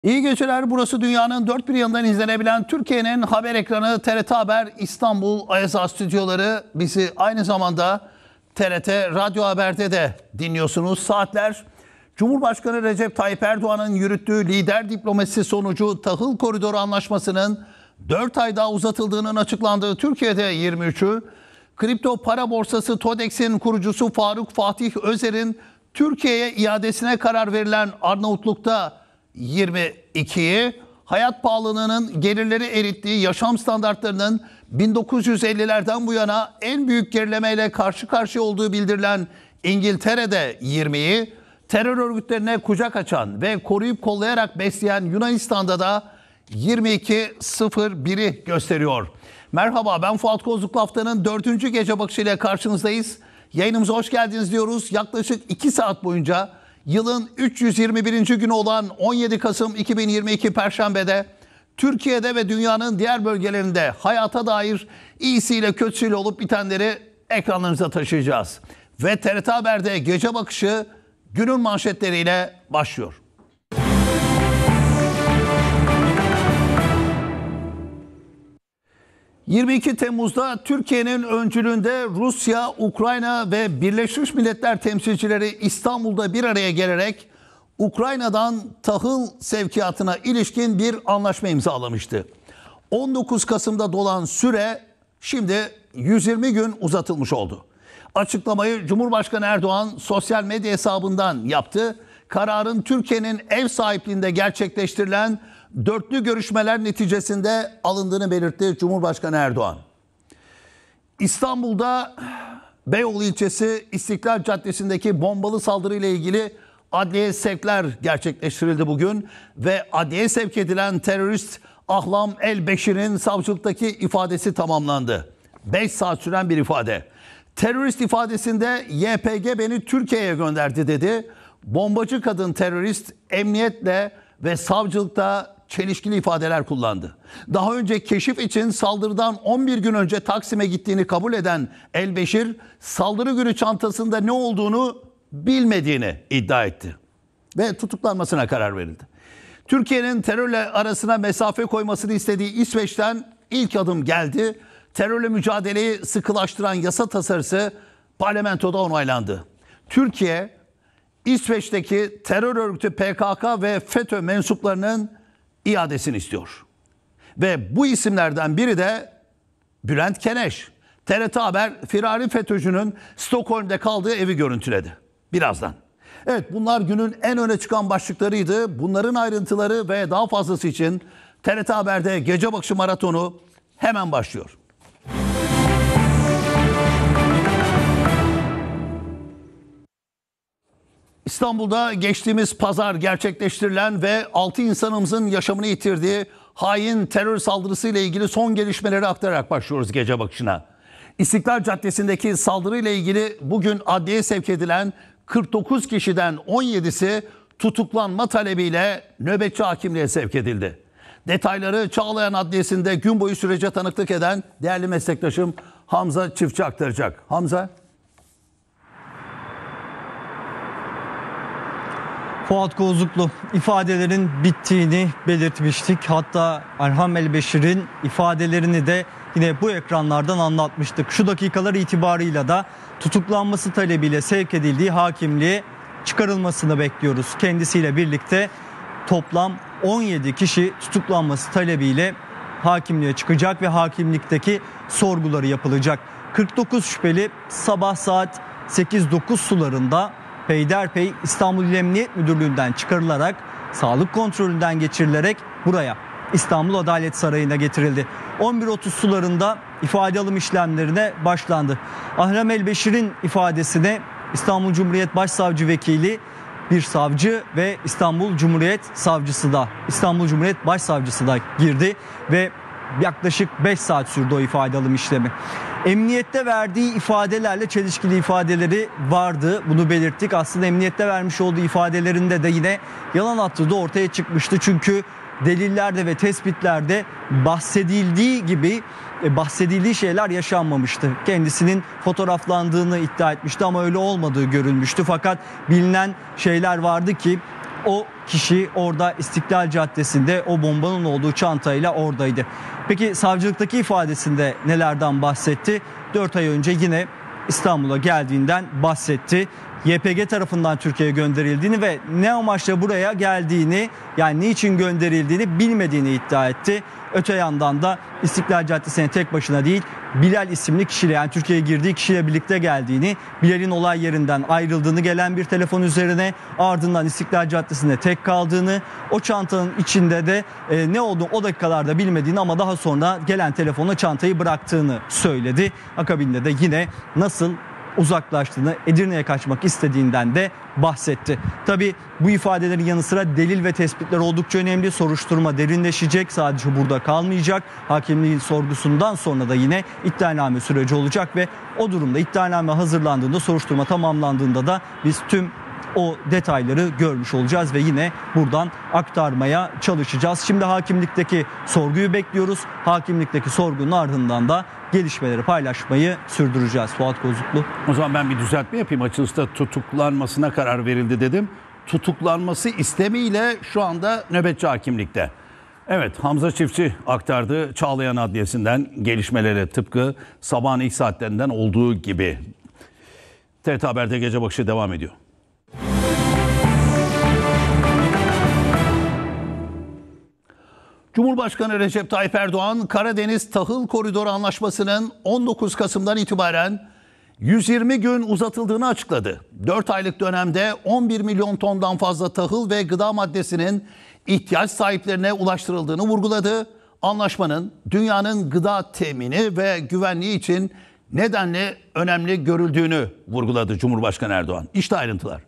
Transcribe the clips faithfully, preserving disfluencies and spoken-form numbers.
İyi geceler. Burası dünyanın dört bir yanından izlenebilen Türkiye'nin haber ekranı T R T Haber İstanbul Ayasa Stüdyoları. Bizi aynı zamanda T R T Radyo Haber'de de dinliyorsunuz. Saatler Cumhurbaşkanı Recep Tayyip Erdoğan'ın yürüttüğü lider diplomasisi sonucu Tahıl Koridoru Anlaşması'nın dört ay daha uzatıldığının açıklandığı Türkiye'de yirmi üçü, kripto para borsası TODEX'in kurucusu Faruk Fatih Özer'in Türkiye'ye iadesine karar verilen Arnavutluk'ta yirmi ikiyi, hayat pahalılığının gelirleri erittiği yaşam standartlarının bin dokuz yüz ellilerden bu yana en büyük gerilemeyle karşı karşıya olduğu bildirilen İngiltere'de yirmiyi, terör örgütlerine kucak açan ve koruyup kollayarak besleyen Yunanistan'da da yirmi iki sıfır biri gösteriyor. Merhaba, ben Fuat Kozluklu, haftanın dördüncü gece bakışıyla karşınızdayız. Yayınımıza hoş geldiniz diyoruz. Yaklaşık iki saat boyunca yılın üç yüz yirmi birinci günü olan on yedi Kasım iki bin yirmi iki Perşembe'de Türkiye'de ve dünyanın diğer bölgelerinde hayata dair iyisiyle kötüsüyle olup bitenleri ekranlarınıza taşıyacağız. Ve T R T Haber'de gece bakışı günün manşetleriyle başlıyor. yirmi iki Temmuz'da Türkiye'nin öncülüğünde Rusya, Ukrayna ve Birleşmiş Milletler temsilcileri İstanbul'da bir araya gelerek Ukrayna'dan tahıl sevkiyatına ilişkin bir anlaşma imzalamıştı. on dokuz Kasım'da dolan süre şimdi yüz yirmi gün uzatılmış oldu. Açıklamayı Cumhurbaşkanı Erdoğan sosyal medya hesabından yaptı. Kararın Türkiye'nin ev sahipliğinde gerçekleştirilen dörtlü görüşmeler neticesinde alındığını belirtti Cumhurbaşkanı Erdoğan. İstanbul'da Beyoğlu ilçesi İstiklal Caddesi'ndeki bombalı saldırıyla ilgili adliye sevkler gerçekleştirildi bugün ve adliye sevk edilen terörist Ahlam El-Beşir'in savcılıktaki ifadesi tamamlandı. beş saat süren bir ifade. Terörist ifadesinde Y P G beni Türkiye'ye gönderdi dedi. Bombacı kadın terörist emniyetle ve savcılıkta çelişkili ifadeler kullandı. Daha önce keşif için saldırıdan on bir gün önce Taksim'e gittiğini kabul eden El-Beşir, saldırı günü çantasında ne olduğunu bilmediğini iddia etti ve tutuklanmasına karar verildi. Türkiye'nin terörle arasına mesafe koymasını istediği İsveç'ten ilk adım geldi. Terörle mücadeleyi sıkılaştıran yasa tasarısı parlamentoda onaylandı. Türkiye, İsveç'teki terör örgütü P K K ve FETÖ mensuplarının iadesini istiyor. Ve bu isimlerden biri de Bülent Keneş. T R T Haber firari FETÖ'cünün Stockholm'de kaldığı evi görüntüledi. Birazdan. Evet, bunlar günün en öne çıkan başlıklarıydı. Bunların ayrıntıları ve daha fazlası için T R T Haber'de Gece Bakışı Maratonu hemen başlıyor. İstanbul'da geçtiğimiz pazar gerçekleştirilen ve altı insanımızın yaşamını yitirdiği hain terör saldırısıyla ilgili son gelişmeleri aktararak başlıyoruz gece bakışına. İstiklal Caddesi'ndeki saldırıyla ilgili bugün adliyeye sevk edilen kırk dokuz kişiden on yedisi tutuklanma talebiyle nöbetçi hakimliğe sevk edildi. Detayları Çağlayan Adliyesi'nde gün boyu sürece tanıklık eden değerli meslektaşım Hamza Çiftçi aktaracak. Hamza. Fuat Kozluklu, ifadelerin bittiğini belirtmiştik. Hatta Ahlam El-Beşir'in ifadelerini de yine bu ekranlardan anlatmıştık. Şu dakikalar itibarıyla da tutuklanması talebiyle sevk edildiği hakimliğe çıkarılmasını bekliyoruz. Kendisiyle birlikte toplam on yedi kişi tutuklanması talebiyle hakimliğe çıkacak ve hakimlikteki sorguları yapılacak. kırk dokuz şüpheli sabah saat sekiz dokuz sularında peyderpey İstanbul İl Emniyet Müdürlüğü'nden çıkarılarak sağlık kontrolünden geçirilerek buraya İstanbul Adalet Sarayı'na getirildi. on bir otuz sularında ifade alım işlemlerine başlandı. Ahlam El-Beşir'in ifadesine İstanbul Cumhuriyet Başsavcı Vekili bir savcı ve İstanbul Cumhuriyet Savcısı da İstanbul Cumhuriyet Başsavcısı da girdi ve yaklaşık beş saat sürdü o ifade alım işlemi. Emniyette verdiği ifadelerle çelişkili ifadeleri vardı. Bunu belirttik. Aslında emniyette vermiş olduğu ifadelerinde de yine yalan attığı da ortaya çıkmıştı. Çünkü delillerde ve tespitlerde bahsedildiği gibi bahsedildiği şeyler yaşanmamıştı. Kendisinin fotoğraflandığını iddia etmişti ama öyle olmadığı görülmüştü. Fakat bilinen şeyler vardı ki o kişi orada İstiklal Caddesi'nde o bombanın olduğu çantayla oradaydı. Peki savcılıktaki ifadesinde nelerden bahsetti? dört ay önce yine İstanbul'a geldiğinden bahsetti. Y P G tarafından Türkiye'ye gönderildiğini ve ne amaçla buraya geldiğini, yani niçin gönderildiğini bilmediğini iddia etti. Öte yandan da İstiklal Caddesi'ne tek başına değil, Bilal isimli kişiyle, yani Türkiye'ye girdiği kişiyle birlikte geldiğini, Bilal'in olay yerinden ayrıldığını gelen bir telefon üzerine, ardından İstiklal Caddesi'nde tek kaldığını, o çantanın içinde de e, ne olduğunu o dakikalarda bilmediğini ama daha sonra gelen telefonla çantayı bıraktığını söyledi. Akabinde de yine nasıl uzaklaştığını, Edirne'ye kaçmak istediğinden de bahsetti. Tabii bu ifadelerin yanı sıra delil ve tespitler oldukça önemli. Soruşturma derinleşecek, sadece burada kalmayacak. Hakimliğin sorgusundan sonra da yine iddianame süreci olacak ve o durumda iddianame hazırlandığında, soruşturma tamamlandığında da biz tüm o detayları görmüş olacağız ve yine buradan aktarmaya çalışacağız. Şimdi hakimlikteki sorguyu bekliyoruz. Hakimlikteki sorgunun ardından da gelişmeleri paylaşmayı sürdüreceğiz. Fuat Kozuklu. O zaman ben bir düzeltme yapayım. Açılışta tutuklanmasına karar verildi dedim. Tutuklanması istemiyle şu anda nöbetçi hakimlikte. Evet, Hamza Çiftçi aktardı Çağlayan Adliyesi'nden gelişmeleri, tıpkı sabahın ilk saatlerinden olduğu gibi. T R T Haber'de gece bakışı devam ediyor. Cumhurbaşkanı Recep Tayyip Erdoğan, Karadeniz Tahıl Koridoru Anlaşması'nın on dokuz Kasım'dan itibaren yüz yirmi gün uzatıldığını açıkladı. dört aylık dönemde on bir milyon tondan fazla tahıl ve gıda maddesinin ihtiyaç sahiplerine ulaştırıldığını vurguladı. Anlaşmanın dünyanın gıda temini ve güvenliği için nedenle önemli görüldüğünü vurguladı Cumhurbaşkanı Erdoğan. İşte ayrıntılar.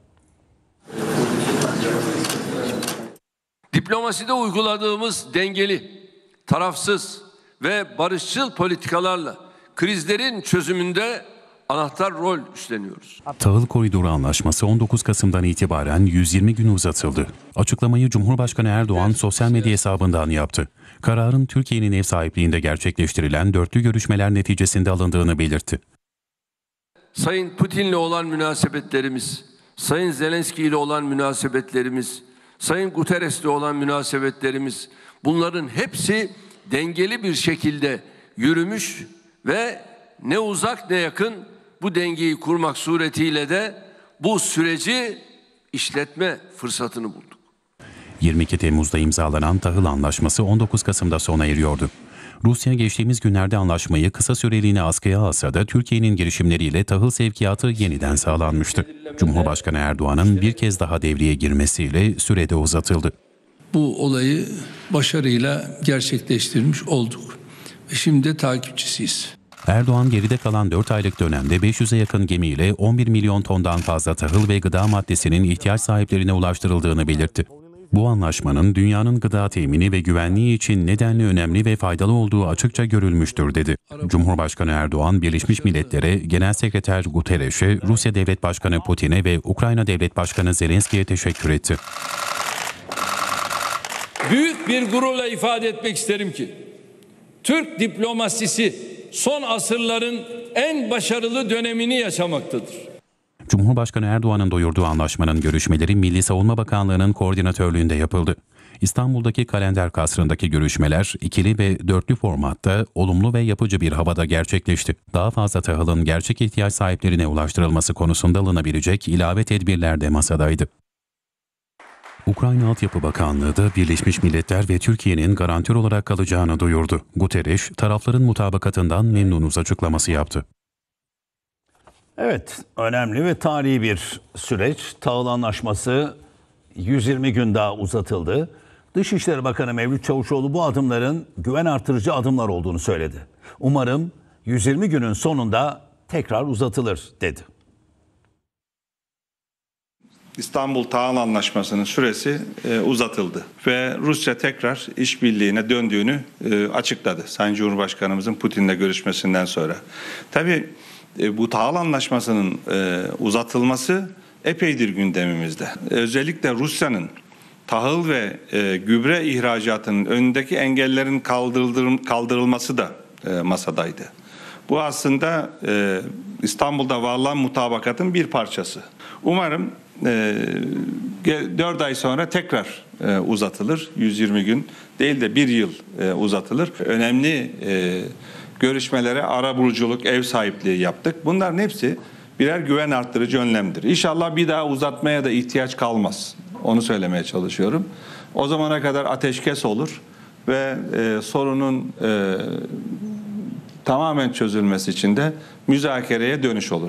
Diplomaside uyguladığımız dengeli, tarafsız ve barışçıl politikalarla krizlerin çözümünde anahtar rol üstleniyoruz. Tahıl Koridoru Anlaşması on dokuz Kasım'dan itibaren yüz yirmi gün uzatıldı. Açıklamayı Cumhurbaşkanı Erdoğan sosyal medya hesabından yaptı. Kararın Türkiye'nin ev sahipliğinde gerçekleştirilen dörtlü görüşmeler neticesinde alındığını belirtti. Sayın Putin'le olan münasebetlerimiz, Sayın Zelenski ile olan münasebetlerimiz, Sayın Guterres'le olan münasebetlerimiz, bunların hepsi dengeli bir şekilde yürümüş ve ne uzak ne yakın bu dengeyi kurmak suretiyle de bu süreci işletme fırsatını bulduk. yirmi iki Temmuz'da imzalanan tahıl anlaşması on dokuz Kasım'da sona eriyordu. Rusya geçtiğimiz günlerde anlaşmayı kısa süreliğine askıya alsa da Türkiye'nin girişimleriyle tahıl sevkiyatı yeniden sağlanmıştı. Cumhurbaşkanı Erdoğan'ın bir kez daha devreye girmesiyle sürede uzatıldı. Bu olayı başarıyla gerçekleştirmiş olduk ve şimdi de takipçisiyiz. Erdoğan geride kalan dört aylık dönemde beş yüze yakın gemiyle on bir milyon tondan fazla tahıl ve gıda maddesinin ihtiyaç sahiplerine ulaştırıldığını belirtti. Bu anlaşmanın dünyanın gıda temini ve güvenliği için nedenli önemli ve faydalı olduğu açıkça görülmüştür dedi. Cumhurbaşkanı Erdoğan, Birleşmiş Milletler'e, Genel Sekreter Guterres'e, Rusya Devlet Başkanı Putin'e ve Ukrayna Devlet Başkanı Zelenski'ye teşekkür etti. Büyük bir gururla ifade etmek isterim ki, Türk diplomasisi son asırların en başarılı dönemini yaşamaktadır. Cumhurbaşkanı Erdoğan'ın duyurduğu anlaşmanın görüşmeleri Milli Savunma Bakanlığı'nın koordinatörlüğünde yapıldı. İstanbul'daki Kalender Kasrı'ndaki görüşmeler ikili ve dörtlü formatta olumlu ve yapıcı bir havada gerçekleşti. Daha fazla tahılın gerçek ihtiyaç sahiplerine ulaştırılması konusunda alınabilecek ilave tedbirler de masadaydı. Ukrayna Altyapı Bakanlığı da Birleşmiş Milletler ve Türkiye'nin garantör olarak kalacağını duyurdu. Guterres, tarafların mutabakatından memnunuz açıklaması yaptı. Evet, önemli ve tarihi bir süreç. Tahıl Anlaşması yüz yirmi gün daha uzatıldı. Dışişleri Bakanı Mevlüt Çavuşoğlu bu adımların güven artırıcı adımlar olduğunu söyledi. Umarım yüz yirmi günün sonunda tekrar uzatılır dedi. İstanbul Tahıl Anlaşması'nın süresi e, uzatıldı ve Rusya tekrar işbirliğine döndüğünü e, açıkladı Sayın Cumhurbaşkanımızın Putin'le görüşmesinden sonra. Tabii e, bu Tahıl Anlaşması'nın e, uzatılması epeydir gündemimizde. Özellikle Rusya'nın tahıl ve e, gübre ihracatının önündeki engellerin kaldırılır, kaldırılması da e, masadaydı. Bu aslında e, İstanbul'da varılan mutabakatın bir parçası. Umarım dört ay sonra tekrar uzatılır. yüz yirmi gün değil de bir yıl uzatılır. Önemli görüşmelere arabuluculuk, ev sahipliği yaptık. Bunların hepsi birer güven arttırıcı önlemdir. İnşallah bir daha uzatmaya da ihtiyaç kalmaz. Onu söylemeye çalışıyorum. O zamana kadar ateşkes olur ve e, sorunun e, tamamen çözülmesi için de müzakereye dönüş olur.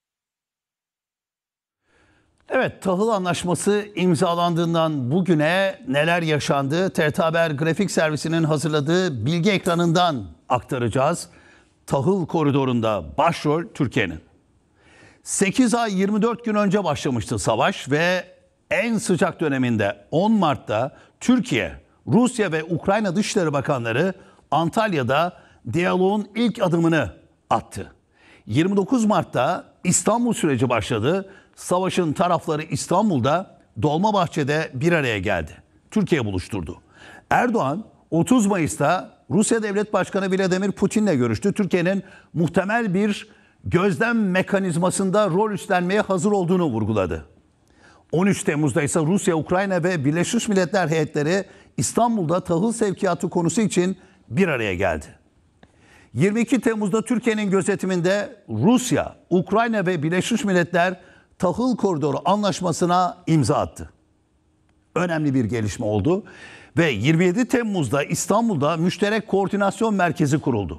Evet, tahıl anlaşması imzalandığından bugüne neler yaşandı? T R T Haber Grafik Servisi'nin hazırladığı bilgi ekranından aktaracağız. Tahıl koridorunda başrol Türkiye'nin. sekiz ay yirmi dört gün önce başlamıştı savaş ve en sıcak döneminde on Mart'ta Türkiye, Rusya ve Ukrayna Dışişleri Bakanları Antalya'da diyaloğun ilk adımını attı. yirmi dokuz Mart'ta İstanbul süreci başladı. Savaşın tarafları İstanbul'da Dolmabahçe'de bir araya geldi. Türkiye buluşturdu. Erdoğan otuz Mayıs'ta Rusya Devlet Başkanı Vladimir Putin'le görüştü. Türkiye'nin muhtemel bir gözlem mekanizmasında rol üstlenmeye hazır olduğunu vurguladı. on üç Temmuz'da ise Rusya, Ukrayna ve Birleşmiş Milletler heyetleri İstanbul'da tahıl sevkiyatı konusu için bir araya geldi. yirmi iki Temmuz'da Türkiye'nin gözetiminde Rusya, Ukrayna ve Birleşmiş Milletler tahıl koridoru anlaşmasına imza attı. Önemli bir gelişme oldu ve yirmi yedi Temmuz'da İstanbul'da Müşterek Koordinasyon Merkezi kuruldu.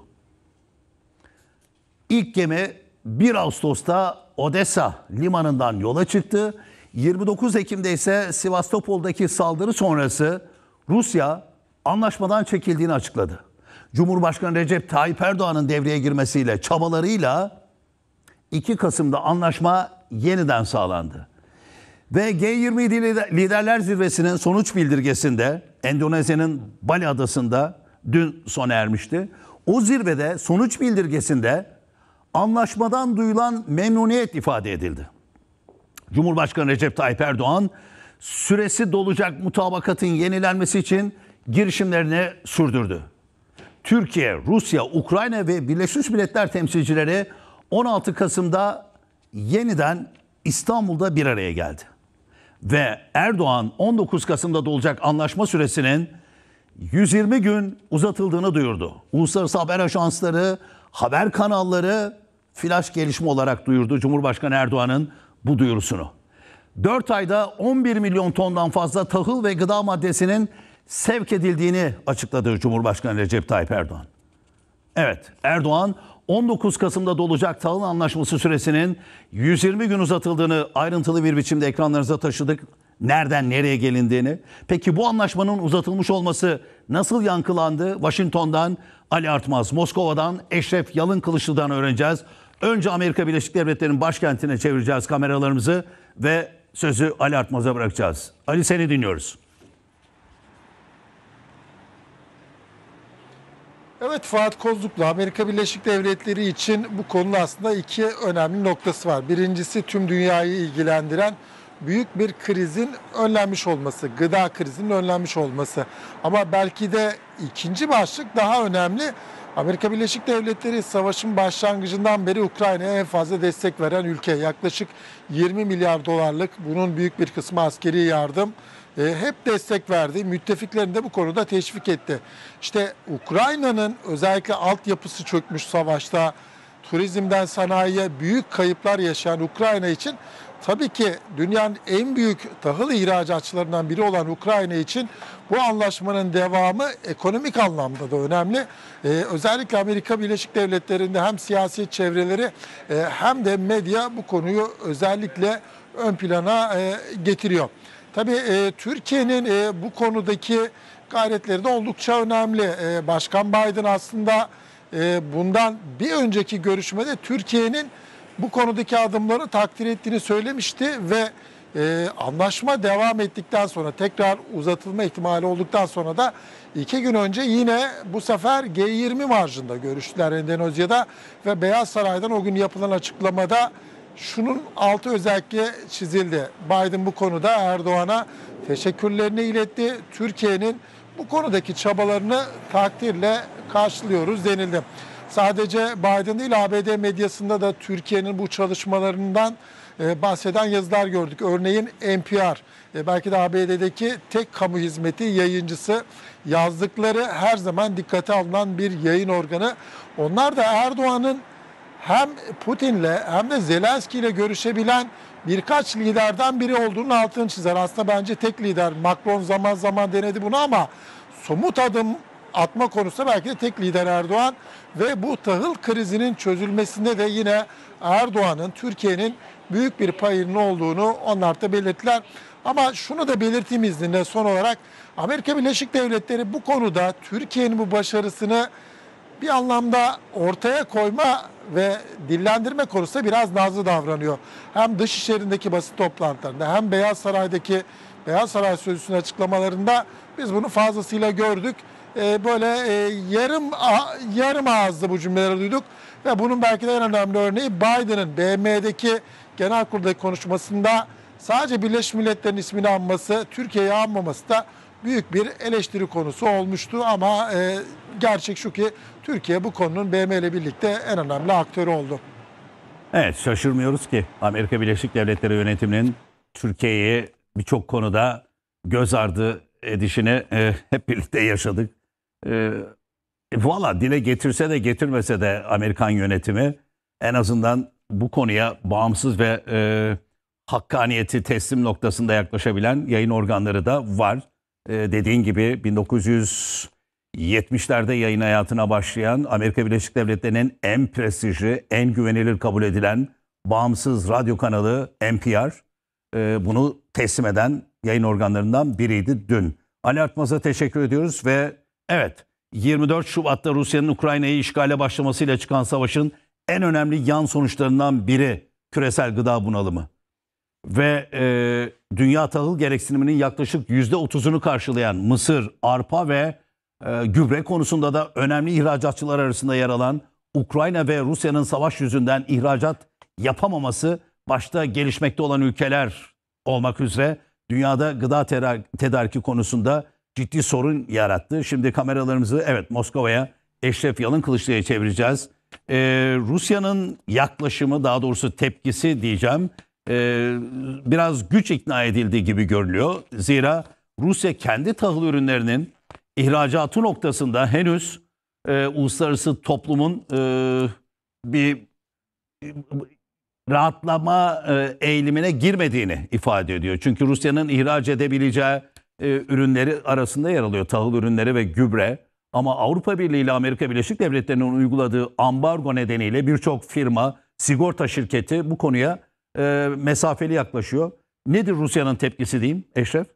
İlk gemi bir Ağustos'ta Odessa limanından yola çıktı. yirmi dokuz Ekim'de ise Sivastopol'daki saldırı sonrası Rusya anlaşmadan çekildiğini açıkladı. Cumhurbaşkanı Recep Tayyip Erdoğan'ın devreye girmesiyle, çabalarıyla iki Kasım'da anlaşma yeniden sağlandı. Ve G yirmi Liderler Zirvesi'nin sonuç bildirgesinde Endonezya'nın Bali Adası'nda dün sona ermişti. O zirvede sonuç bildirgesinde anlaşmadan duyulan memnuniyet ifade edildi. Cumhurbaşkanı Recep Tayyip Erdoğan süresi dolacak mutabakatın yenilenmesi için girişimlerini sürdürdü. Türkiye, Rusya, Ukrayna ve Birleşmiş Milletler temsilcileri on altı Kasım'da yeniden İstanbul'da bir araya geldi. Ve Erdoğan on dokuz Kasım'da dolacak anlaşma süresinin yüz yirmi gün uzatıldığını duyurdu. Uluslararası haber ajansları, haber kanalları flash gelişme olarak duyurdu Cumhurbaşkanı Erdoğan'ın bu duyurusunu. dört ayda on bir milyon tondan fazla tahıl ve gıda maddesinin sevk edildiğini açıkladı Cumhurbaşkanı Recep Tayyip Erdoğan. Evet, Erdoğan on dokuz Kasım'da dolacak tahıl anlaşması süresinin yüz yirmi gün uzatıldığını ayrıntılı bir biçimde ekranlarınıza taşıdık. Nereden nereye gelindiğini. Peki bu anlaşmanın uzatılmış olması nasıl yankılandı? Washington'dan Ali Artmaz, Moskova'dan Eşref Yalınkılıçlı'dan öğreneceğiz. Önce Amerika Birleşik Devletleri'nin başkentine çevireceğiz kameralarımızı ve sözü Ali Artmaz'a bırakacağız. Ali, seni dinliyoruz. Evet, Fuat Kozluklu, Amerika Birleşik Devletleri için bu konunun aslında iki önemli noktası var. Birincisi tüm dünyayı ilgilendiren büyük bir krizin önlenmiş olması, gıda krizinin önlenmiş olması. Ama belki de ikinci başlık daha önemli. Amerika Birleşik Devletleri savaşın başlangıcından beri Ukrayna'ya en fazla destek veren ülke. Yaklaşık yirmi milyar dolarlık, bunun büyük bir kısmı askeri yardım. Hep destek verdi. Müttefiklerini de bu konuda teşvik etti. İşte Ukrayna'nın özellikle altyapısı çökmüş savaşta, turizmden sanayiye büyük kayıplar yaşayan Ukrayna için tabii ki dünyanın en büyük tahıl ihracatçılarından biri olan Ukrayna için bu anlaşmanın devamı ekonomik anlamda da önemli. Ee, özellikle Amerika Birleşik Devletleri'nde hem siyasi çevreleri e, hem de medya bu konuyu özellikle ön plana e, getiriyor. Tabii e, Türkiye'nin e, bu konudaki gayretleri de oldukça önemli. E, Başkan Biden aslında e, bundan bir önceki görüşmede Türkiye'nin bu konudaki adımları takdir ettiğini söylemişti ve e, anlaşma devam ettikten sonra, tekrar uzatılma ihtimali olduktan sonra da iki gün önce yine bu sefer G yirmi marjında görüştüler Endonezya'da ve Beyaz Saray'dan o gün yapılan açıklamada şunun altı özellikle çizildi. Biden bu konuda Erdoğan'a teşekkürlerini iletti. Türkiye'nin bu konudaki çabalarını takdirle karşılıyoruz denildi. Sadece Biden değil, A B D medyasında da Türkiye'nin bu çalışmalarından e, bahseden yazılar gördük. Örneğin N P R, e, belki de A B D'deki tek kamu hizmeti yayıncısı, yazdıkları her zaman dikkate alınan bir yayın organı. Onlar da Erdoğan'ın hem Putin'le hem de Zelenski ile görüşebilen birkaç liderden biri olduğunun altını çizer. Aslında bence tek lider. Macron zaman zaman denedi bunu ama somut adım atma konusunda belki de tek lider Erdoğan. Ve bu tahıl krizinin çözülmesinde de yine Erdoğan'ın, Türkiye'nin büyük bir payının olduğunu onlar da belirttiler. Ama şunu da belirteyim izninle son olarak, Amerika Birleşik Devletleri bu konuda Türkiye'nin bu başarısını bir anlamda ortaya koyma ve dillendirme konusunda biraz nazlı davranıyor. Hem dışişlerindeki basın toplantılarında hem Beyaz Saray'daki Beyaz Saray Sözcüsü'nün açıklamalarında biz bunu fazlasıyla gördük. Ee, böyle e, yarım yarım ağızlı bu cümleleri duyduk ve bunun belki de en önemli örneği Biden'ın B M'deki genel kurulda konuşmasında sadece Birleşmiş Milletler'in ismini anması, Türkiye'yi anmaması da büyük bir eleştiri konusu olmuştu ama e, gerçek şu ki Türkiye bu konunun B M ile birlikte en önemli aktörü oldu. Evet, şaşırmıyoruz ki Amerika Birleşik Devletleri yönetiminin Türkiye'yi birçok konuda göz ardı edişini e, hep birlikte yaşadık. E, Valla dile getirse de getirmese de Amerikan yönetimi en azından bu konuya bağımsız ve e, hakkaniyeti teslim noktasında yaklaşabilen yayın organları da var. E, dediğin gibi bin dokuz yüz yetmişlerde yayın hayatına başlayan Amerika Birleşik Devletleri'nin en prestijli, en güvenilir kabul edilen bağımsız radyo kanalı N P R e, bunu teslim eden yayın organlarından biriydi dün. Ali Artmaz'a teşekkür ediyoruz ve evet, yirmi dört Şubat'ta Rusya'nın Ukrayna'yı işgale başlamasıyla çıkan savaşın en önemli yan sonuçlarından biri küresel gıda bunalımı. Ve e, dünya tahıl gereksiniminin yaklaşık yüzde otuzunu karşılayan mısır, arpa ve e, gübre konusunda da önemli ihracatçılar arasında yer alan Ukrayna ve Rusya'nın savaş yüzünden ihracat yapamaması, başta gelişmekte olan ülkeler olmak üzere dünyada gıda tedariki konusunda ciddi sorun yarattı. Şimdi kameralarımızı evet Moskova'ya, Eşref Yalınkılıçlı'ya çevireceğiz. Ee, Rusya'nın yaklaşımı, daha doğrusu tepkisi diyeceğim, e, biraz güç ikna edildiği gibi görülüyor. Zira Rusya kendi tahıl ürünlerinin ihracatı noktasında henüz e, uluslararası toplumun e, bir e, rahatlama e, eğilimine girmediğini ifade ediyor. Çünkü Rusya'nın ihraç edebileceği e, ürünleri arasında yer alıyor tahıl ürünleri ve gübre. Ama Avrupa Birliği ile Amerika Birleşik Devletleri'nin uyguladığı ambargo nedeniyle birçok firma, sigorta şirketi bu konuya e, mesafeli yaklaşıyor. Nedir Rusya'nın tepkisi diyeyim Eşref?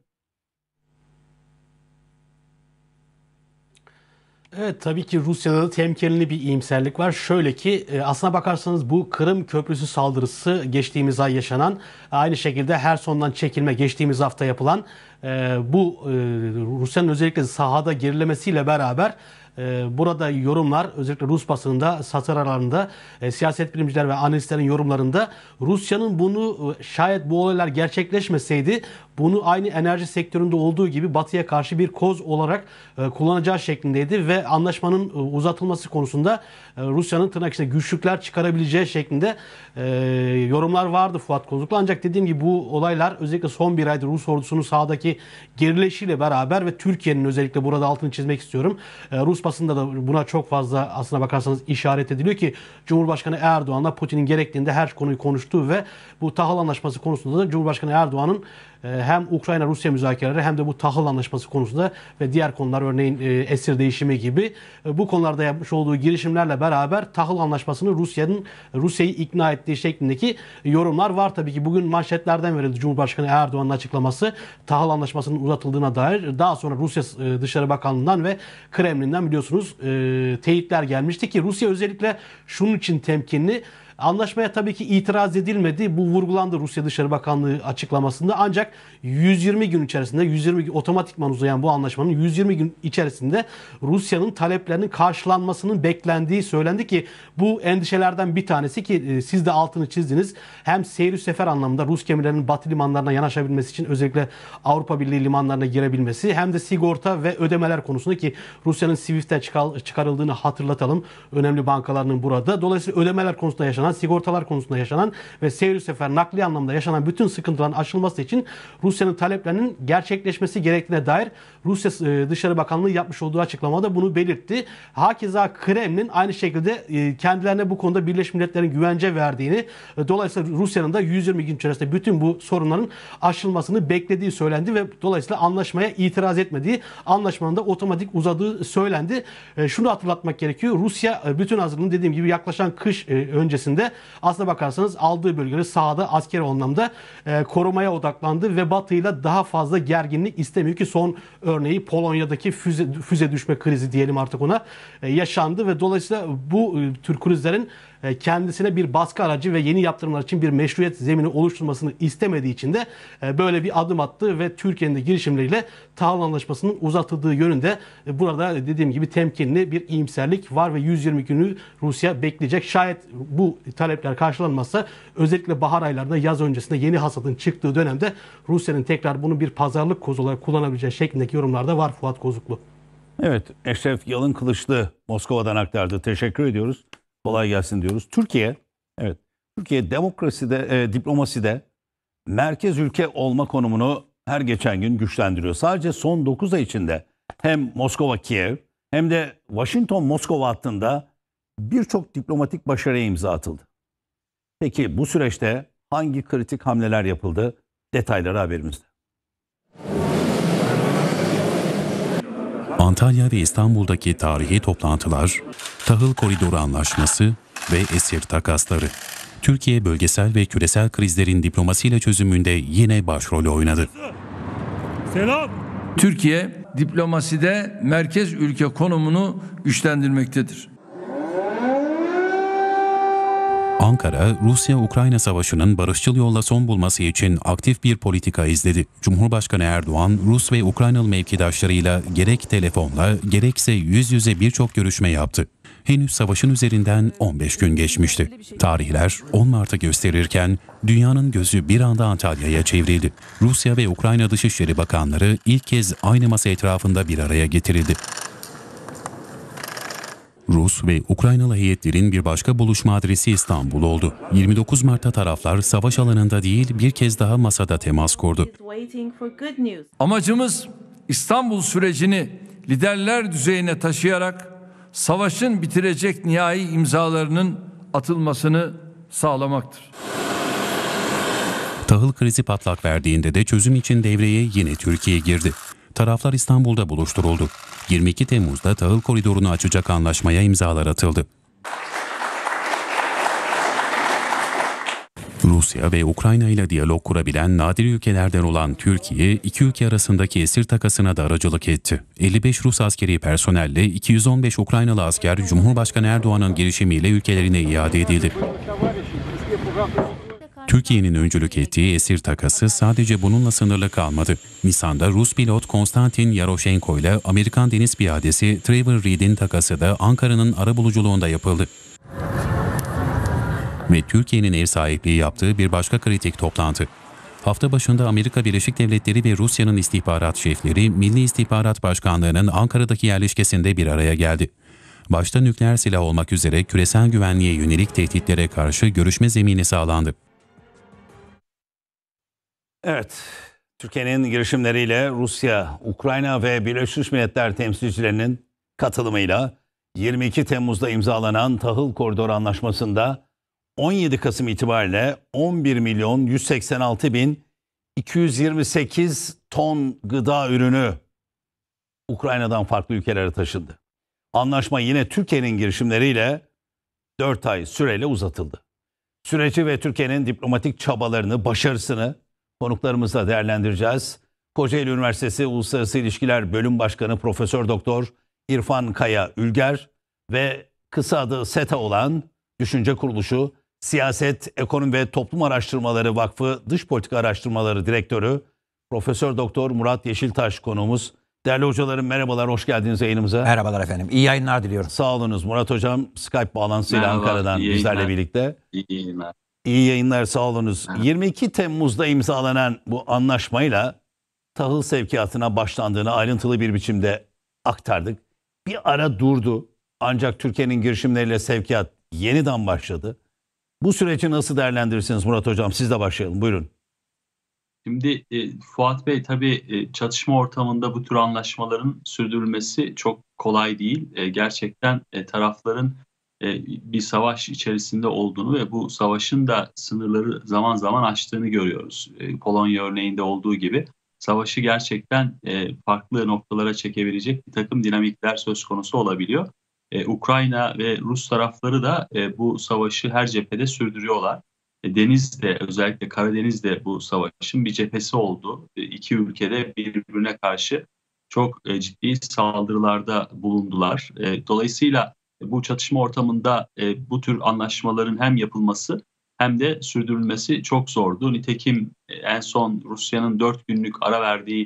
Evet, tabii ki Rusya'da da temkinli bir iyimserlik var. Şöyle ki aslına bakarsanız bu Kırım Köprüsü saldırısı geçtiğimiz ay yaşanan, aynı şekilde Herson'dan çekilme geçtiğimiz hafta yapılan bu Rusya'nın özellikle sahada gerilemesiyle beraber burada yorumlar, özellikle Rus basınında, satır aralarında, e, siyaset bilimciler ve analistlerin yorumlarında Rusya'nın bunu, şayet bu olaylar gerçekleşmeseydi, bunu aynı enerji sektöründe olduğu gibi Batı'ya karşı bir koz olarak e, kullanacağı şeklindeydi ve anlaşmanın e, uzatılması konusunda e, Rusya'nın tırnak içinde güçlükler çıkarabileceği şeklinde e, yorumlar vardı Fuat Kozluklu. Ancak dediğim gibi bu olaylar özellikle son bir aydır Rus ordusunun sahadaki gerileşiyle beraber ve Türkiye'nin özellikle burada altını çizmek istiyorum. E, Rus basında da buna çok fazla aslına bakarsanız işaret ediliyor ki Cumhurbaşkanı Erdoğan'la Putin'in gerektiğinde her konuyu konuştuğu ve bu tahıl anlaşması konusunda da Cumhurbaşkanı Erdoğan'ın hem Ukrayna-Rusya müzakereleri hem de bu tahıl anlaşması konusunda ve diğer konular, örneğin esir değişimi gibi bu konularda yapmış olduğu girişimlerle beraber tahıl anlaşmasını Rusya'nın Rusya'yı ikna ettiği şeklindeki yorumlar var. Tabii ki bugün manşetlerden verildi Cumhurbaşkanı Erdoğan'ın açıklaması tahıl anlaşmasının uzatıldığına dair. Daha sonra Rusya Dışişleri Bakanlığı'ndan ve Kremlin'den biliyorsunuz teyitler gelmişti ki Rusya özellikle şunun için temkinli. Anlaşmaya tabii ki itiraz edilmedi. Bu vurgulandı Rusya Dışişleri Bakanlığı açıklamasında. Ancak yüz yirmi gün içerisinde, yüz yirmi gün otomatikman uzayan bu anlaşmanın yüz yirmi gün içerisinde Rusya'nın taleplerinin karşılanmasının beklendiği söylendi ki bu endişelerden bir tanesi ki siz de altını çizdiniz. Hem seyir sefer anlamında Rus gemilerinin Batı limanlarına yanaşabilmesi için özellikle Avrupa Birliği limanlarına girebilmesi, hem de sigorta ve ödemeler konusunda ki Rusya'nın Swift'ten çıkarıldığını hatırlatalım. Önemli bankalarının burada. Dolayısıyla ödemeler konusunda yaşanan yaşanan, sigortalar konusunda yaşanan ve seyir sefer nakliye anlamda yaşanan bütün sıkıntıların aşılması için Rusya'nın taleplerinin gerçekleşmesi gerektiğine dair Rusya Dışişleri Bakanlığı yapmış olduğu açıklamada bunu belirtti. Hakeza Kremlin aynı şekilde kendilerine bu konuda Birleşmiş Milletler'in güvence verdiğini, dolayısıyla Rusya'nın da yüz yirmi gün içerisinde bütün bu sorunların aşılmasını beklediği söylendi ve dolayısıyla anlaşmaya itiraz etmediği, anlaşmanın da otomatik uzadığı söylendi. Şunu hatırlatmak gerekiyor. Rusya bütün hazırlığını dediğim gibi yaklaşan kış öncesinde aslına bakarsanız aldığı bölgeleri sahada askeri anlamda korumaya odaklandı ve Batı'yla daha fazla gerginlik istemiyor ki son örneği Polonya'daki füze, füze düşme krizi diyelim artık ona yaşandı ve dolayısıyla bu tür krizlerin kendisine bir baskı aracı ve yeni yaptırımlar için bir meşruiyet zemini oluşturmasını istemediği için de böyle bir adım attı ve Türkiye'nin de girişimleriyle tahıl anlaşmasının uzatıldığı yönünde burada dediğim gibi temkinli bir iyimserlik var ve yüz yirmi günü Rusya bekleyecek. Şayet bu talepler karşılanmazsa özellikle bahar aylarında, yaz öncesinde yeni hasadın çıktığı dönemde Rusya'nın tekrar bunu bir pazarlık kozu olarak kullanabileceği şeklindeki yorumlar da var Fuat Kozuklu. Evet, Eşref Yalın Kılıçlı Moskova'dan aktardı. Teşekkür ediyoruz. Kolay gelsin diyoruz. Türkiye, evet, Türkiye demokraside, e, diplomaside merkez ülke olma konumunu her geçen gün güçlendiriyor. Sadece son dokuz ay içinde hem Moskova-Kiev hem de Washington-Moskova hattında birçok diplomatik başarıya imza atıldı. Peki bu süreçte hangi kritik hamleler yapıldı? Detayları haberimizde. Antalya ve İstanbul'daki tarihi toplantılar, tahıl koridoru anlaşması ve esir takasları. Türkiye bölgesel ve küresel krizlerin diplomasiyle çözümünde yine başrolü oynadı. Selam. Türkiye diplomaside merkez ülke konumunu güçlendirmektedir. Ankara, Rusya-Ukrayna savaşının barışçıl yolla son bulması için aktif bir politika izledi. Cumhurbaşkanı Erdoğan, Rus ve Ukraynalı mevkidaşlarıyla gerek telefonla gerekse yüz yüze birçok görüşme yaptı. Henüz savaşın üzerinden on beş gün geçmişti. Tarihler on Mart'ı gösterirken dünyanın gözü bir anda Antalya'ya çevrildi. Rusya ve Ukrayna Dışişleri Bakanları ilk kez aynı masa etrafında bir araya getirildi. Rus ve Ukraynalı heyetlerin bir başka buluşma adresi İstanbul oldu. yirmi dokuz Mart'ta taraflar savaş alanında değil bir kez daha masada temas kurdu. Amacımız İstanbul sürecini liderler düzeyine taşıyarak savaşın bitirecek nihai imzalarının atılmasını sağlamaktır. Tahıl krizi patlak verdiğinde de çözüm için devreye yine Türkiye girdi. Taraflar İstanbul'da buluşturuldu. yirmi iki Temmuz'da tahıl koridorunu açacak anlaşmaya imzalar atıldı. Rusya ve Ukrayna ile diyalog kurabilen nadir ülkelerden olan Türkiye, iki ülke arasındaki esir takasına da aracılık etti. elli beş Rus askeri personelle iki yüz on beş Ukraynalı asker Cumhurbaşkanı Erdoğan'ın girişimiyle ülkelerine iade edildi. Türkiye'nin öncülük ettiği esir takası sadece bununla sınırlı kalmadı. Nisan'da Rus pilot Konstantin Yaroshenko ile Amerikan deniz piyadesi Trevor Reed'in takası da Ankara'nın arabuluculuğunda yapıldı. Ve Türkiye'nin ev sahipliği yaptığı bir başka kritik toplantı. Hafta başında Amerika Birleşik Devletleri ve Rusya'nın istihbarat şefleri Milli İstihbarat Başkanlığı'nın Ankara'daki yerleşkesinde bir araya geldi. Başta nükleer silah olmak üzere küresel güvenliğe yönelik tehditlere karşı görüşme zemini sağlandı. Evet, Türkiye'nin girişimleriyle Rusya, Ukrayna ve Birleşmiş Milletler temsilcilerinin katılımıyla yirmi iki Temmuz'da imzalanan tahıl koridoru anlaşmasında on yedi Kasım itibariyle on bir milyon yüz seksen altı bin iki yüz yirmi sekiz ton gıda ürünü Ukrayna'dan farklı ülkelere taşındı. Anlaşma yine Türkiye'nin girişimleriyle dört ay süreyle uzatıldı. Süreci ve Türkiye'nin diplomatik çabalarını, başarısını konuklarımızla değerlendireceğiz. Kocaeli Üniversitesi Uluslararası İlişkiler Bölüm Başkanı Profesör Doktor İrfan Kaya Ülger ve kısa adı SETA olan düşünce kuruluşu Siyaset, Ekonomi ve Toplum Araştırmaları Vakfı Dış Politika Araştırmaları Direktörü Profesör Doktor Murat Yeşiltaş konuğumuz. Değerli hocalarım merhabalar, hoş geldiniz yayınımıza. Merhabalar efendim, iyi yayınlar diliyorum. Sağ olunuz Murat Hocam, Skype bağlantısıyla Merhaba, Ankara'dan iyi bizlerle yayınlar. birlikte. İyi yayınlar. İyi yayınlar, sağ olunuz. Merhaba. yirmi iki Temmuz'da imzalanan bu anlaşmayla tahıl sevkiyatına başlandığını ayrıntılı bir biçimde aktardık. Bir ara durdu ancak Türkiye'nin girişimleriyle sevkiyat yeniden başladı. Bu süreci nasıl değerlendirirsiniz Murat Hocam? Siz de başlayalım. Buyurun. Şimdi e, Fuat Bey, tabii e, çatışma ortamında bu tür anlaşmaların sürdürülmesi çok kolay değil. E, gerçekten e, tarafların e, bir savaş içerisinde olduğunu ve bu savaşın da sınırları zaman zaman aştığını görüyoruz. E, Polonya örneğinde olduğu gibi savaşı gerçekten e, farklı noktalara çekebilecek bir takım dinamikler söz konusu olabiliyor. E, Ukrayna ve Rus tarafları da e, bu savaşı her cephede sürdürüyorlar. Deniz'de, özellikle Karadeniz'de bu savaşın bir cephesi oldu. İki ülkede birbirine karşı çok ciddi saldırılarda bulundular. Dolayısıyla bu çatışma ortamında bu tür anlaşmaların hem yapılması hem de sürdürülmesi çok zordu. Nitekim en son Rusya'nın dört günlük ara verdiği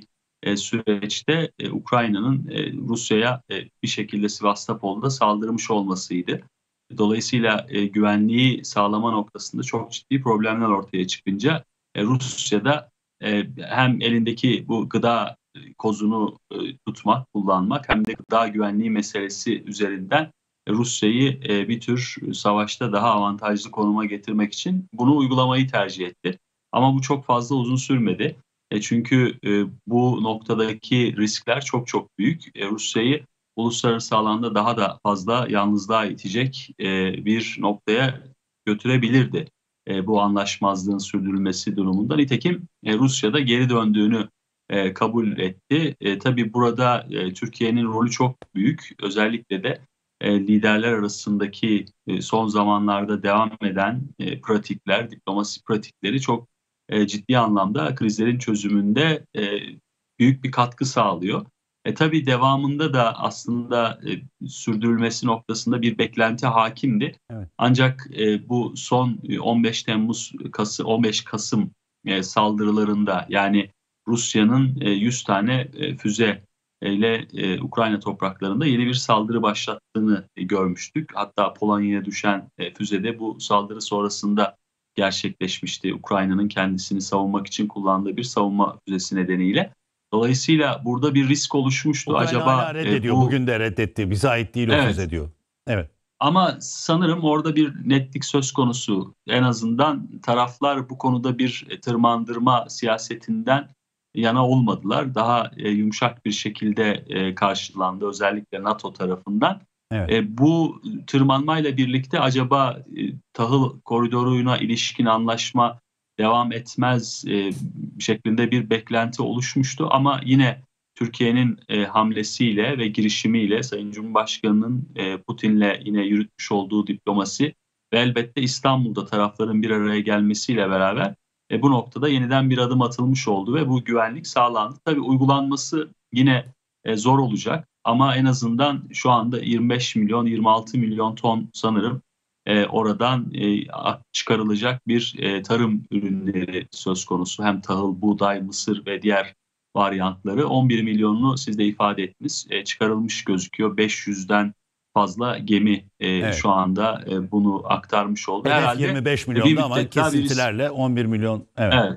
süreçte Ukrayna'nın Rusya'ya bir şekilde Sivastopol'da saldırmış olmasıydı. Dolayısıyla e, güvenliği sağlama noktasında çok ciddi problemler ortaya çıkınca e, Rusya'da e, hem elindeki bu gıda kozunu e, tutmak, kullanmak hem de gıda güvenliği meselesi üzerinden e, Rusya'yı e, bir tür savaşta daha avantajlı konuma getirmek için bunu uygulamayı tercih etti. Ama bu çok fazla uzun sürmedi. E, çünkü e, bu noktadaki riskler çok çok büyük. E, Rusya'yı uluslararası alanda daha da fazla yalnızlığa itecek e, bir noktaya götürebilirdi e, bu anlaşmazlığın sürdürülmesi durumunda. Nitekim e, Rusya'da geri döndüğünü e, kabul etti. E, tabii burada e, Türkiye'nin rolü çok büyük. Özellikle de e, liderler arasındaki e, son zamanlarda devam eden e, pratikler, diplomasi pratikleri çok e, ciddi anlamda krizlerin çözümünde e, büyük bir katkı sağlıyor. E tabii devamında da aslında e, sürdürülmesi noktasında bir beklenti hakimdi. Evet. Ancak e, bu son on beş Temmuz Kasım on beş Kasım e, saldırılarında, yani Rusya'nın e, yüz tane e, füze ile e, Ukrayna topraklarında yeni bir saldırı başlattığını e, görmüştük. Hatta Polonya'ya düşen e, füze de bu saldırı sonrasında gerçekleşmişti. Ukrayna'nın kendisini savunmak için kullandığı bir savunma füzesi nedeniyle. Dolayısıyla burada bir risk oluşmuştu. Ukrayna Acaba reddediyor. e, bu, bugün de reddetti. Bize ait değil o evet. füze diyor. Evet. Ama sanırım orada bir netlik söz konusu. En azından taraflar bu konuda bir tırmandırma siyasetinden yana olmadılar. Daha e, yumuşak bir şekilde e, karşılandı, özellikle NATO tarafından. Evet. E, bu tırmanmayla birlikte acaba e, tahıl koridoruna ilişkin anlaşma devam etmez e, şeklinde bir beklenti oluşmuştu. Ama yine Türkiye'nin e, hamlesiyle ve girişimiyle, Sayın Cumhurbaşkanı'nın e, Putin'le yine yürütmüş olduğu diplomasi ve elbette İstanbul'da tarafların bir araya gelmesiyle beraber e, bu noktada yeniden bir adım atılmış oldu ve bu güvenlik sağlandı. Tabii uygulanması yine e, zor olacak ama en azından şu anda yirmi beş milyon yirmi altı milyon ton sanırım e, oradan e, çıkarılacak bir e, tarım ürünleri söz konusu. Hem tahıl, buğday, mısır ve diğer varyantları. on bir milyonunu siz de ifade ettiniz. E, çıkarılmış gözüküyor. beş yüzden fazla gemi e, evet. şu anda e, bunu aktarmış oldu. Hedef Herhalde yirmi beş milyonda ama kesintilerle on bir milyon. Evet. evet.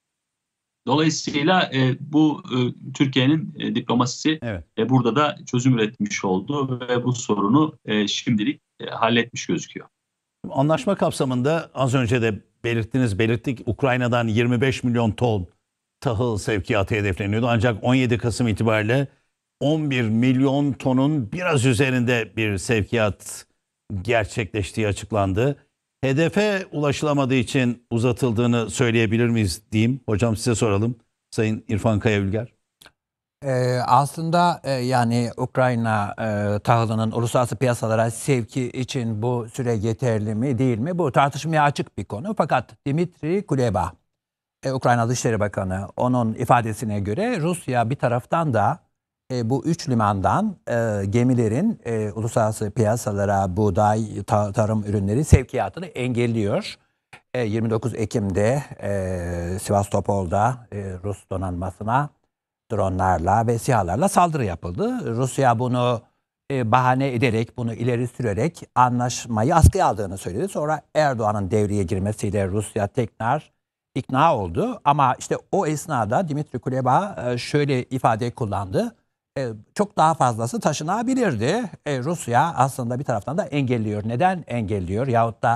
Dolayısıyla e, bu e, Türkiye'nin e, diplomasisi evet. e, burada da çözüm üretmiş oldu ve bu sorunu e, şimdilik e, halletmiş gözüküyor. Anlaşma kapsamında az önce de belirttiniz, belirttik. Ukrayna'dan yirmi beş milyon ton tahıl sevkiyatı hedefleniyordu. Ancak on yedi Kasım itibariyle on bir milyon tonun biraz üzerinde bir sevkiyat gerçekleştiği açıklandı. Hedefe ulaşılamadığı için uzatıldığını söyleyebilir miyiz diyeyim. Hocam size soralım. Sayın İrfan Kaya-Ülger. Ee, aslında e, yani Ukrayna e, tahılının uluslararası piyasalara sevki için bu süre yeterli mi değil mi? Bu tartışmaya açık bir konu. Fakat Dmitri Kuleba, e, Ukrayna Dışişleri Bakanı, onun ifadesine göre Rusya bir taraftan da e, bu üç limandan e, gemilerin e, uluslararası piyasalara buğday, ta, tarım ürünleri sevkiyatını engelliyor. E, yirmi dokuz Ekim'de e, Sivastopol'da e, Rus donanmasına dronlarla ve SİHA'larla saldırı yapıldı. Rusya bunu e, bahane ederek, bunu ileri sürerek anlaşmayı askıya aldığını söyledi. Sonra Erdoğan'ın devreye girmesiyle Rusya tekrar ikna oldu. Ama işte o esnada Dmitri Kuleba e, şöyle ifade kullandı. E, çok daha fazlası taşınabilirdi. E, Rusya aslında bir taraftan da engelliyor. Neden engelliyor? Yahut da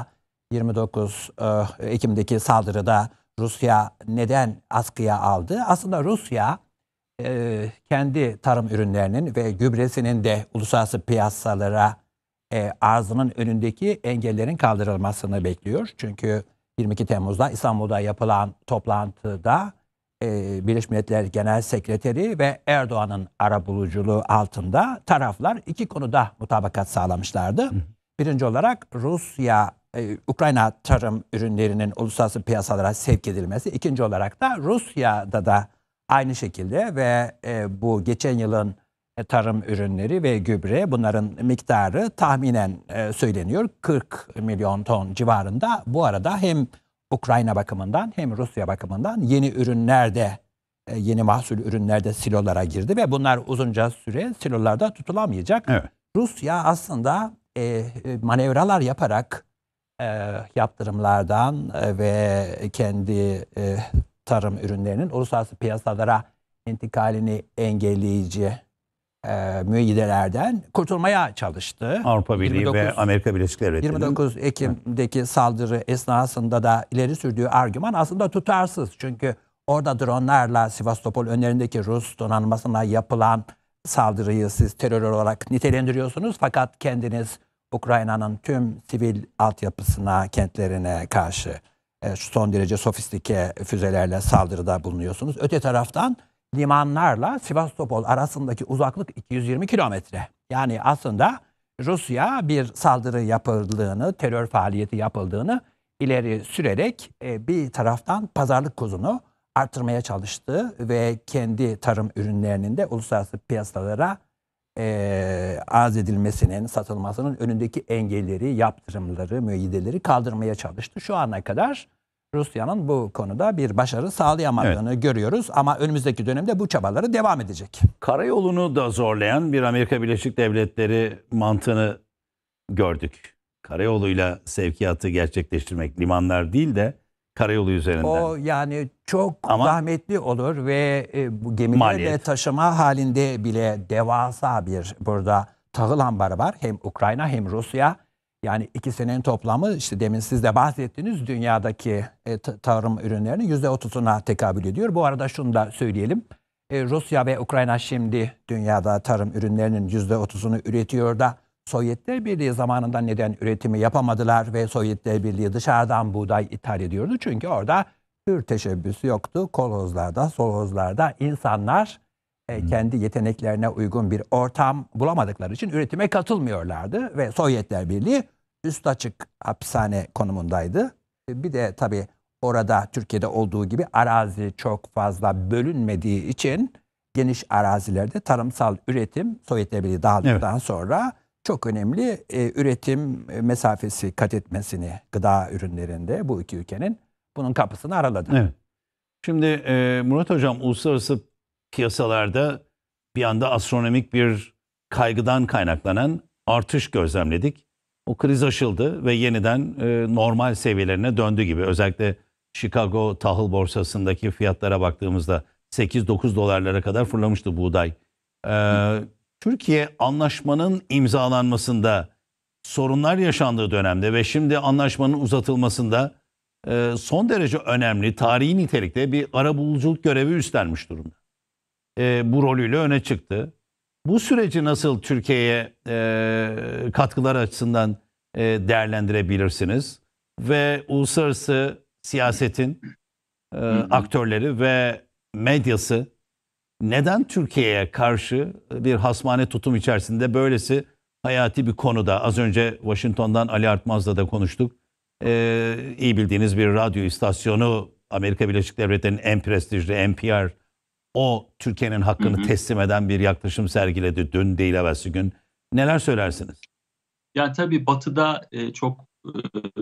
yirmi dokuz Ekim'deki saldırıda Rusya neden askıya aldı? Aslında Rusya e, kendi tarım ürünlerinin ve gübresinin de uluslararası piyasalara e, arzının önündeki engellerin kaldırılmasını bekliyor. Çünkü yirmi iki Temmuz'da İstanbul'da yapılan toplantıda e, Birleşmiş Milletler Genel Sekreteri ve Erdoğan'ın arabuluculuğu altında taraflar iki konuda mutabakat sağlamışlardı. Birinci olarak Rusya, e, Ukrayna tarım ürünlerinin uluslararası piyasalara sevk edilmesi. İkinci olarak da Rusya'da da aynı şekilde ve e, bu geçen yılın e, tarım ürünleri ve gübre, bunların miktarı tahminen e, söyleniyor kırk milyon ton civarında. Bu arada hem Ukrayna bakımından hem Rusya bakımından yeni ürünlerde, e, yeni mahsul ürünlerde silolara girdi ve bunlar uzunca süre silolarda tutulamayacak. Evet. Rusya aslında e, manevralar yaparak e, yaptırımlardan e, ve kendi e, tarım ürünlerinin uluslararası piyasalara intikalini engelleyici e, müeyyidelerden kurtulmaya çalıştı. Avrupa Birliği yirmi dokuz ve Amerika Birleşik Devletleri'nin yirmi dokuz Ekim'deki saldırı esnasında da ileri sürdüğü argüman aslında tutarsız. Çünkü orada dronlarla Sivastopol önlerindeki Rus donanmasına yapılan saldırıyı siz terör olarak nitelendiriyorsunuz. Fakat kendiniz Ukrayna'nın tüm sivil altyapısına, kentlerine karşı e, son derece sofistike füzelerle saldırıda bulunuyorsunuz. Öte taraftan limanlarla Sivastopol arasındaki uzaklık iki yüz yirmi kilometre. Yani aslında Rusya bir saldırı yapıldığını, terör faaliyeti yapıldığını ileri sürerek e, bir taraftan pazarlık kozunu artırmaya çalıştı ve kendi tarım ürünlerinin de uluslararası piyasalara e, arz edilmesinin, satılmasının önündeki engelleri, yaptırımları, müeyyideleri kaldırmaya çalıştı. Şu ana kadar Rusya'nın bu konuda bir başarı sağlayamadığını evet. görüyoruz ama önümüzdeki dönemde bu çabaları devam edecek. Karayolunu da zorlayan bir Amerika Birleşik Devletleri mantığını gördük. Karayoluyla sevkiyatı gerçekleştirmek, limanlar değil de karayolu üzerinden. O yani çok ama zahmetli olur ve e, bu gemilerle maliyet. taşıma halinde bile devasa bir burada tahıl ambarı var. Hem Ukrayna hem Rusya. Yani ikisinin toplamı işte demin siz de bahsettiniz dünyadaki e, tarım ürünlerinin yüzde otuzuna tekabül ediyor. Bu arada şunu da söyleyelim. E, Rusya ve Ukrayna şimdi dünyada tarım ürünlerinin yüzde otuzunu üretiyor da Sovyetler Birliği zamanında neden üretimi yapamadılar ve Sovyetler Birliği dışarıdan buğday ithal ediyordu? Çünkü orada tür teşebbüsü yoktu. Kolhozlarda, solhozlarda insanlar e, kendi yeteneklerine uygun bir ortam bulamadıkları için üretime katılmıyorlardı ve Sovyetler Birliği üst açık hapishane konumundaydı. Bir de tabii orada Türkiye'de olduğu gibi arazi çok fazla bölünmediği için geniş arazilerde tarımsal üretim Sovyetler Birliği dağıldıktan evet. sonra çok önemli e, üretim mesafesi kat etmesini gıda ürünlerinde bu iki ülkenin bunun kapısını araladı. Evet. Şimdi e, Murat Hocam uluslararası piyasalarda bir anda astronomik bir kaygıdan kaynaklanan artış gözlemledik. O kriz aşıldı ve yeniden e, normal seviyelerine döndü gibi. Özellikle Chicago tahıl borsasındaki fiyatlara baktığımızda sekiz dokuz dolarlara kadar fırlamıştı buğday. Ee, Türkiye anlaşmanın imzalanmasında sorunlar yaşandığı dönemde ve şimdi anlaşmanın uzatılmasında e, son derece önemli, tarihi nitelikte bir arabuluculuk görevi üstlenmiş durumda. E, bu rolüyle öne çıktı. Bu süreci nasıl Türkiye'ye e, katkılar açısından e, değerlendirebilirsiniz? Ve uluslararası siyasetin e, aktörleri ve medyası neden Türkiye'ye karşı bir hasmane tutum içerisinde böylesi hayati bir konuda, az önce Washington'dan Ali Artmaz'la da konuştuk. Ee, iyi bildiğiniz bir radyo istasyonu, Amerika Birleşik Devletleri'nin en prestijli N P R, o Türkiye'nin hakkını hı hı. teslim eden bir yaklaşım sergiledi dün değil evvelsi gün. Neler söylersiniz? Yani tabii Batı'da e, çok e,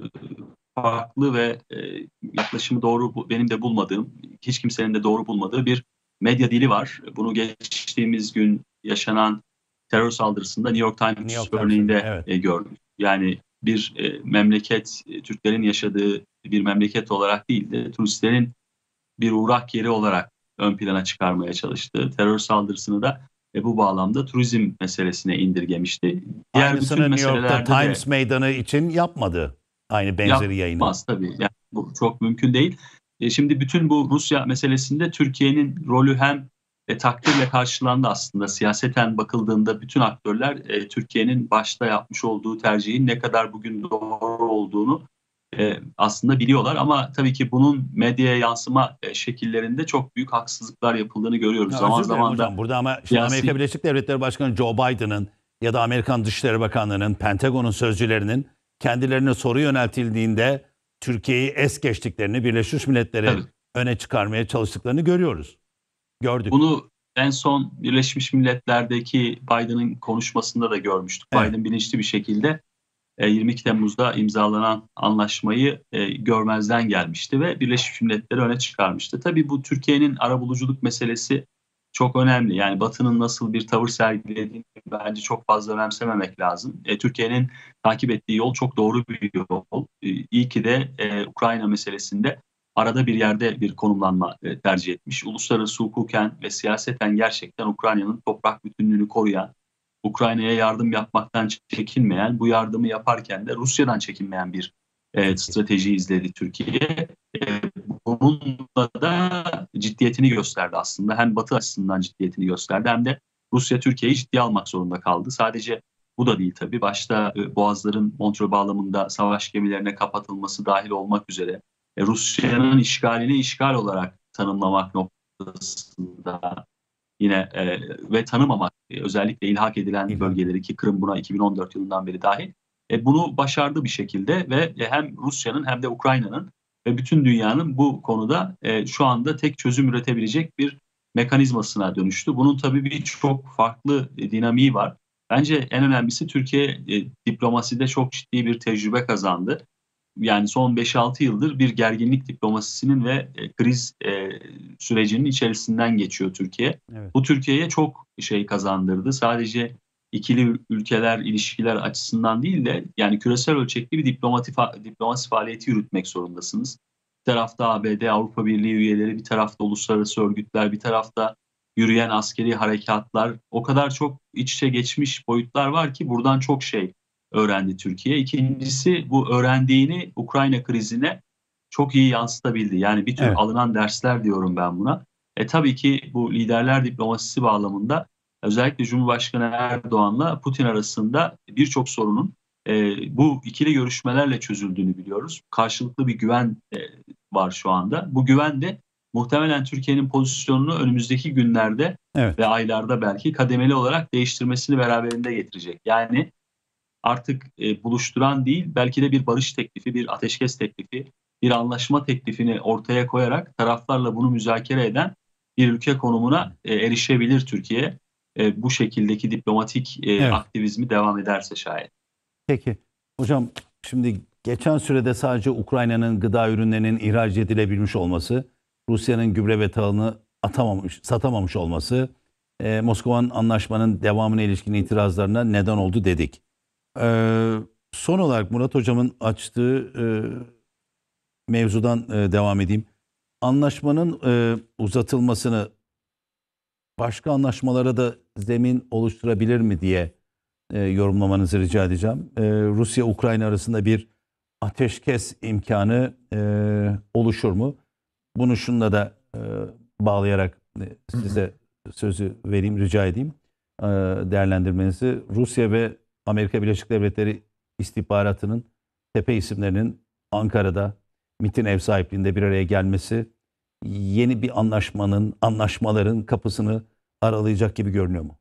farklı ve e, yaklaşımı doğru, benim de bulmadığım, hiç kimsenin de doğru bulmadığı bir medya dili var. Bunu geçtiğimiz gün yaşanan terör saldırısında New York Times, New York örneğinde evet. e, gördük. Yani bir e, memleket, e, Türklerin yaşadığı bir memleket olarak değil de turistlerin bir uğrak yeri olarak ön plana çıkarmaya çalıştı. Terör saldırısını da e, bu bağlamda turizm meselesine indirgemişti. Diğer Aynısını New York'ta Times de, Meydanı için yapmadı. aynı benzeri yayını. Yapmaz tabii. Yani bu çok mümkün değil. E, şimdi bütün bu Rusya meselesinde Türkiye'nin rolü hem e, takdirle karşılandı aslında. Siyaseten bakıldığında bütün aktörler e, Türkiye'nin başta yapmış olduğu tercihin ne kadar bugün doğru olduğunu e, aslında biliyorlar. Ama tabii ki bunun medyaya yansıma e, şekillerinde çok büyük haksızlıklar yapıldığını görüyoruz. Ya, zaman özür dilerim zaman hocam. da Burada ama işte siyasi... Amerika Birleşik Devletleri Başkanı Joe Biden'ın ya da Amerikan Dışişleri Bakanlığı'nın, Pentagon'un sözcülerinin kendilerine soru yöneltildiğinde Türkiye'yi es geçtiklerini, Birleşmiş Milletler'e Evet. öne çıkarmaya çalıştıklarını görüyoruz. Gördük. Bunu en son Birleşmiş Milletler'deki Biden'ın konuşmasında da görmüştük. Evet. Biden bilinçli bir şekilde yirmi iki Temmuz'da imzalanan anlaşmayı görmezden gelmişti ve Birleşmiş Milletler'i öne çıkarmıştı. Tabii bu Türkiye'nin arabuluculuk meselesi çok önemli. Yani Batı'nın nasıl bir tavır sergilediğini bence çok fazla önemsememek lazım. E, Türkiye'nin takip ettiği yol çok doğru bir yol. E, iyi ki de e, Ukrayna meselesinde arada bir yerde bir konumlanma e, tercih etmiş. Uluslararası hukuken ve siyaseten gerçekten Ukrayna'nın toprak bütünlüğünü koruyan, Ukrayna'ya yardım yapmaktan çekinmeyen, bu yardımı yaparken de Rusya'dan çekinmeyen bir e, strateji izledi Türkiye. E, bununla da ciddiyetini gösterdi aslında. Hem Batı açısından ciddiyetini gösterdi hem de Rusya Türkiye'yi ciddiye almak zorunda kaldı. Sadece bu da değil tabii. Başta e, Boğazların Montreux bağlamında savaş gemilerine kapatılması dahil olmak üzere e, Rusya'nın işgalini işgal olarak tanımlamak noktasında yine e, ve tanımamak, e, özellikle ilhak edilen İlhak. bölgeleri ki Kırım buna iki bin on dört yılından beri dahil. E, bunu başardı bir şekilde ve e, hem Rusya'nın hem de Ukrayna'nın ve bütün dünyanın bu konuda e, şu anda tek çözüm üretebilecek bir mekanizmasına dönüştü. Bunun tabii birçok farklı e, dinamiği var. Bence en önemlisi Türkiye e, diplomaside çok ciddi bir tecrübe kazandı. Yani son beş altı yıldır bir gerginlik diplomasisinin ve e, kriz e, sürecinin içerisinden geçiyor Türkiye. Evet. Bu Türkiye'ye çok şey kazandırdı. Sadece ikili ülkeler ilişkiler açısından değil de yani küresel ölçekli bir diplomati fa- diplomasi faaliyeti yürütmek zorundasınız. Bir tarafta A B D, Avrupa Birliği üyeleri, bir tarafta uluslararası örgütler, bir tarafta yürüyen askeri harekatlar. O kadar çok iç içe geçmiş boyutlar var ki buradan çok şey öğrendi Türkiye. İkincisi bu öğrendiğini Ukrayna krizine çok iyi yansıtabildi. Yani bir tür Evet. alınan dersler diyorum ben buna. E tabii ki bu liderler diplomasisi bağlamında özellikle Cumhurbaşkanı Erdoğan'la Putin arasında birçok sorunun e, bu ikili görüşmelerle çözüldüğünü biliyoruz. Karşılıklı bir güven e, var şu anda. Bu güven de muhtemelen Türkiye'nin pozisyonunu önümüzdeki günlerde Evet. ve aylarda belki kademeli olarak değiştirmesini beraberinde getirecek. Yani artık e, buluşturan değil, belki de bir barış teklifi, bir ateşkes teklifi, bir anlaşma teklifini ortaya koyarak taraflarla bunu müzakere eden bir ülke konumuna e, erişebilir Türkiye. E, bu şekildeki diplomatik e, Evet. aktivizmi devam ederse şayet. Peki. Hocam şimdi geçen sürede sadece Ukrayna'nın gıda ürünlerinin ihraç edilebilmiş olması, Rusya'nın gübre ve tahılını atamamış, satamamış olması, e, Moskova'nın anlaşmanın devamına ilişkin itirazlarına neden oldu dedik. Ee, son olarak Murat Hocam'ın açtığı e, mevzudan e, devam edeyim. Anlaşmanın e, uzatılmasını başka anlaşmalara da zemin oluşturabilir mi diye e, yorumlamanızı rica edeceğim. E, Rusya-Ukrayna arasında bir ateşkes imkanı e, oluşur mu? Bunu şunla da e, bağlayarak e, size sözü vereyim, rica edeyim e, değerlendirmenizi. Rusya ve Amerika Birleşik Devletleri istihbaratının tepe isimlerinin Ankara'da MİT'in ev sahipliğinde bir araya gelmesi yeni bir anlaşmanın, anlaşmaların kapısını aralayacak gibi görünüyor mu?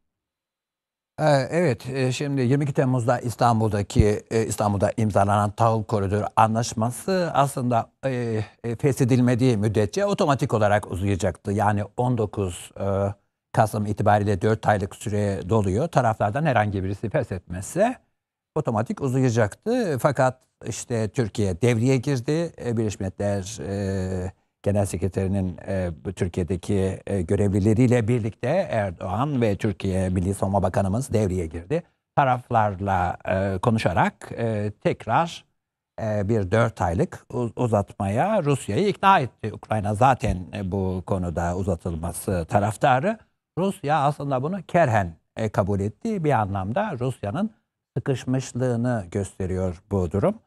Evet, şimdi yirmi iki Temmuz'da İstanbul'daki İstanbul'da imzalanan tahıl koridoru anlaşması aslında e, feshedilmediği müddetçe otomatik olarak uzayacaktı. Yani on dokuz Kasım itibariyle dört aylık süre doluyor. Taraflardan herhangi birisi feshetmezse otomatik uzayacaktı. Fakat işte Türkiye devreye girdi. Birleşmiş Milletler e, Genel Sekreterinin e, Türkiye'deki e, görevlileriyle birlikte Erdoğan ve Türkiye Milli Savunma Bakanımız devreye girdi. Taraflarla e, konuşarak e, tekrar e, bir dört aylık uzatmaya Rusya'yı ikna etti. Ukrayna zaten e, bu konuda uzatılması taraftarı. Rusya aslında bunu kerhen e, kabul etti. Bir anlamda Rusya'nın sıkışmışlığını gösteriyor bu durum.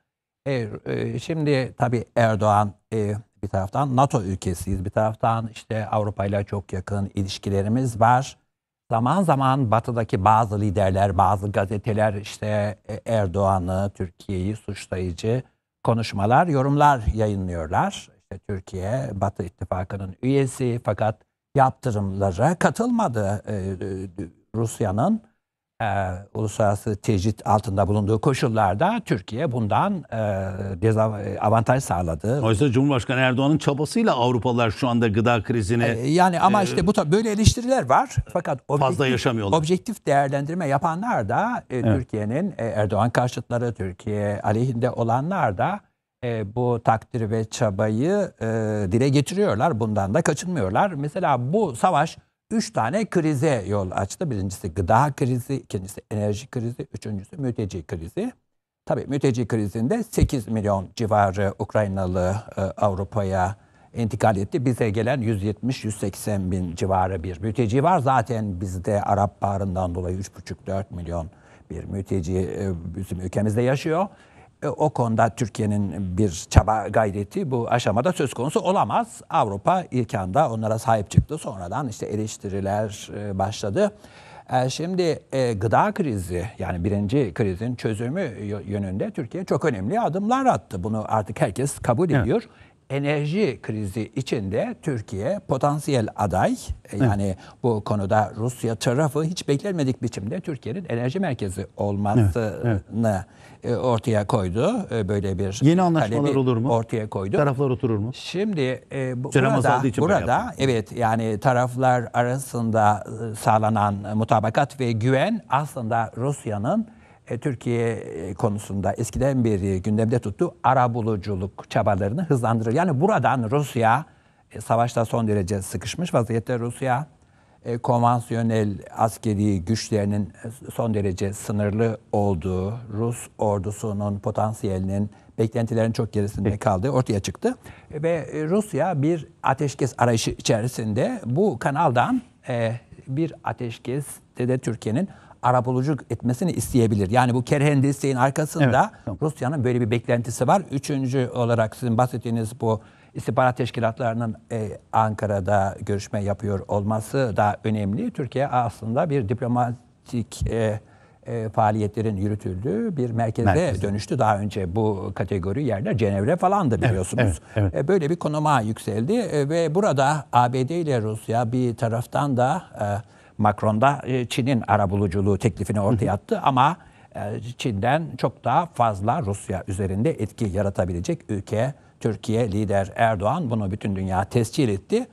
E, e, şimdi tabii Erdoğan e, bir taraftan NATO ülkesiyiz, bir taraftan işte Avrupa ile çok yakın ilişkilerimiz var. Zaman zaman Batı'daki bazı liderler, bazı gazeteler işte Erdoğan'ı, Türkiye'yi suçlayıcı konuşmalar, yorumlar yayınlıyorlar. İşte Türkiye, Batı İttifakı'nın üyesi fakat yaptırımlara katılmadı. Ee, Rusya'nın e, uluslararası tecrit altında bulunduğu koşullarda Türkiye bundan e, dezavantaj sağladı. Oysa Cumhurbaşkanı Erdoğan'ın çabasıyla Avrupalılar şu anda gıda krizini... E, yani ama e, işte bu böyle eleştiriler var. Fakat fazla objektif, yaşamıyorlar. objektif değerlendirme yapanlar da e, Evet. Türkiye'nin e, Erdoğan karşıtları, Türkiye aleyhinde olanlar da e, bu takdiri ve çabayı e, dile getiriyorlar. Bundan da kaçınmıyorlar. Mesela bu savaş üç tane krize yol açtı. Birincisi gıda krizi, ikincisi enerji krizi, üçüncüsü mülteci krizi. Tabii mülteci krizinde sekiz milyon civarı Ukraynalı e, Avrupa'ya intikal etti. Bize gelen yüz yetmiş yüz seksen bin civarı bir mülteci var. Zaten bizde Arap Baharı'ndan dolayı üç buçuk dört milyon bir mülteci e, bizim ülkemizde yaşıyor. E, o konuda Türkiye'nin bir çaba gayreti bu aşamada söz konusu olamaz. Avrupa ilk anda onlara sahip çıktı. Sonradan işte eleştiriler e, başladı. E, şimdi e, gıda krizi, yani birinci krizin çözümü yönünde Türkiye çok önemli adımlar attı. Bunu artık herkes kabul ediyor. Evet. Enerji krizi içinde Türkiye potansiyel aday. E, yani evet. Bu konuda Rusya tarafı hiç beklenmedik biçimde Türkiye'nin enerji merkezi olmasını evet. Evet. ortaya koydu. Böyle bir yeni anlaşmalar olur mu? Ortaya koydu. Taraflar oturur mu? Şimdi e, bu, Cerem burada, için burada evet, yani taraflar arasında sağlanan mutabakat ve güven aslında Rusya'nın e, Türkiye konusunda eskiden beri gündemde tuttuğu arabuluculuk çabalarını hızlandırır. Yani buradan Rusya e, savaşta son derece sıkışmış vaziyette. Rusya e, konvansiyonel askeri güçlerinin son derece sınırlı olduğu, Rus ordusunun potansiyelinin beklentilerin çok gerisinde kaldığı ortaya çıktı. Ve Rusya bir ateşkes arayışı içerisinde bu kanaldan e, bir ateşkeste de Türkiye'nin arabuluculuk etmesini isteyebilir. Yani bu kerhendisliğin arkasında evet, tamam. Rusya'nın böyle bir beklentisi var. Üçüncü olarak sizin bahsettiğiniz bu istihbarat teşkilatlarının e, Ankara'da görüşme yapıyor olması da önemli. Türkiye aslında bir diplomatik e, e, faaliyetlerin yürütüldüğü bir merkeze Merkez. dönüştü. Daha önce bu kategori yerler Cenevre falandı biliyorsunuz. Evet, evet, evet. E, böyle bir konuma yükseldi e, ve burada A B D ile Rusya bir taraftan da e, Macron'da Çin'in arabuluculuğu teklifini ortaya attı ama Çin'den çok daha fazla Rusya üzerinde etki yaratabilecek ülke Türkiye, lider Erdoğan bunu bütün dünya tescil etti.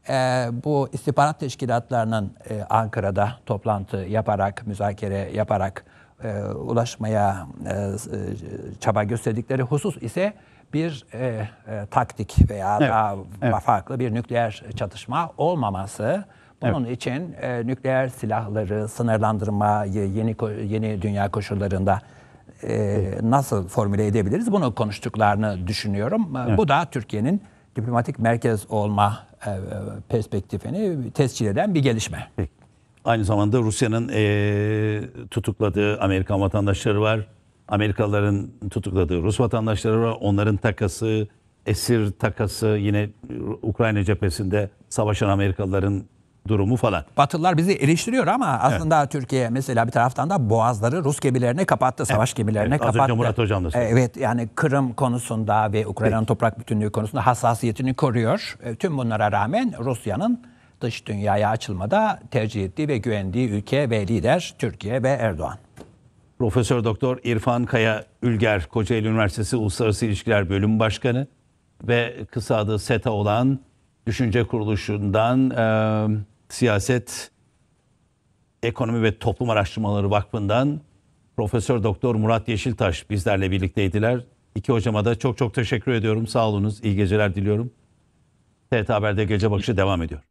Bu istihbarat teşkilatlarının Ankara'da toplantı yaparak, müzakere yaparak ulaşmaya çaba gösterdikleri husus ise bir e, e, taktik veya evet, daha evet. farklı bir nükleer çatışma olmaması. Bunun evet. için e, nükleer silahları sınırlandırmayı yeni yeni dünya koşullarında e, evet. nasıl formüle edebiliriz? Bunu konuştuklarını düşünüyorum. Evet. Bu da Türkiye'nin diplomatik merkez olma e, perspektifini tescil eden bir gelişme. Peki. Aynı zamanda Rusya'nın e, tutukladığı Amerikan vatandaşları var. Amerikalıların tutukladığı Rus vatandaşları var. Onların takası, esir takası, yine Ukrayna cephesinde savaşan Amerikalıların durumu falan. Batılılar bizi eleştiriyor ama aslında evet. Türkiye mesela bir taraftan da boğazları Rus gemilerine kapattı, savaş evet. gemilerine evet. kapattı. Az önce Murat Hocam da söyledi. Evet, yani Kırım konusunda ve Ukrayna'nın toprak bütünlüğü konusunda hassasiyetini koruyor. Tüm bunlara rağmen Rusya'nın dış dünyaya açılmada tercih ettiği ve güvendiği ülke ve lider Türkiye ve Erdoğan. Profesör Doktor İrfan Kaya Ülger, Kocaeli Üniversitesi Uluslararası İlişkiler Bölüm Başkanı ve kısa adı SETA olan Düşünce Kuruluşu'ndan e, Siyaset, Ekonomi ve Toplum Araştırmaları Vakfı'ndan Profesör Doktor Murat Yeşiltaş bizlerle birlikteydiler. İki hocama da çok çok teşekkür ediyorum. Sağ olunuz. İyi geceler diliyorum. T R T Haber'de Gece Bakışı devam ediyor.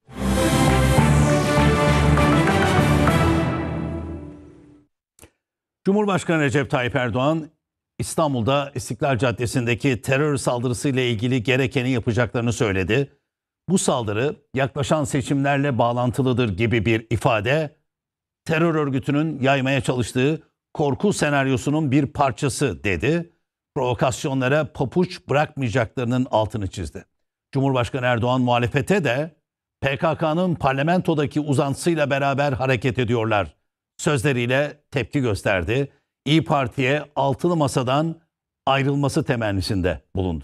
Cumhurbaşkanı Recep Tayyip Erdoğan, İstanbul'da İstiklal Caddesi'ndeki terör saldırısıyla ilgili gerekeni yapacaklarını söyledi. Bu saldırı yaklaşan seçimlerle bağlantılıdır gibi bir ifade, terör örgütünün yaymaya çalıştığı korku senaryosunun bir parçası dedi. provokasyonlara papuç bırakmayacaklarının altını çizdi. Cumhurbaşkanı Erdoğan muhalefete de P K K'nın parlamentodaki uzantısıyla beraber hareket ediyorlar sözleriyle tepki gösterdi. İYİ Parti'ye altılı masadan ayrılması temennisinde bulundu.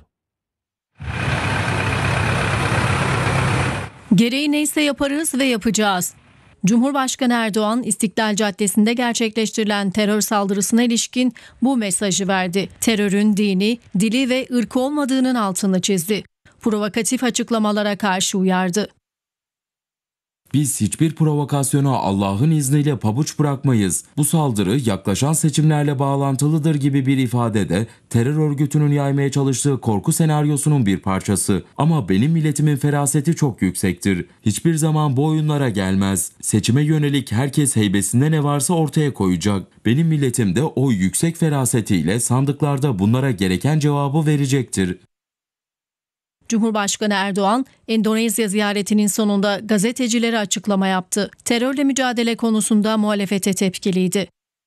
Gereği neyse yaparız ve yapacağız. Cumhurbaşkanı Erdoğan, İstiklal Caddesi'nde gerçekleştirilen terör saldırısına ilişkin bu mesajı verdi. Terörün dini, dili ve ırkı olmadığının altını çizdi. Provokatif açıklamalara karşı uyardı. Biz hiçbir provokasyona Allah'ın izniyle pabuç bırakmayız. Bu saldırı yaklaşan seçimlerle bağlantılıdır gibi bir ifadede terör örgütünün yaymaya çalıştığı korku senaryosunun bir parçası. Ama benim milletimin feraseti çok yüksektir. Hiçbir zaman bu oyunlara gelmez. Seçime yönelik herkes heybesinde ne varsa ortaya koyacak. Benim milletim de o yüksek ferasetiyle sandıklarda bunlara gereken cevabı verecektir. Cumhurbaşkanı Erdoğan, Endonezya ziyaretinin sonunda gazetecilere açıklama yaptı. Terörle mücadele konusunda muhalefete tepkiliydi.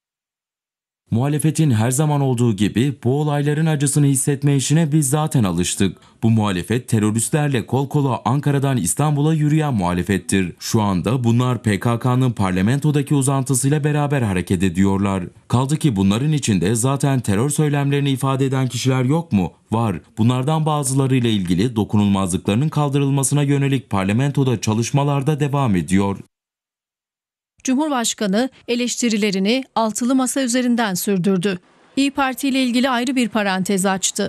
Muhalefetin her zaman olduğu gibi bu olayların acısını hissetme işine biz zaten alıştık. Bu muhalefet teröristlerle kol kola Ankara'dan İstanbul'a yürüyen muhalefettir. Şu anda bunlar P K K'nın parlamentodaki uzantısıyla beraber hareket ediyorlar. Kaldı ki bunların içinde zaten terör söylemlerini ifade eden kişiler yok mu? Var. Bunlardan bazılarıyla ilgili dokunulmazlıklarının kaldırılmasına yönelik parlamentoda çalışmalarda devam ediyor. Cumhurbaşkanı eleştirilerini altılı masa üzerinden sürdürdü. İYİ Parti ile ilgili ayrı bir parantez açtı.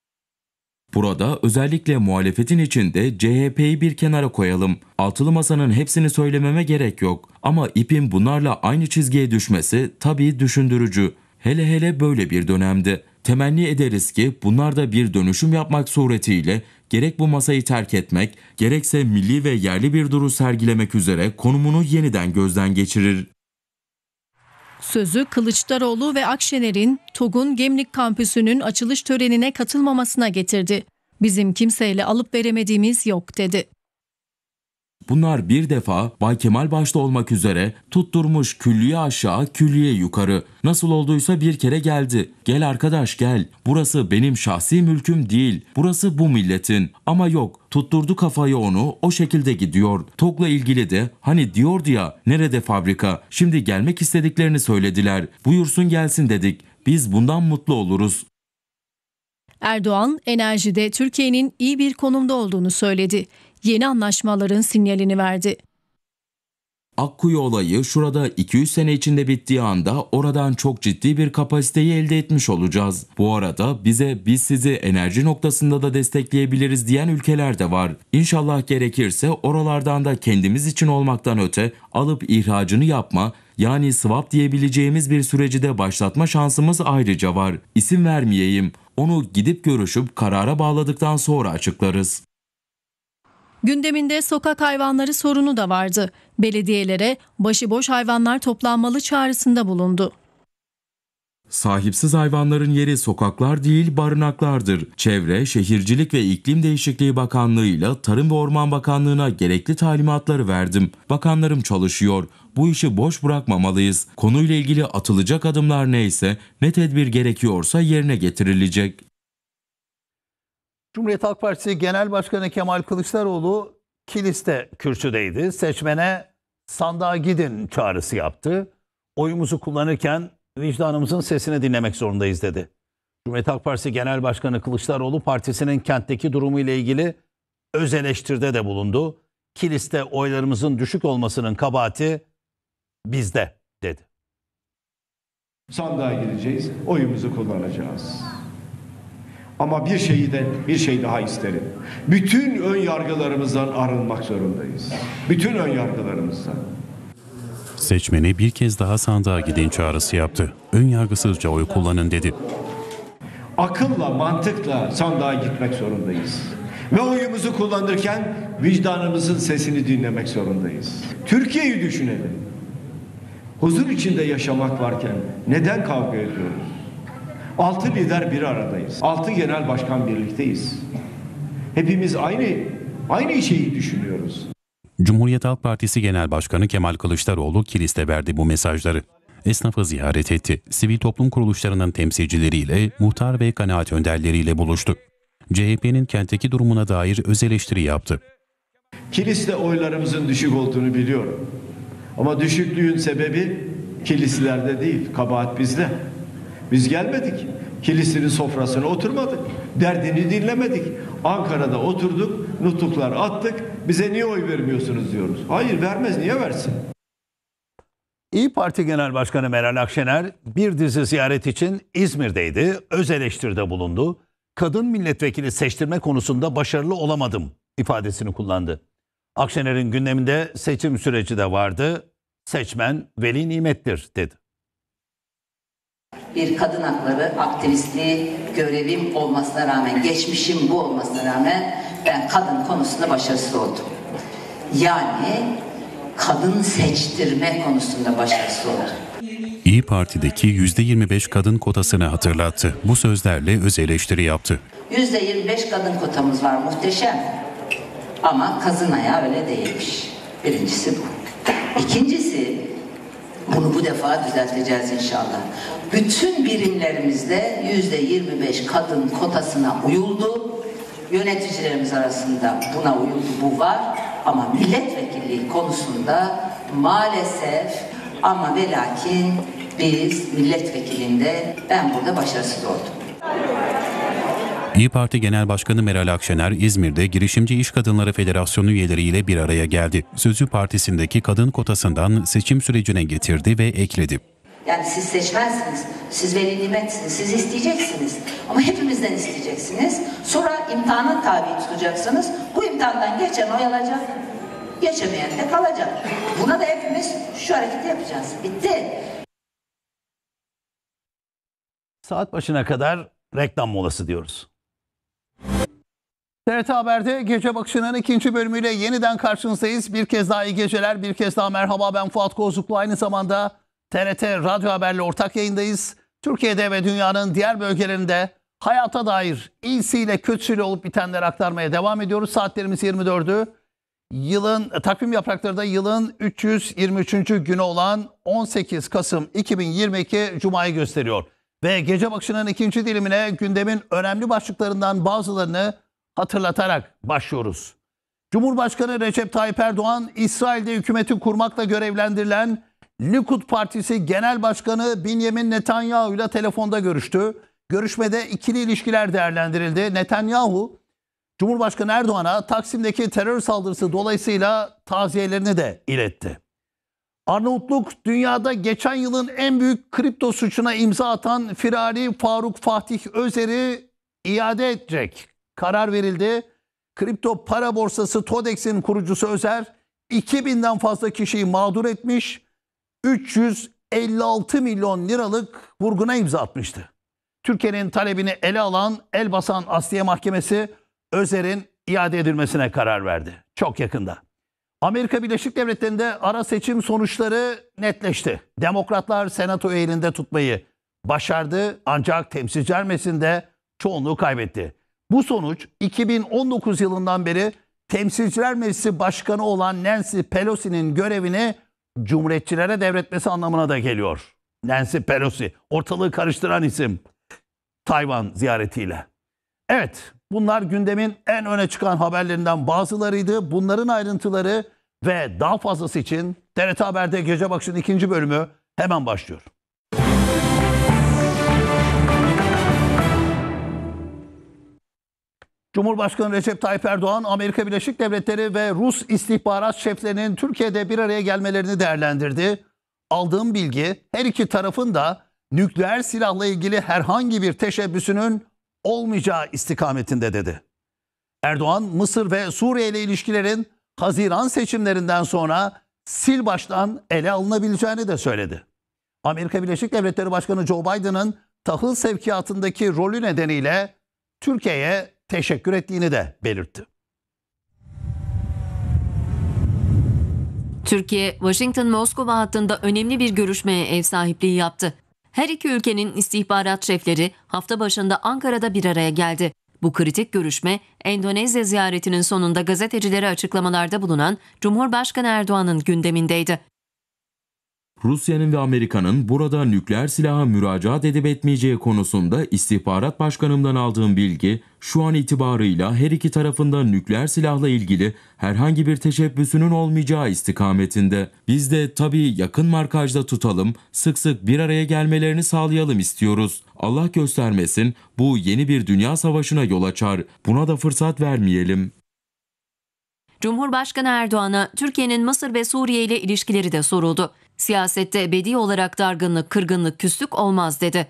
Burada özellikle muhalefetin içinde C H P'yi bir kenara koyalım. Altılı masanın hepsini söylememe gerek yok. Ama ipin bunlarla aynı çizgiye düşmesi tabii düşündürücü. Hele hele böyle bir dönemde. Temenni ederiz ki bunlar da bir dönüşüm yapmak suretiyle gerek bu masayı terk etmek, gerekse milli ve yerli bir duruş sergilemek üzere konumunu yeniden gözden geçirir. Sözü Kılıçdaroğlu ve Akşener'in TOG'un Gemlik kampüsünün açılış törenine katılmamasına getirdi. Bizim kimseyle alıp veremediğimiz yok dedi. Bunlar bir defa Bay Kemal başta olmak üzere tutturmuş külliye aşağı külliye yukarı. Nasıl olduysa bir kere geldi. Gel arkadaş gel. Burası benim şahsi mülküm değil. Burası bu milletin. Ama yok, tutturdu kafayı onu, o şekilde gidiyor. TOG'la ilgili de hani diyordu ya, nerede fabrika? Şimdi gelmek istediklerini söylediler. Buyursun gelsin dedik. Biz bundan mutlu oluruz. Erdoğan, enerjide Türkiye'nin iyi bir konumda olduğunu söyledi. Yeni anlaşmaların sinyalini verdi. Akkuyu olayı şurada iki yüz sene içinde bittiği anda oradan çok ciddi bir kapasiteyi elde etmiş olacağız. Bu arada bize biz sizi enerji noktasında da destekleyebiliriz diyen ülkeler de var. İnşallah gerekirse oralardan da kendimiz için olmaktan öte alıp ihracını yapma, yani swap diyebileceğimiz bir süreci de başlatma şansımız ayrıca var. İsim vermeyeyim. Onu gidip görüşüp karara bağladıktan sonra açıklarız. Gündeminde sokak hayvanları sorunu da vardı. Belediyelere başıboş hayvanlar toplanmalı çağrısında bulundu. Sahipsiz hayvanların yeri sokaklar değil barınaklardır. Çevre, Şehircilik ve İklim Değişikliği Bakanlığı ile Tarım ve Orman Bakanlığı'na gerekli talimatları verdim. Bakanlarım çalışıyor. Bu işi boş bırakmamalıyız. Konuyla ilgili atılacak adımlar neyse, ne tedbir gerekiyorsa yerine getirilecek. Cumhuriyet Halk Partisi Genel Başkanı Kemal Kılıçdaroğlu Kilis'te kürsüdeydi. Seçmene sandığa gidin çağrısı yaptı. Oyumuzu kullanırken vicdanımızın sesini dinlemek zorundayız dedi. Cumhuriyet Halk Partisi Genel Başkanı Kılıçdaroğlu partisinin kentteki durumu ile ilgili öz eleştiride de bulundu. Kilis'te oylarımızın düşük olmasının kabahati bizde dedi. Sandığa gideceğiz, oyumuzu kullanacağız. Ama bir şeyi de bir şey daha isterim. Bütün ön yargılarımızdan arınmak zorundayız. Bütün ön yargılarımızdan. Seçmeni bir kez daha sandığa gidin çağrısı yaptı. Ön yargısızca oy kullanın dedi. Akılla, mantıkla sandığa gitmek zorundayız. Ve oyumuzu kullanırken vicdanımızın sesini dinlemek zorundayız. Türkiye'yi düşünelim. Huzur içinde yaşamak varken neden kavga ediyoruz? Altı lider bir aradayız. Altı genel başkan birlikteyiz. Hepimiz aynı aynı şeyi düşünüyoruz. Cumhuriyet Halk Partisi Genel Başkanı Kemal Kılıçdaroğlu Kilis'te verdi bu mesajları. Esnafı ziyaret etti. Sivil toplum kuruluşlarının temsilcileriyle, muhtar ve kanaat önderleriyle buluştu. C H P'nin kentteki durumuna dair öz eleştiri yaptı. Kilis'te oylarımızın düşük olduğunu biliyorum. Ama düşüklüğün sebebi kilislerde değil, kabahat bizde. Biz gelmedik. Kilisinin sofrasına oturmadık. Derdini dinlemedik. Ankara'da oturduk, nutuklar attık. Bize niye oy vermiyorsunuz diyoruz. Hayır, vermez, niye versin? İYİ Parti Genel Başkanı Meral Akşener bir dizi ziyaret için İzmir'deydi. Öz eleştiride bulundu. Kadın milletvekili seçtirme konusunda başarılı olamadım ifadesini kullandı. Akşener'in gündeminde seçim süreci de vardı. Seçmen veli nimettir dedi. Bir kadın hakları aktivistliği görevim olmasına rağmen, geçmişim bu olmasına rağmen ben kadın konusunda başarısız oldum. Yani kadın seçtirme konusunda başarısız oldum. İYİ Parti'deki yüzde yirmi beş kadın kotasını hatırlattı. Bu sözlerle öz eleştiri yaptı. yüzde yirmi beş kadın kotamız var, muhteşem. Ama kazın ayağı öyle değilmiş. Birincisi bu. İkincisi, bunu bu defa düzelteceğiz inşallah. Bütün birimlerimizde yüzde yirmi beş kadın kotasına uyuldu. Yöneticilerimiz arasında buna uyuldu, bu var. Ama milletvekilliği konusunda maalesef ama ve lakin biz milletvekilinde ben burada başarısız oldum. İYİ Parti Genel Başkanı Meral Akşener, İzmir'de Girişimci İş Kadınları Federasyonu üyeleriyle bir araya geldi. Sözcü Partisi'ndeki kadın kotasından seçim sürecine getirdi ve ekledi. Yani siz seçmezsiniz, siz veli nimetsiniz, siz isteyeceksiniz. Ama hepimizden isteyeceksiniz. Sonra imtihana tabi tutacaksınız. Bu imtihandan geçen oy alacak, geçemeyen de kalacak. Buna da hepimiz şu hareketi yapacağız. Bitti. Saat başına kadar reklam molası diyoruz. T R T Haber'de Gece Bakışı'nın ikinci bölümüyle yeniden karşınızdayız. Bir kez daha iyi geceler, bir kez daha merhaba. Ben Fuat Kozluklu. Aynı zamanda T R T Radyo Haber'le ortak yayındayız. Türkiye'de ve dünyanın diğer bölgelerinde hayata dair iyisiyle kötüsüyle olup bitenleri aktarmaya devam ediyoruz. Saatlerimiz yirmi dördü. Yılın takvim yaprakları da yılın üç yüz yirmi üçüncü günü olan on sekiz Kasım iki bin yirmi iki Cuma'yı gösteriyor. Ve Gece Bakışı'nın ikinci dilimine gündemin önemli başlıklarından bazılarını hatırlatarak başlıyoruz. Cumhurbaşkanı Recep Tayyip Erdoğan, İsrail'de hükümeti kurmakla görevlendirilen Likud Partisi Genel Başkanı Benjamin Netanyahu ile telefonda görüştü. Görüşmede ikili ilişkiler değerlendirildi. Netanyahu, Cumhurbaşkanı Erdoğan'a Taksim'deki terör saldırısı dolayısıyla taziyelerini de iletti. Arnavutluk, dünyada geçen yılın en büyük kripto suçuna imza atan firari Faruk Fatih Özer'i iade edecek karar verildi. Kripto para borsası Todex'in kurucusu Özer, iki binden fazla kişiyi mağdur etmiş, üç yüz elli altı milyon liralık vurguna imza atmıştı. Türkiye'nin talebini ele alan Elbasan Asliye Mahkemesi Özer'in iade edilmesine karar verdi. Çok yakında. Amerika Birleşik Devletleri'nde ara seçim sonuçları netleşti. Demokratlar senatoyu elinde tutmayı başardı ancak Temsilciler Meclisi'nde çoğunluğu kaybetti. Bu sonuç iki bin on dokuz yılından beri Temsilciler Meclisi Başkanı olan Nancy Pelosi'nin görevini Cumhuriyetçilere devretmesi anlamına da geliyor. Nancy Pelosi, ortalığı karıştıran isim, Tayvan ziyaretiyle. Evet, bunlar gündemin en öne çıkan haberlerinden bazılarıydı. Bunların ayrıntıları ve daha fazlası için T R T Haber'de Gece Bakışı'nın ikinci bölümü hemen başlıyor. Cumhurbaşkanı Recep Tayyip Erdoğan, Amerika Birleşik Devletleri ve Rus istihbarat şeflerinin Türkiye'de bir araya gelmelerini değerlendirdi. Aldığım bilgi, her iki tarafın da nükleer silahla ilgili herhangi bir teşebbüsünün olmayacağı istikametinde dedi. Erdoğan, Mısır ve Suriye ile ilişkilerin Haziran seçimlerinden sonra sil baştan ele alınabileceğini de söyledi. Amerika Birleşik Devletleri Başkanı Joe Biden'ın tahıl sevkiyatındaki rolü nedeniyle Türkiye'ye teşekkür ettiğini de belirtti. Türkiye, Washington-Moskova hattında önemli bir görüşmeye ev sahipliği yaptı. Her iki ülkenin istihbarat şefleri hafta başında Ankara'da bir araya geldi. Bu kritik görüşme, Endonezya ziyaretinin sonunda gazetecilere açıklamalarda bulunan Cumhurbaşkanı Erdoğan'ın gündemindeydi. Rusya'nın ve Amerika'nın burada nükleer silaha müracaat edip etmeyeceği konusunda istihbarat başkanımdan aldığım bilgi şu an itibarıyla her iki tarafında nükleer silahla ilgili herhangi bir teşebbüsünün olmayacağı istikametinde. Biz de tabii yakın markajda tutalım, sık sık bir araya gelmelerini sağlayalım istiyoruz. Allah göstermesin bu yeni bir dünya savaşına yol açar. Buna da fırsat vermeyelim. Cumhurbaşkanı Erdoğan'a Türkiye'nin Mısır ve Suriye ile ilişkileri de soruldu. Siyasette ebedi olarak dargınlık, kırgınlık, küslük olmaz dedi.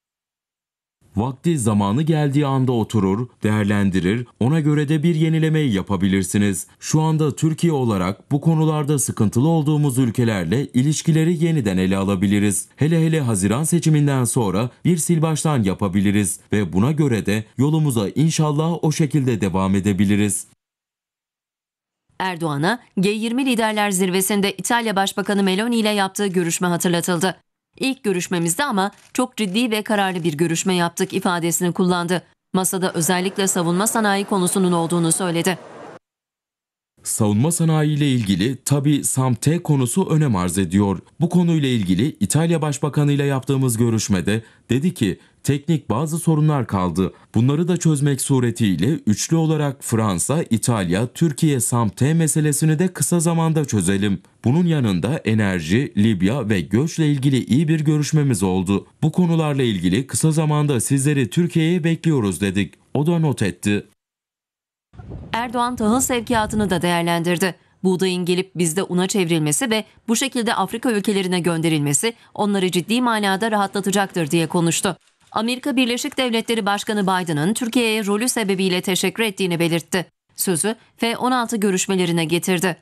Vakti zamanı geldiği anda oturur, değerlendirir, ona göre de bir yenilemeyi yapabilirsiniz. Şu anda Türkiye olarak bu konularda sıkıntılı olduğumuz ülkelerle ilişkileri yeniden ele alabiliriz. Hele hele Haziran seçiminden sonra bir sil baştan yapabiliriz ve buna göre de yolumuza inşallah o şekilde devam edebiliriz. Erdoğan'a G yirmi Liderler Zirvesi'nde İtalya Başbakanı Meloni ile yaptığı görüşme hatırlatıldı. İlk görüşmemizde ama çok ciddi ve kararlı bir görüşme yaptık ifadesini kullandı. Masada özellikle savunma sanayi konusunun olduğunu söyledi. Savunma sanayi ile ilgili tabii SAMT konusu önem arz ediyor. Bu konuyla ilgili İtalya Başbakanı ile yaptığımız görüşmede dedi ki teknik bazı sorunlar kaldı. Bunları da çözmek suretiyle üçlü olarak Fransa, İtalya, Türkiye SAMT meselesini de kısa zamanda çözelim. Bunun yanında enerji, Libya ve göçle ilgili iyi bir görüşmemiz oldu. Bu konularla ilgili kısa zamanda sizleri Türkiye'ye bekliyoruz dedik. O da not etti. Erdoğan tahıl sevkiyatını da değerlendirdi. Buğdayın gelip bizde una çevrilmesi ve bu şekilde Afrika ülkelerine gönderilmesi onları ciddi manada rahatlatacaktır diye konuştu. Amerika Birleşik Devletleri Başkanı Biden'ın Türkiye'ye rolü sebebiyle teşekkür ettiğini belirtti. Sözü F on altı görüşmelerine getirdi.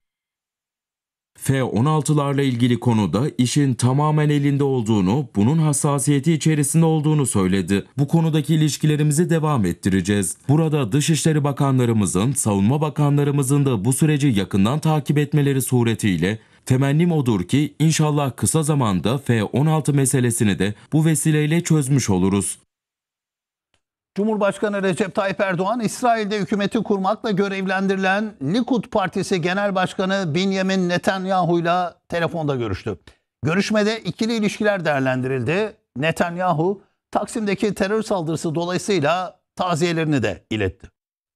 F on altılarla ilgili konuda işin tamamen elinde olduğunu, bunun hassasiyeti içerisinde olduğunu söyledi. Bu konudaki ilişkilerimizi devam ettireceğiz. Burada Dışişleri Bakanlarımızın, Savunma Bakanlarımızın da bu süreci yakından takip etmeleri suretiyle temennim odur ki inşallah kısa zamanda F on altı meselesini de bu vesileyle çözmüş oluruz. Cumhurbaşkanı Recep Tayyip Erdoğan, İsrail'de hükümeti kurmakla görevlendirilen Likud Partisi Genel Başkanı Benjamin Netanyahu'yla telefonda görüştü. Görüşmede ikili ilişkiler değerlendirildi. Netanyahu, Taksim'deki terör saldırısı dolayısıyla taziyelerini de iletti.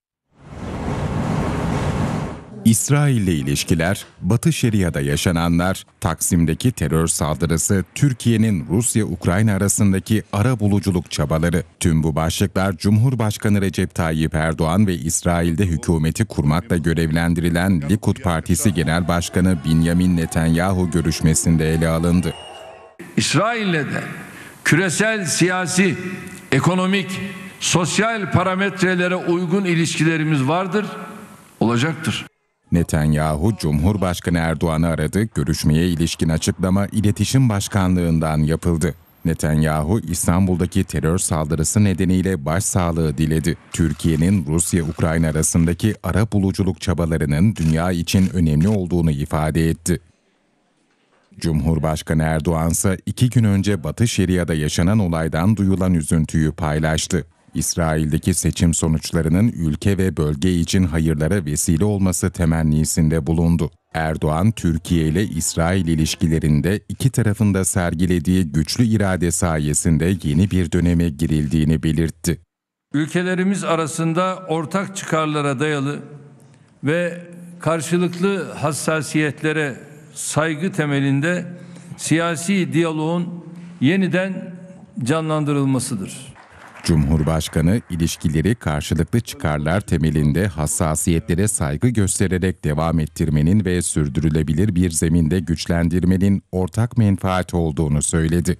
İsrail'le ilişkiler, Batı Şeria'da yaşananlar, Taksim'deki terör saldırısı, Türkiye'nin Rusya-Ukrayna arasındaki arabuluculuk çabaları. Tüm bu başlıklar Cumhurbaşkanı Recep Tayyip Erdoğan ve İsrail'de hükümeti kurmakla görevlendirilen Likud Partisi Genel Başkanı Benjamin Netanyahu görüşmesinde ele alındı. İsrail'le de küresel siyasi, ekonomik, sosyal parametrelere uygun ilişkilerimiz vardır, olacaktır. Netanyahu, Cumhurbaşkanı Erdoğan'ı aradı, görüşmeye ilişkin açıklama İletişim Başkanlığı'ndan yapıldı. Netanyahu, İstanbul'daki terör saldırısı nedeniyle başsağlığı diledi. Türkiye'nin Rusya-Ukrayna arasındaki arabuluculuk çabalarının dünya için önemli olduğunu ifade etti. Cumhurbaşkanı Erdoğan ise iki gün önce Batı Şeria'da yaşanan olaydan duyulan üzüntüyü paylaştı. İsrail'deki seçim sonuçlarının ülke ve bölge için hayırlara vesile olması temennisinde bulundu. Erdoğan, Türkiye ile İsrail ilişkilerinde iki tarafın da sergilediği güçlü irade sayesinde yeni bir döneme girildiğini belirtti. Ülkelerimiz arasında ortak çıkarlara dayalı ve karşılıklı hassasiyetlere saygı temelinde siyasi diyaloğun yeniden canlandırılmasıdır. Cumhurbaşkanı, ilişkileri karşılıklı çıkarlar temelinde hassasiyetlere saygı göstererek devam ettirmenin ve sürdürülebilir bir zeminde güçlendirmenin ortak menfaati olduğunu söyledi.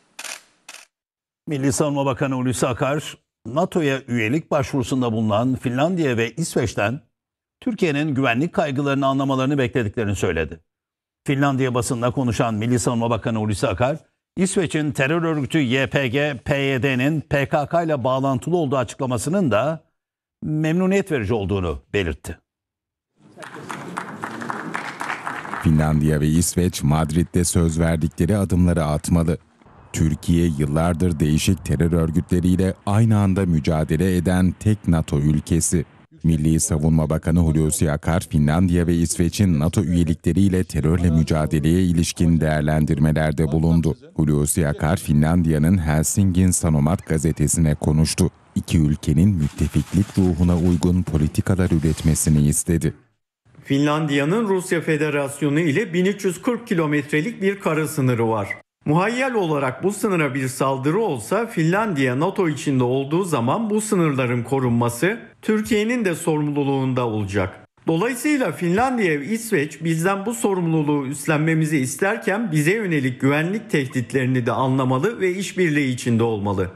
Milli Savunma Bakanı Hulusi Akar, NATO'ya üyelik başvurusunda bulunan Finlandiya ve İsveç'ten Türkiye'nin güvenlik kaygılarını anlamalarını beklediklerini söyledi. Finlandiya basınında konuşan Milli Savunma Bakanı Hulusi Akar, İsveç'in terör örgütü Y P G P Y D'nin P K K ile bağlantılı olduğu açıklamasının da memnuniyet verici olduğunu belirtti. Finlandiya ve İsveç, Madrid'de söz verdikleri adımları atmalı. Türkiye, yıllardır değişik terör örgütleriyle aynı anda mücadele eden tek NATO ülkesi. Milli Savunma Bakanı Hulusi Akar, Finlandiya ve İsveç'in NATO üyelikleriyle terörle mücadeleye ilişkin değerlendirmelerde bulundu. Hulusi Akar, Finlandiya'nın Helsingin Sanomat gazetesine konuştu. İki ülkenin müttefiklik ruhuna uygun politikalar üretmesini istedi. Finlandiya'nın Rusya Federasyonu ile bin üç yüz kırk kilometrelik bir kara sınırı var. Muhayyel olarak bu sınıra bir saldırı olsa Finlandiya NATO içinde olduğu zaman bu sınırların korunması Türkiye'nin de sorumluluğunda olacak. Dolayısıyla Finlandiya ve İsveç bizden bu sorumluluğu üstlenmemizi isterken bize yönelik güvenlik tehditlerini de anlamalı ve işbirliği içinde olmalı.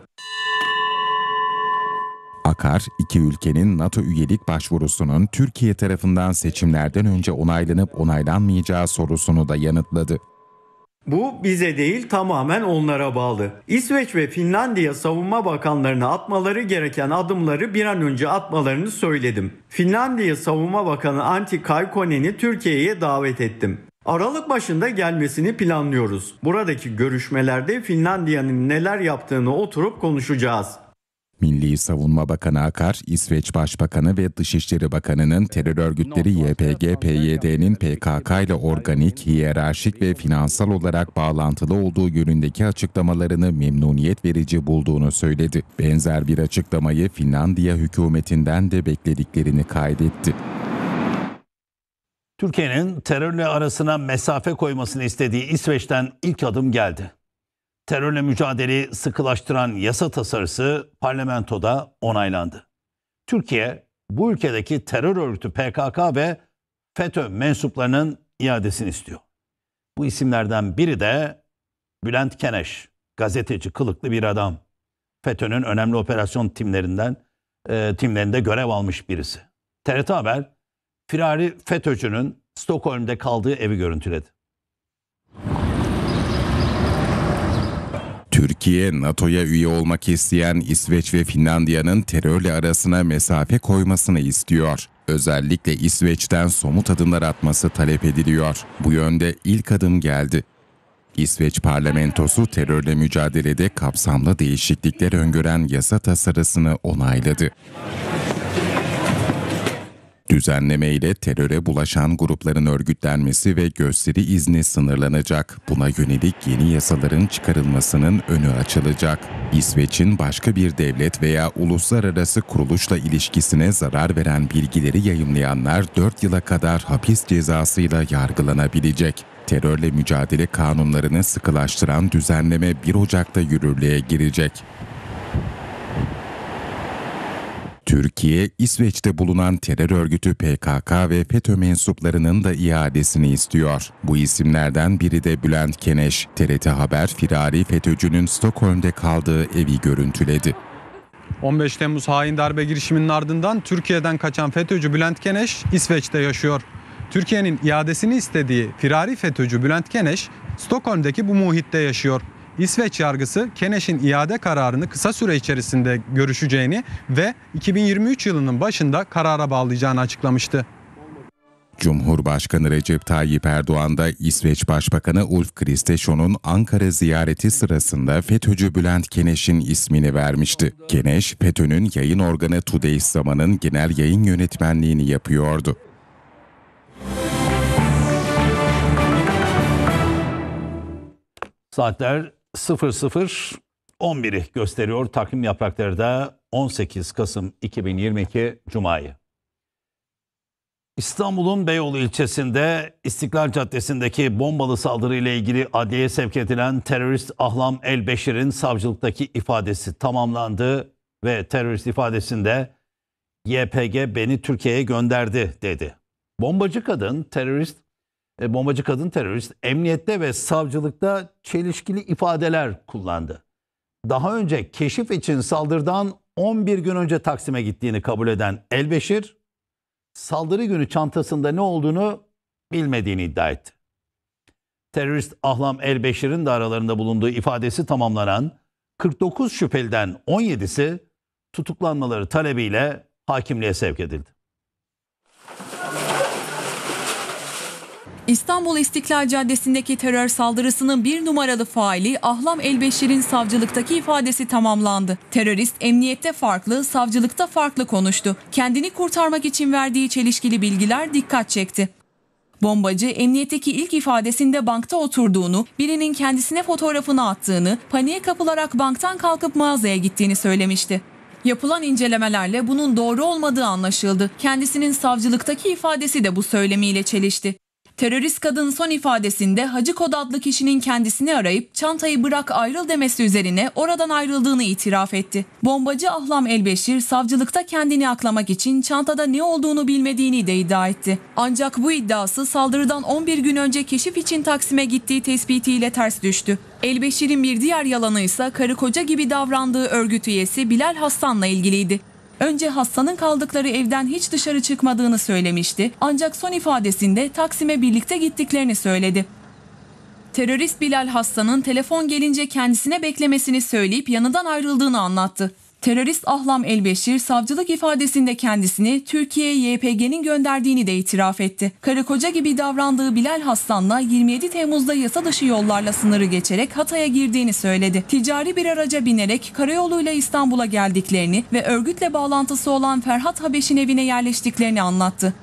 Akar, iki ülkenin NATO üyelik başvurusunun Türkiye tarafından seçimlerden önce onaylanıp onaylanmayacağı sorusunu da yanıtladı. Bu bize değil, tamamen onlara bağlı. İsveç ve Finlandiya savunma bakanlarına atmaları gereken adımları bir an önce atmalarını söyledim. Finlandiya Savunma Bakanı Antti Kaikkonen'i Türkiye'ye davet ettim. Aralık başında gelmesini planlıyoruz. Buradaki görüşmelerde Finlandiya'nın neler yaptığını oturup konuşacağız. Milli Savunma Bakanı Akar, İsveç Başbakanı ve Dışişleri Bakanı'nın terör örgütleri Y P G P Y D'nin P K K ile organik, hiyerarşik ve finansal olarak bağlantılı olduğu yönündeki açıklamalarını memnuniyet verici bulduğunu söyledi. Benzer bir açıklamayı Finlandiya hükümetinden de beklediklerini kaydetti. Türkiye'nin terörle arasına mesafe koymasını istediği İsveç'ten ilk adım geldi. Terörle mücadeleyi sıkılaştıran yasa tasarısı parlamentoda onaylandı. Türkiye, bu ülkedeki terör örgütü P K K ve FETÖ mensuplarının iadesini istiyor. Bu isimlerden biri de Bülent Keneş, gazeteci, kılıklı bir adam. FETÖ'nün önemli operasyon timlerinden e, timlerinde görev almış birisi. T R T Haber, firari FETÖ'cünün Stockholm'de kaldığı evi görüntüledi. Türkiye, NATO'ya üye olmak isteyen İsveç ve Finlandiya'nın terörle arasına mesafe koymasını istiyor. Özellikle İsveç'ten somut adımlar atması talep ediliyor. Bu yönde ilk adım geldi. İsveç parlamentosu terörle mücadelede kapsamlı değişiklikler öngören yasa tasarısını onayladı. Düzenleme ile teröre bulaşan grupların örgütlenmesi ve gösteri izni sınırlanacak. Buna yönelik yeni yasaların çıkarılmasının önü açılacak. İsveç'in başka bir devlet veya uluslararası kuruluşla ilişkisine zarar veren bilgileri yayımlayanlar dört yıla kadar hapis cezasıyla yargılanabilecek. Terörle mücadele kanunlarını sıkılaştıran düzenleme bir Ocak'ta yürürlüğe girecek. Türkiye, İsveç'te bulunan terör örgütü P K K ve FETÖ mensuplarının da iadesini istiyor. Bu isimlerden biri de Bülent Keneş. T R T Haber, firari FETÖ'cünün Stockholm'de kaldığı evi görüntüledi. on beş Temmuz hain darbe girişiminin ardından Türkiye'den kaçan FETÖ'cü Bülent Keneş, İsveç'te yaşıyor. Türkiye'nin iadesini istediği firari FETÖ'cü Bülent Keneş, Stockholm'deki bu muhitte yaşıyor. İsveç yargısı Keneş'in iade kararını kısa süre içerisinde görüşeceğini ve iki bin yirmi üç yılının başında karara bağlayacağını açıklamıştı. Cumhurbaşkanı Recep Tayyip Erdoğan da İsveç Başbakanı Ulf Kristersson'un Ankara ziyareti sırasında FETÖ'cü Bülent Keneş'in ismini vermişti. Keneş, FETÖ'nün yayın organı Today Zaman'ın genel yayın yönetmenliğini yapıyordu. Saatler sıfır sıfır on biri gösteriyor. Takvim yaprakları da on sekiz Kasım iki bin yirmi iki Cuma'yı. İstanbul'un Beyoğlu ilçesinde İstiklal Caddesi'ndeki bombalı saldırı ile ilgili adliyeye sevk edilen terörist Ahlam El-Beşir'in savcılıktaki ifadesi tamamlandı ve terörist ifadesinde Y P G beni Türkiye'ye gönderdi dedi. Bombacı kadın terörist Bombacı kadın terörist emniyette ve savcılıkta çelişkili ifadeler kullandı. Daha önce keşif için saldırıdan on bir gün önce Taksim'e gittiğini kabul eden El-Beşir, saldırı günü çantasında ne olduğunu bilmediğini iddia etti. Terörist Ahlam El-Beşir'in de aralarında bulunduğu ifadesi tamamlanan kırk dokuz şüpheliden on yedisi tutuklanmaları talebiyle hakimliğe sevk edildi. İstanbul İstiklal Caddesi'ndeki terör saldırısının bir numaralı faili Ahlam Elbeşir'in savcılıktaki ifadesi tamamlandı. Terörist emniyette farklı, savcılıkta farklı konuştu. Kendini kurtarmak için verdiği çelişkili bilgiler dikkat çekti. Bombacı emniyetteki ilk ifadesinde bankta oturduğunu, birinin kendisine fotoğrafını attığını, paniğe kapılarak banktan kalkıp mağazaya gittiğini söylemişti. Yapılan incelemelerle bunun doğru olmadığı anlaşıldı. Kendisinin savcılıktaki ifadesi de bu söylemiyle çelişti. Terörist kadın son ifadesinde Hacı Kod adlı kişinin kendisini arayıp çantayı bırak ayrıl demesi üzerine oradan ayrıldığını itiraf etti. Bombacı Ahlam Elbeşir savcılıkta kendini aklamak için çantada ne olduğunu bilmediğini de iddia etti. Ancak bu iddiası saldırıdan on bir gün önce keşif için Taksim'e gittiği tespitiyle ters düştü. Elbeşir'in bir diğer yalanı ise karı koca gibi davrandığı örgüt üyesi Bilal Hassan'la ilgiliydi. Önce Hassan'ın kaldıkları evden hiç dışarı çıkmadığını söylemişti. Ancak son ifadesinde Taksim'e birlikte gittiklerini söyledi. Terörist Bilal Hassan'ın telefon gelince kendisine beklemesini söyleyip yanından ayrıldığını anlattı. Terörist Ahlam Elbeşir savcılık ifadesinde kendisini Türkiye'ye Y P G'nin gönderdiğini de itiraf etti. Karı koca gibi davrandığı Bilal Hassan'la yirmi yedi Temmuz'da yasa dışı yollarla sınırı geçerek Hatay'a girdiğini söyledi. Ticari bir araca binerek karayoluyla İstanbul'a geldiklerini ve örgütle bağlantısı olan Ferhat Habeş'in evine yerleştiklerini anlattı.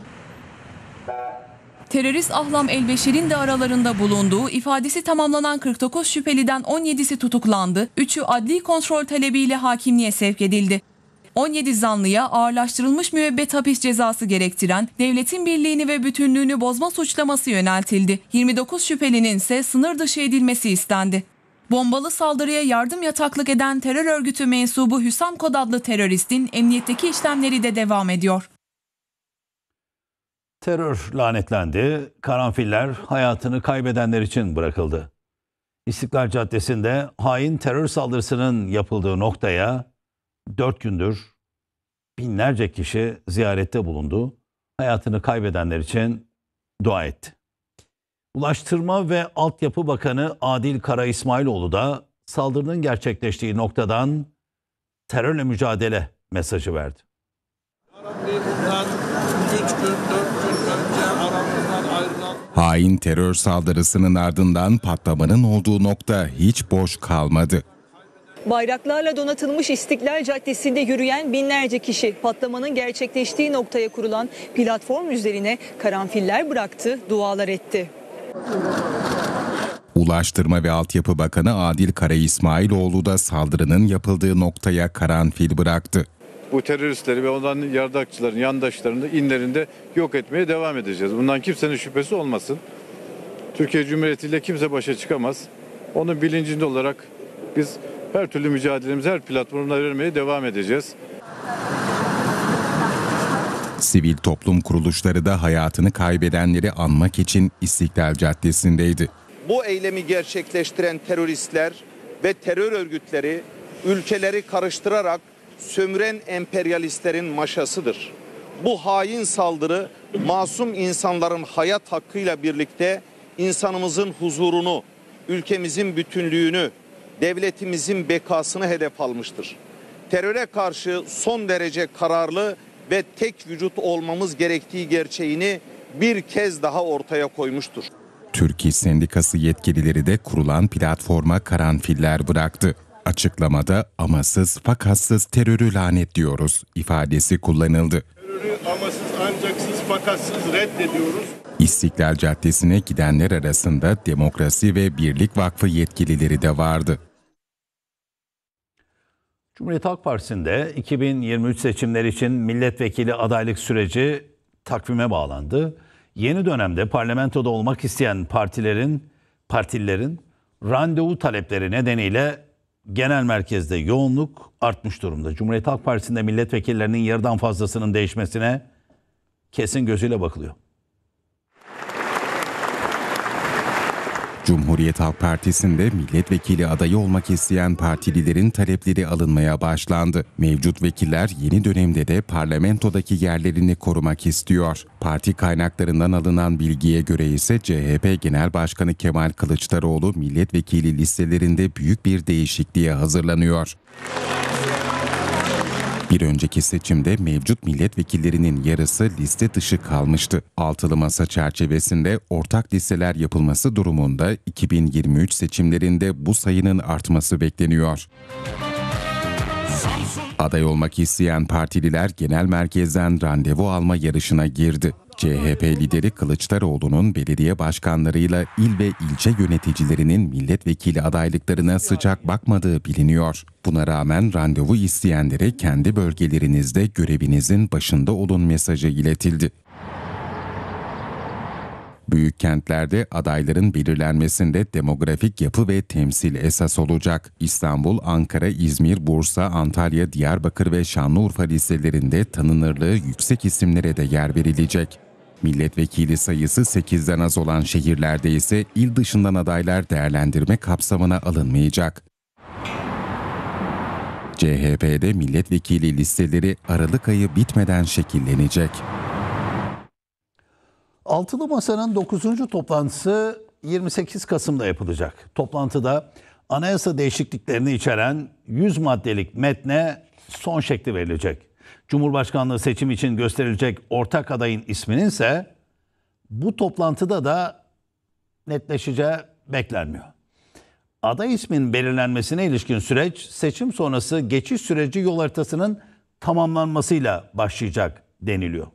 Terörist Ahlam Elbeşir'in de aralarında bulunduğu ifadesi tamamlanan kırk dokuz şüpheliden on yedisi tutuklandı, üçü adli kontrol talebiyle hakimliğe sevk edildi. on yedi zanlıya ağırlaştırılmış müebbet hapis cezası gerektiren devletin birliğini ve bütünlüğünü bozma suçlaması yöneltildi. yirmi dokuz şüphelinin ise sınır dışı edilmesi istendi. Bombalı saldırıya yardım yataklık eden terör örgütü mensubu Hüsam Kod adlı teröristin emniyetteki işlemleri de devam ediyor. Terör lanetlendi, karanfiller hayatını kaybedenler için bırakıldı. İstiklal Caddesi'nde hain terör saldırısının yapıldığı noktaya dört gündür binlerce kişi ziyarette bulundu. Hayatını kaybedenler için dua etti. Ulaştırma ve Altyapı Bakanı Adil Kara İsmailoğlu da saldırının gerçekleştiği noktadan terörle mücadele mesajı verdi. Hain terör saldırısının ardından patlamanın olduğu nokta hiç boş kalmadı. Bayraklarla donatılmış İstiklal Caddesi'nde yürüyen binlerce kişi patlamanın gerçekleştiği noktaya kurulan platform üzerine karanfiller bıraktı, dualar etti. Ulaştırma ve Altyapı Bakanı Adil Kara İsmailoğlu da saldırının yapıldığı noktaya karanfil bıraktı. Bu teröristleri ve onların yardakçıların, yandaşlarını inlerinde yok etmeye devam edeceğiz. Bundan kimsenin şüphesi olmasın. Türkiye Cumhuriyeti ile kimse başa çıkamaz. Onun bilincinde olarak biz her türlü mücadelemizi her platformda vermeye devam edeceğiz. Sivil toplum kuruluşları da hayatını kaybedenleri anmak için İstiklal Caddesi'ndeydi. Bu eylemi gerçekleştiren teröristler ve terör örgütleri ülkeleri karıştırarak sömüren emperyalistlerin maşasıdır. Bu hain saldırı masum insanların hayat hakkıyla birlikte insanımızın huzurunu, ülkemizin bütünlüğünü, devletimizin bekasını hedef almıştır. Teröre karşı son derece kararlı ve tek vücut olmamız gerektiği gerçeğini bir kez daha ortaya koymuştur. Türk İş Sendikası yetkilileri de kurulan platforma karanfiller bıraktı. Açıklamada amasız fakatsız terörü lanetliyoruz ifadesi kullanıldı. Terörü amasız ancaksız fakatsız reddediyoruz. İstiklal Caddesi'ne gidenler arasında Demokrasi ve Birlik Vakfı yetkilileri de vardı. Cumhuriyet Halk Partisi'nde iki bin yirmi üç seçimleri için milletvekili adaylık süreci takvime bağlandı. Yeni dönemde parlamentoda olmak isteyen partilerin partililerin randevu talepleri nedeniyle genel merkezde yoğunluk artmış durumda. Cumhuriyet Halk Partisi'nde milletvekillerinin yarıdan fazlasının değişmesine kesin gözüyle bakılıyor. Cumhuriyet Halk Partisi'nde milletvekili adayı olmak isteyen partililerin talepleri alınmaya başlandı. Mevcut vekiller yeni dönemde de parlamentodaki yerlerini korumak istiyor. Parti kaynaklarından alınan bilgiye göre ise C H P Genel Başkanı Kemal Kılıçdaroğlu milletvekili listelerinde büyük bir değişikliğe hazırlanıyor. Bir önceki seçimde mevcut milletvekillerinin yarısı liste dışı kalmıştı. Altılı masa çerçevesinde ortak listeler yapılması durumunda iki bin yirmi üç seçimlerinde bu sayının artması bekleniyor. Aday olmak isteyen partililer genel merkezden randevu alma yarışına girdi. C H P lideri Kılıçdaroğlu'nun belediye başkanlarıyla il ve ilçe yöneticilerinin milletvekili adaylıklarına sıcak bakmadığı biliniyor. Buna rağmen randevu isteyenlere kendi bölgelerinizde görevinizin başında olun mesajı iletildi. Büyük kentlerde adayların belirlenmesinde demografik yapı ve temsil esas olacak. İstanbul, Ankara, İzmir, Bursa, Antalya, Diyarbakır ve Şanlıurfa listelerinde tanınırlığı yüksek isimlere de yer verilecek. Milletvekili sayısı sekizden az olan şehirlerde ise il dışından adaylar değerlendirme kapsamına alınmayacak. C H P'de milletvekili listeleri Aralık ayı bitmeden şekillenecek. Altılı Masa'nın dokuzuncu toplantısı yirmi sekiz Kasım'da yapılacak. Toplantıda anayasa değişikliklerini içeren yüz maddelik metne son şekli verilecek. Cumhurbaşkanlığı seçimi için gösterilecek ortak adayın isminin ise bu toplantıda da netleşeceği beklenmiyor. Aday isminin belirlenmesine ilişkin süreç seçim sonrası geçiş süreci yol haritasının tamamlanmasıyla başlayacak deniliyor.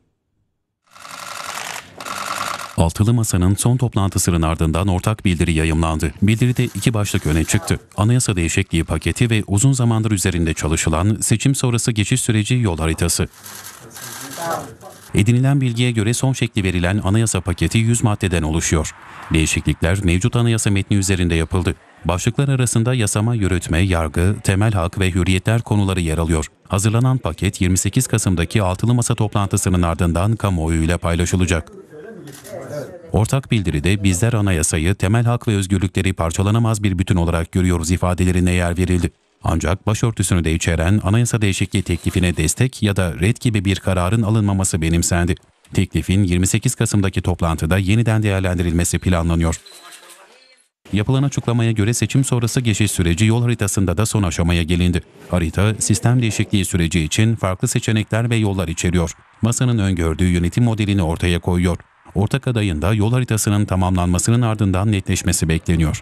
Altılı Masa'nın son toplantısının ardından ortak bildiri yayımlandı. Bildiride iki başlık öne çıktı. Anayasa değişikliği paketi ve uzun zamandır üzerinde çalışılan seçim sonrası geçiş süreci yol haritası. Edinilen bilgiye göre son şekli verilen anayasa paketi yüz maddeden oluşuyor. Değişiklikler mevcut anayasa metni üzerinde yapıldı. Başlıklar arasında yasama, yürütme, yargı, temel hak ve hürriyetler konuları yer alıyor. Hazırlanan paket yirmi sekiz Kasım'daki Altılı Masa toplantısının ardından kamuoyuyla paylaşılacak. Ortak bildiride bizler anayasayı, temel hak ve özgürlükleri parçalanamaz bir bütün olarak görüyoruz ifadelerine yer verildi. Ancak başörtüsünü de içeren anayasa değişikliği teklifine destek ya da ret gibi bir kararın alınmaması benimsendi. Teklifin yirmi sekiz Kasım'daki toplantıda yeniden değerlendirilmesi planlanıyor. Yapılan açıklamaya göre seçim sonrası geçiş süreci yol haritasında da son aşamaya gelindi. Harita, sistem değişikliği süreci için farklı seçenekler ve yollar içeriyor. Masanın öngördüğü yönetim modelini ortaya koyuyor. Ortak adayın da yol haritasının tamamlanmasının ardından netleşmesi bekleniyor.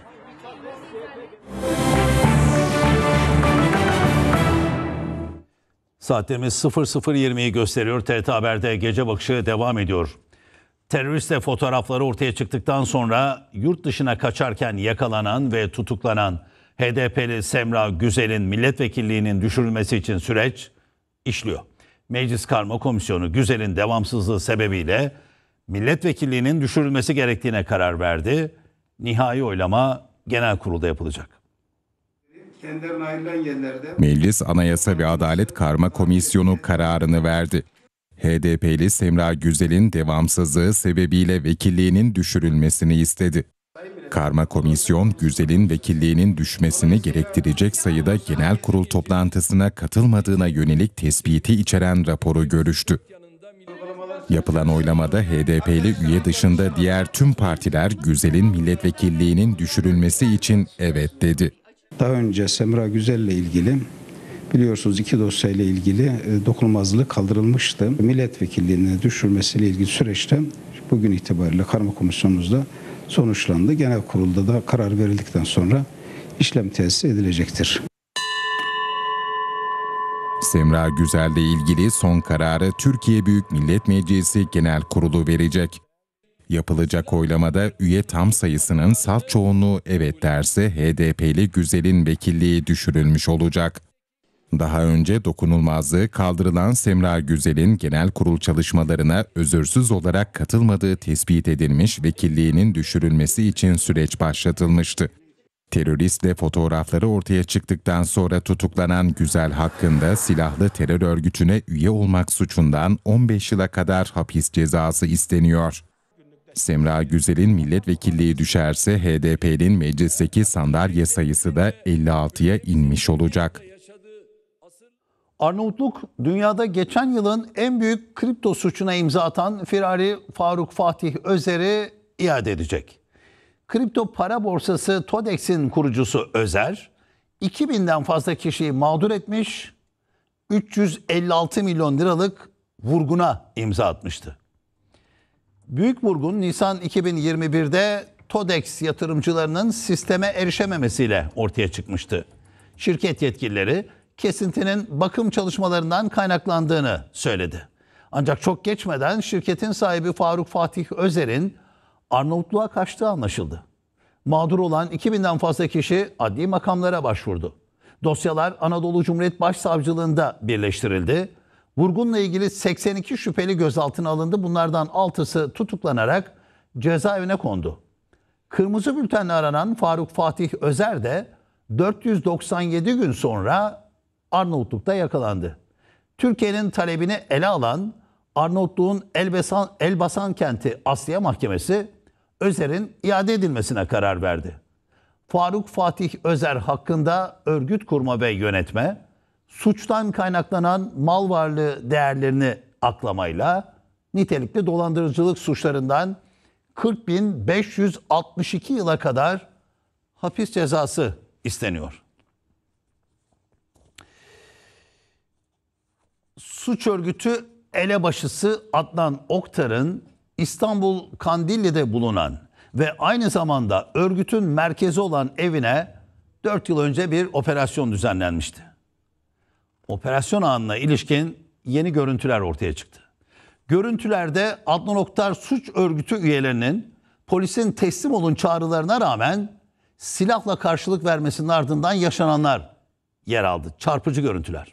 Saatlerimiz sıfır sıfır yirmiyi gösteriyor. T R T Haber'de gece bakışı devam ediyor. Teröristle fotoğrafları ortaya çıktıktan sonra yurt dışına kaçarken yakalanan ve tutuklanan H D P'li Semra Güzel'in milletvekilliğinin düşürülmesi için süreç işliyor. Meclis Karma Komisyonu Güzel'in devamsızlığı sebebiyle milletvekilliğinin düşürülmesi gerektiğine karar verdi. Nihai oylama genel kurulda yapılacak. Meclis Anayasa ve Adalet Karma Komisyonu kararını verdi. H D P'li Semra Güzel'in devamsızlığı sebebiyle vekilliğinin düşürülmesini istedi. Karma Komisyon, Güzel'in vekilliğinin düşmesini gerektirecek sayıda genel kurul toplantısına katılmadığına yönelik tespiti içeren raporu görüştü. Yapılan oylamada H D P'li üye dışında diğer tüm partiler Güzel'in milletvekilliğinin düşürülmesi için evet dedi. Daha önce Semra Güzel'le ilgili biliyorsunuz iki dosyayla ilgili dokunulmazlığı kaldırılmıştı. Milletvekilliğine düşürmesiyle ilgili süreçte bugün itibariyle Karma Komisyonumuzda sonuçlandı. Genel kurulda da karar verildikten sonra işlem tesis edilecektir. Semra Güzel'le ilgili son kararı Türkiye Büyük Millet Meclisi Genel Kurulu verecek. Yapılacak oylamada üye tam sayısının salt çoğunluğu evet derse H D P'li Güzel'in vekilliği düşürülmüş olacak. Daha önce dokunulmazlığı kaldırılan Semra Güzel'in genel kurul çalışmalarına özürsüz olarak katılmadığı tespit edilmiş, vekilliğinin düşürülmesi için süreç başlatılmıştı. Teröristle fotoğrafları ortaya çıktıktan sonra tutuklanan Güzel hakkında silahlı terör örgütüne üye olmak suçundan on beş yıla kadar hapis cezası isteniyor. Semra Güzel'in milletvekilliği düşerse H D P'nin meclisteki sandalye sayısı da elli altıya inmiş olacak. Arnavutluk, dünyada geçen yılın en büyük kripto suçuna imza atan firari Faruk Fatih Özer'i iade edecek. Kripto para borsası Todex'in kurucusu Özer, iki binden fazla kişiyi mağdur etmiş, üç yüz elli altı milyon liralık vurguna imza atmıştı. Büyük vurgun Nisan iki bin yirmi bir'de TODEX yatırımcılarının sisteme erişememesiyle ortaya çıkmıştı. Şirket yetkilileri kesintinin bakım çalışmalarından kaynaklandığını söyledi. Ancak çok geçmeden şirketin sahibi Faruk Fatih Özer'in Arnavutluğa kaçtığı anlaşıldı. Mağdur olan iki binden fazla kişi adli makamlara başvurdu. Dosyalar Anadolu Cumhuriyet Başsavcılığında birleştirildi. Vurgunla ilgili seksen iki şüpheli gözaltına alındı. Bunlardan altısı tutuklanarak cezaevine kondu. Kırmızı bültenle aranan Faruk Fatih Özer de dört yüz doksan yedi gün sonra Arnavutluk'ta yakalandı. Türkiye'nin talebini ele alan Arnavutluğun Elbasan, Elbasan kenti Asliye Mahkemesi Özer'in iade edilmesine karar verdi. Faruk Fatih Özer hakkında örgüt kurma ve yönetme, suçtan kaynaklanan mal varlığı değerlerini aklamayla nitelikli dolandırıcılık suçlarından kırk bin beş yüz altmış iki yıla kadar hapis cezası isteniyor. Suç örgütü elebaşısı Adnan Oktar'ın İstanbul Kandilli'de bulunan ve aynı zamanda örgütün merkezi olan evine dört yıl önce bir operasyon düzenlenmişti. Operasyon anına ilişkin yeni görüntüler ortaya çıktı. Görüntülerde Adnan Oktar suç örgütü üyelerinin polisin teslim olun çağrılarına rağmen silahla karşılık vermesinin ardından yaşananlar yer aldı. Çarpıcı görüntüler.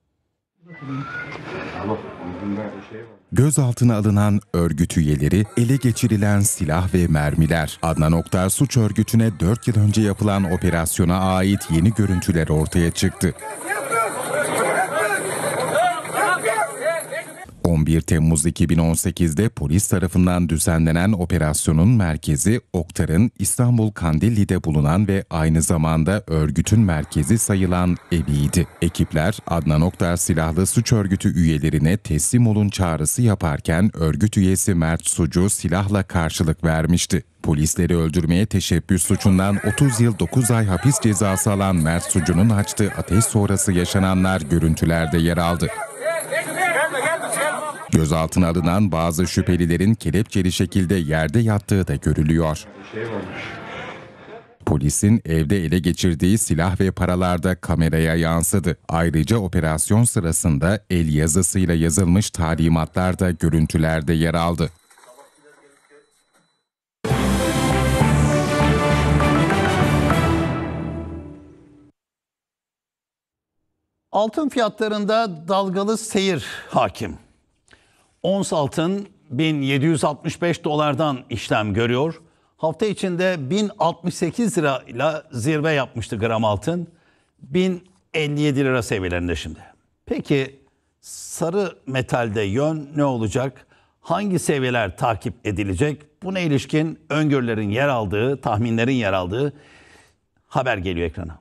Gözaltına alınan örgüt üyeleri, ele geçirilen silah ve mermiler. Adnan Oktar suç örgütüne dört yıl önce yapılan operasyona ait yeni görüntüler ortaya çıktı. on bir Temmuz iki bin on sekiz'de polis tarafından düzenlenen operasyonun merkezi Oktar'ın İstanbul Kandilli'de bulunan ve aynı zamanda örgütün merkezi sayılan eviydi. Ekipler Adnan Oktar silahlı suç örgütü üyelerine teslim olun çağrısı yaparken örgüt üyesi Mert Sucu silahla karşılık vermişti. Polisleri öldürmeye teşebbüs suçundan otuz yıl dokuz ay hapis cezası alan Mert Sucu'nun açtığı ateş sonrası yaşananlar görüntülerde yer aldı. Gözaltına alınan bazı şüphelilerin kelepçeli şekilde yerde yattığı da görülüyor. Polisin evde ele geçirdiği silah ve paralar da kameraya yansıdı. Ayrıca operasyon sırasında el yazısıyla yazılmış talimatlar da görüntülerde yer aldı. Altın fiyatlarında dalgalı seyir hakim. Ons altın bin yedi yüz altmış beş dolardan işlem görüyor. Hafta içinde bin altmış sekiz lirayla zirve yapmıştı gram altın. bin elli yedi lira seviyelerinde şimdi. Peki sarı metalde yön ne olacak? Hangi seviyeler takip edilecek? Buna ilişkin öngörülerin yer aldığı, tahminlerin yer aldığı haber geliyor ekrana.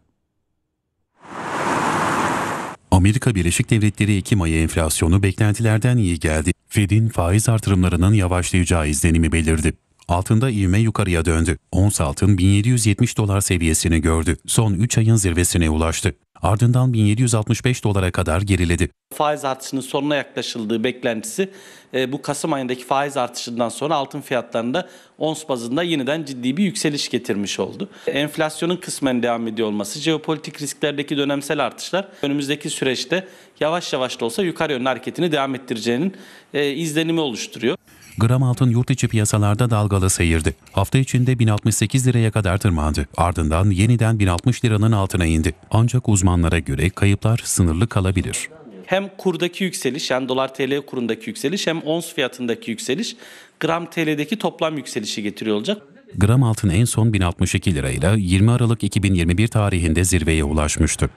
Amerika Birleşik Devletleri Ekim ayı enflasyonu beklentilerden iyi geldi. Fed'in faiz artırımlarının yavaşlayacağı izlenimi belirdi. Altında ivme yukarıya döndü. Ons altın bin yedi yüz yetmiş dolar seviyesini gördü. Son üç ayın zirvesine ulaştı. Ardından bin yedi yüz altmış beş dolara kadar geriledi. Faiz artışının sonuna yaklaşıldığı beklentisi e, bu Kasım ayındaki faiz artışından sonra altın fiyatlarında ons bazında yeniden ciddi bir yükseliş getirmiş oldu. Enflasyonun kısmen devam ediyor olması, jeopolitik risklerdeki dönemsel artışlar önümüzdeki süreçte yavaş yavaş da olsa yukarı yönlü hareketini devam ettireceğinin e, izlenimi oluşturuyor. Gram altın yurt içi piyasalarda dalgalı seyirdi. Hafta içinde bin altmış sekiz liraya kadar tırmandı. Ardından yeniden bin altmış liranın altına indi. Ancak uzmanlara göre kayıplar sınırlı kalabilir. Hem kurdaki yükseliş, yani dolar T L kurundaki yükseliş, hem ons fiyatındaki yükseliş gram T L'deki toplam yükselişi getiriyor olacak. Gram altın en son bin altmış iki lirayla yirmi Aralık iki bin yirmi bir tarihinde zirveye ulaşmıştı.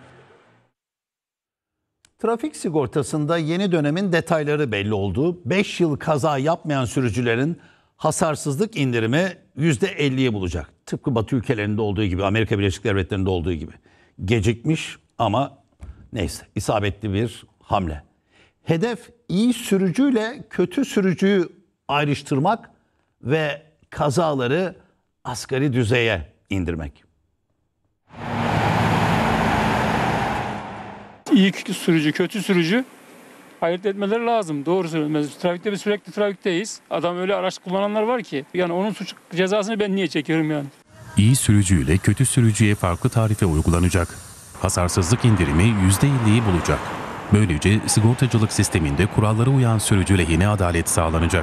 Trafik sigortasında yeni dönemin detayları belli oldu. beş yıl kaza yapmayan sürücülerin hasarsızlık indirimi yüzde elliyi bulacak. Tıpkı Batı ülkelerinde olduğu gibi, Amerika Birleşik Devletleri'nde olduğu gibi. Gecikmiş ama neyse isabetli bir hamle. Hedef iyi sürücüyle kötü sürücüyü ayrıştırmak ve kazaları asgari düzeye indirmek. iyi sürücü, kötü sürücü ayırt etmeleri lazım. Doğru söylüyorsunuz. Trafikte biz sürekli trafikteyiz. Adam öyle araç kullananlar var ki. Yani onun suç cezasını ben niye çekiyorum yani? İyi sürücüyle kötü sürücüye farklı tarife uygulanacak. Hasarsızlık indirimi yüzde elliyi bulacak. Böylece sigortacılık sisteminde kurallara uyan sürücü lehine adalet sağlanacak.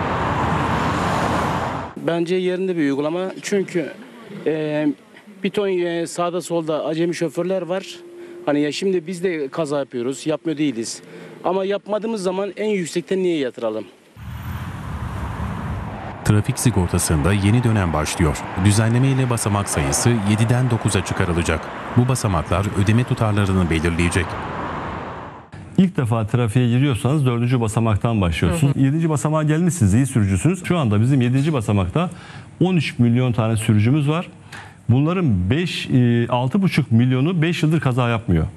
Bence yerinde bir uygulama. Çünkü e, bir ton e, sağda solda acemi şoförler var. Hani ya şimdi biz de kaza yapıyoruz, yapmıyor değiliz. Ama yapmadığımız zaman en yüksekten niye yatıralım? Trafik sigortasında yeni dönem başlıyor. Düzenleme ile basamak sayısı yediden dokuza çıkarılacak. Bu basamaklar ödeme tutarlarını belirleyecek. İlk defa trafiğe giriyorsanız dördüncü basamaktan başlıyorsunuz. Yedinci basamağa gelmişsiniz, iyi sürücüsünüz. Şu anda bizim yedinci basamakta on üç milyon tane sürücümüz var. Bunların beş, altı buçuk milyonu beş yıldır kaza yapmıyor.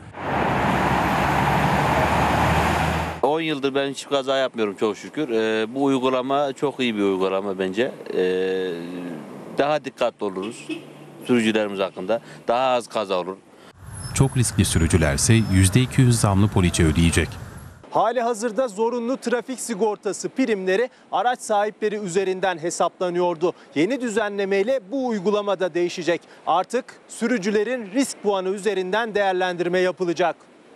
on yıldır ben hiç kaza yapmıyorum çok şükür. Ee, bu uygulama çok iyi bir uygulama bence. Ee, daha dikkatli oluruz sürücülerimiz hakkında. Daha az kaza olur. Çok riskli sürücülerse yüzde iki yüz zamlı poliçe ödeyecek. Hali hazırda zorunlu trafik sigortası primleri araç sahipleri üzerinden hesaplanıyordu. Yeni düzenlemeyle bu uygulama da değişecek. Artık sürücülerin risk puanı üzerinden değerlendirme yapılacak.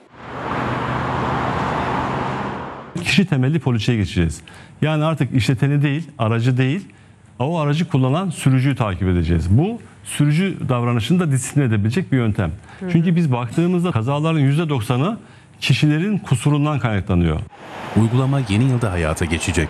Kişi temelli poliçeye geçeceğiz. Yani artık işleteni değil, aracı değil, o aracı kullanan sürücüyü takip edeceğiz. Bu sürücü davranışını da disiplin edebilecek bir yöntem. Çünkü biz baktığımızda kazaların yüzde doksanı kişilerin kusurundan kaynaklanıyor. Uygulama yeni yılda hayata geçecek.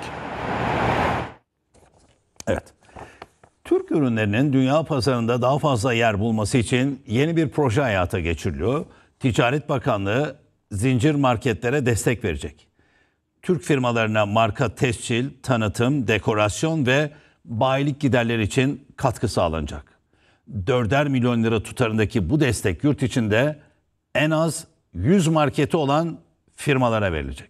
Evet. Türk ürünlerinin dünya pazarında daha fazla yer bulması için yeni bir proje hayata geçiriliyor. Ticaret Bakanlığı zincir marketlere destek verecek. Türk firmalarına marka tescil, tanıtım, dekorasyon ve bayilik giderleri için katkı sağlanacak. dörder milyon lira tutarındaki bu destek yurt içinde en az yüz marketi olan firmalara verilecek.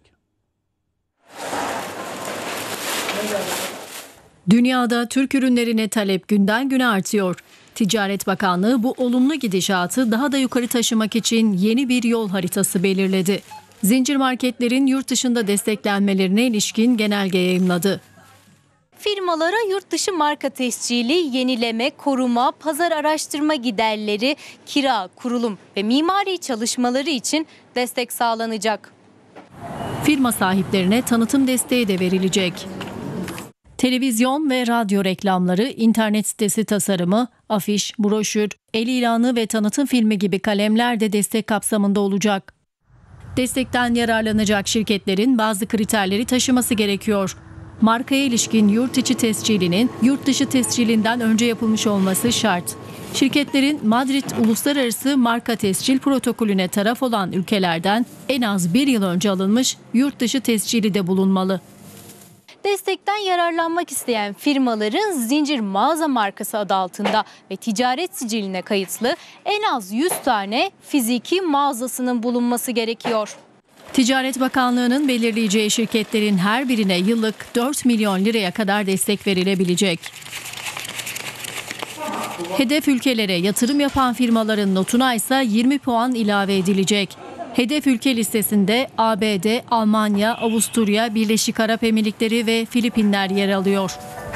Dünyada Türk ürünlerine talep günden güne artıyor. Ticaret Bakanlığı bu olumlu gidişatı daha da yukarı taşımak için yeni bir yol haritası belirledi. Zincir marketlerin yurt dışında desteklenmelerine ilişkin genelge yayımladı. Firmalara yurt dışı marka tescili, yenileme, koruma, pazar araştırma giderleri, kira, kurulum ve mimari çalışmaları için destek sağlanacak. Firma sahiplerine tanıtım desteği de verilecek. Televizyon ve radyo reklamları, internet sitesi tasarımı, afiş, broşür, el ilanı ve tanıtım filmi gibi kalemler de destek kapsamında olacak. Destekten yararlanacak şirketlerin bazı kriterleri taşıması gerekiyor. Markaya ilişkin yurt içi tescilinin yurt dışı tescilinden önce yapılmış olması şart. Şirketlerin Madrid Uluslararası Marka Tescil Protokolüne taraf olan ülkelerden en az bir yıl önce alınmış yurt dışı tescili de bulunmalı. Destekten yararlanmak isteyen firmaların zincir mağaza markası adı altında ve ticaret siciline kayıtlı en az yüz tane fiziki mağazasının bulunması gerekiyor. Ticaret Bakanlığı'nın belirleyeceği şirketlerin her birine yıllık dört milyon liraya kadar destek verilebilecek. Hedef ülkelere yatırım yapan firmaların notuna ise yirmi puan ilave edilecek. Hedef ülke listesinde A B D, Almanya, Avusturya, Birleşik Arap Emirlikleri ve Filipinler yer alıyor.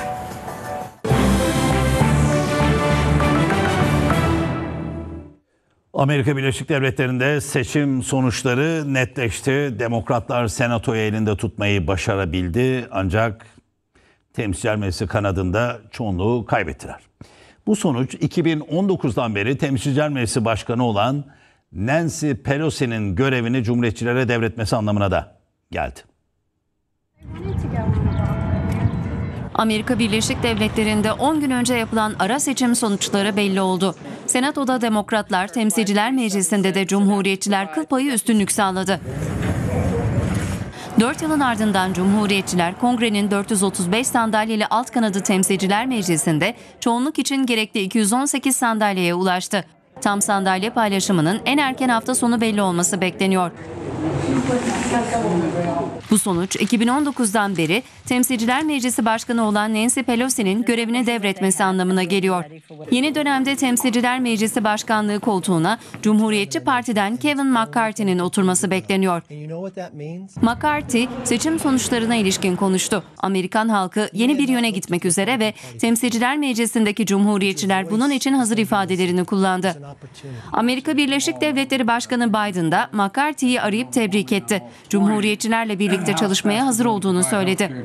Amerika Birleşik Devletleri'nde seçim sonuçları netleşti. Demokratlar senatoyu elinde tutmayı başarabildi ancak Temsilciler Meclisi kanadında çoğunluğu kaybettiler. Bu sonuç iki bin on dokuzdan beri Temsilciler Meclisi Başkanı olan Nancy Pelosi'nin görevini Cumhuriyetçilere devretmesi anlamına da geldi. Amerika Birleşik Devletleri'nde on gün önce yapılan ara seçim sonuçları belli oldu. Senatoda Demokratlar, Temsilciler Meclisi'nde de Cumhuriyetçiler kıl payı üstünlük sağladı. Dört yılın ardından Cumhuriyetçiler Kongre'nin dört yüz otuz beş sandalyeli alt kanadı Temsilciler Meclisi'nde çoğunluk için gerekli iki yüz on sekiz sandalyeye ulaştı. Tam sandalye paylaşımının en erken hafta sonu belli olması bekleniyor. Bu sonuç iki bin on dokuzdan beri Temsilciler Meclisi Başkanı olan Nancy Pelosi'nin görevini devretmesi anlamına geliyor. Yeni dönemde Temsilciler Meclisi Başkanlığı koltuğuna Cumhuriyetçi Parti'den Kevin McCarthy'nin oturması bekleniyor. McCarthy seçim sonuçlarına ilişkin konuştu. Amerikan halkı yeni bir yöne gitmek üzere ve Temsilciler Meclisi'ndeki Cumhuriyetçiler bunun için hazır ifadelerini kullandı. Amerika Birleşik Devletleri Başkanı Biden da McCarthy'yi arayıp tebrik etti. Cumhuriyetçilerle birlikte çalışmaya hazır olduğunu söyledi.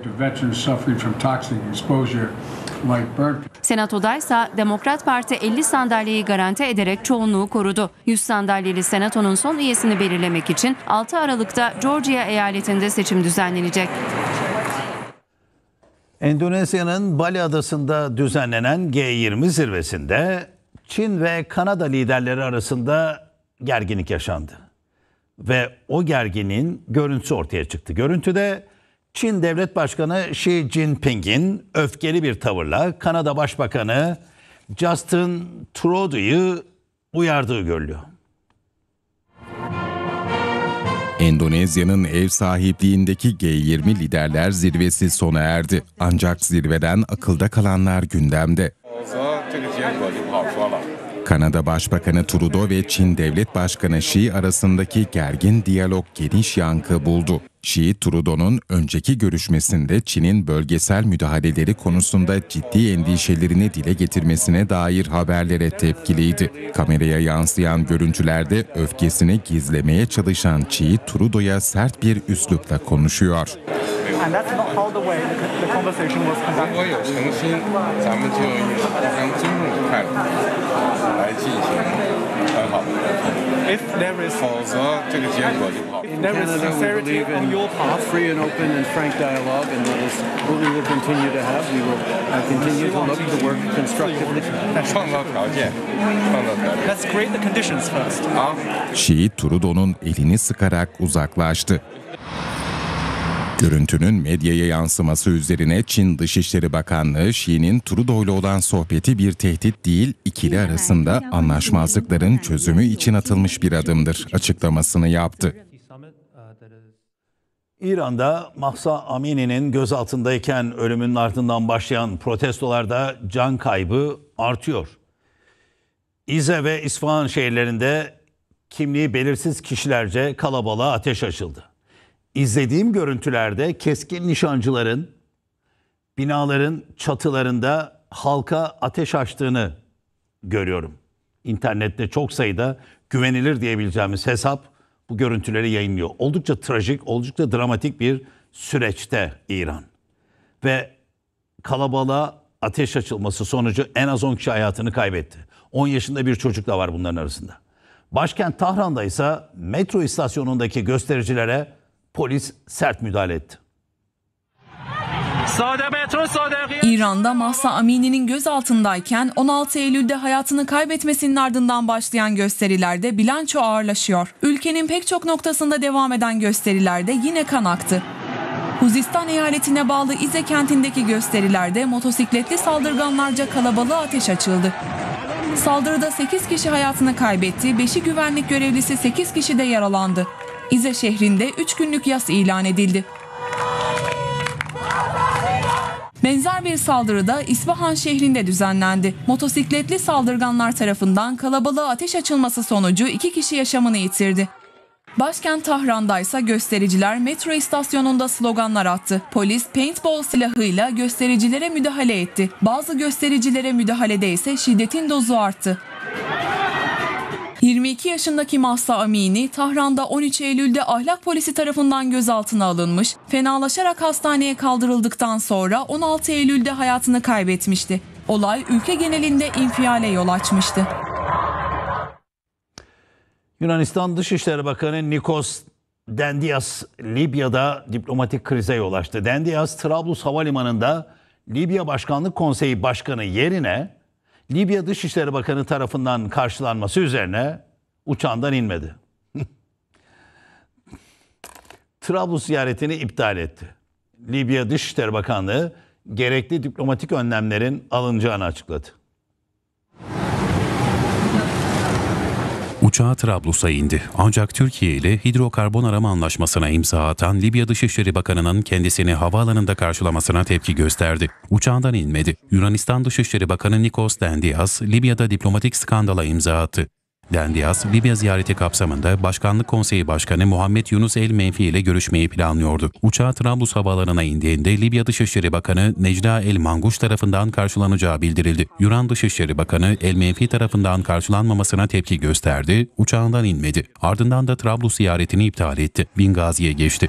Senato'daysa Demokrat Parti elli sandalyeyi garanti ederek çoğunluğu korudu. yüz sandalyeli Senato'nun son üyesini belirlemek için altı Aralık'ta Georgia eyaletinde seçim düzenlenecek. Endonezya'nın Bali Adası'nda düzenlenen G yirmi zirvesinde Çin ve Kanada liderleri arasında gerginlik yaşandı. Ve o gerginin görüntüsü ortaya çıktı. Görüntüde Çin Devlet Başkanı Xi Jinping'in öfkeli bir tavırla Kanada Başbakanı Justin Trudeau'yu uyardığı görülüyor. Endonezya'nın ev sahipliğindeki G yirmi liderler zirvesi sona erdi. Ancak zirveden akılda kalanlar gündemde. Kanada Başbakanı Trudeau ve Çin Devlet Başkanı Xi arasındaki gergin diyalog geniş yankı buldu. Xi, Trudeau'nun önceki görüşmesinde Çin'in bölgesel müdahaleleri konusunda ciddi endişelerini dile getirmesine dair haberlere tepkiliydi. Kameraya yansıyan görüntülerde öfkesini gizlemeye çalışan Xi, Trudeau'ya sert bir üslupla konuşuyor. If there is, if there is sincerity on your part, free and open and frank dialogue, and that is what we will continue to have. We will uh, continue to look to work constructively. Let's create the conditions first. Xi, Trudeau'nun elini sıkarak uzaklaştı. Görüntünün medyaya yansıması üzerine Çin Dışişleri Bakanlığı, Xi'nin Trudeau ile olan sohbeti bir tehdit değil, ikili arasında anlaşmazlıkların çözümü için atılmış bir adımdır açıklamasını yaptı. İran'da Mahsa Amini'nin gözaltındayken ölümünün ardından başlayan protestolarda can kaybı artıyor. İze ve İsfahan şehirlerinde kimliği belirsiz kişilerce kalabalığa ateş açıldı. İzlediğim görüntülerde keskin nişancıların binaların çatılarında halka ateş açtığını görüyorum. İnternette çok sayıda güvenilir diyebileceğimiz hesap bu görüntüleri yayınlıyor. Oldukça trajik, oldukça dramatik bir süreçte İran. Ve kalabalığa ateş açılması sonucu en az on kişi hayatını kaybetti. on yaşında bir çocuk da var bunların arasında. Başkent Tahran'da ise metro istasyonundaki göstericilere polis sert müdahale etti. İran'da Mahsa Amini'nin gözaltındayken on altı Eylül'de hayatını kaybetmesinin ardından başlayan gösterilerde bilanço ağırlaşıyor. Ülkenin pek çok noktasında devam eden gösterilerde yine kan aktı. Huzistan eyaletine bağlı İze kentindeki gösterilerde motosikletli saldırganlarca kalabalığa ateş açıldı. Saldırıda sekiz kişi hayatını kaybetti, beşi güvenlik görevlisi, sekiz kişi de yaralandı. İze şehrinde üç günlük yas ilan edildi. Benzer bir saldırı da İsfahan şehrinde düzenlendi. Motosikletli saldırganlar tarafından kalabalığa ateş açılması sonucu iki kişi yaşamını yitirdi. Başkent Tahran'da ise göstericiler metro istasyonunda sloganlar attı. Polis paintball silahıyla göstericilere müdahale etti. Bazı göstericilere müdahalede ise şiddetin dozu arttı. yirmi iki yaşındaki Mahsa Amini, Tahran'da on üç Eylül'de ahlak polisi tarafından gözaltına alınmış, fenalaşarak hastaneye kaldırıldıktan sonra on altı Eylül'de hayatını kaybetmişti. Olay ülke genelinde infiale yol açmıştı. Yunanistan Dışişleri Bakanı Nikos Dendias, Libya'da diplomatik krize yol açtı. Dendias, Trablus Havalimanı'nda Libya Başkanlık Konseyi Başkanı yerine Libya Dışişleri Bakanı tarafından karşılanması üzerine uçağından inmedi. Trablus ziyaretini iptal etti. Libya Dışişleri Bakanlığı gerekli diplomatik önlemlerin alınacağını açıkladı. Uçağı Trablus'a indi. Ancak Türkiye ile hidrokarbon arama anlaşmasına imza atan Libya Dışişleri Bakanı'nın kendisini havaalanında karşılamasına tepki gösterdi. Uçağından inmedi. Yunanistan Dışişleri Bakanı Nikos Dendias, Libya'da diplomatik skandala imza attı. Dendias, Libya ziyareti kapsamında Başkanlık Konseyi Başkanı Muhammed Yunus El Menfi ile görüşmeyi planlıyordu. Uçağı Trablus havaalanına indiğinde Libya Dışişleri Bakanı Necla El Manguş tarafından karşılanacağı bildirildi. Yunan Dışişleri Bakanı El Menfi tarafından karşılanmamasına tepki gösterdi, uçağından inmedi. Ardından da Trablus ziyaretini iptal etti. Bingazi'ye geçti.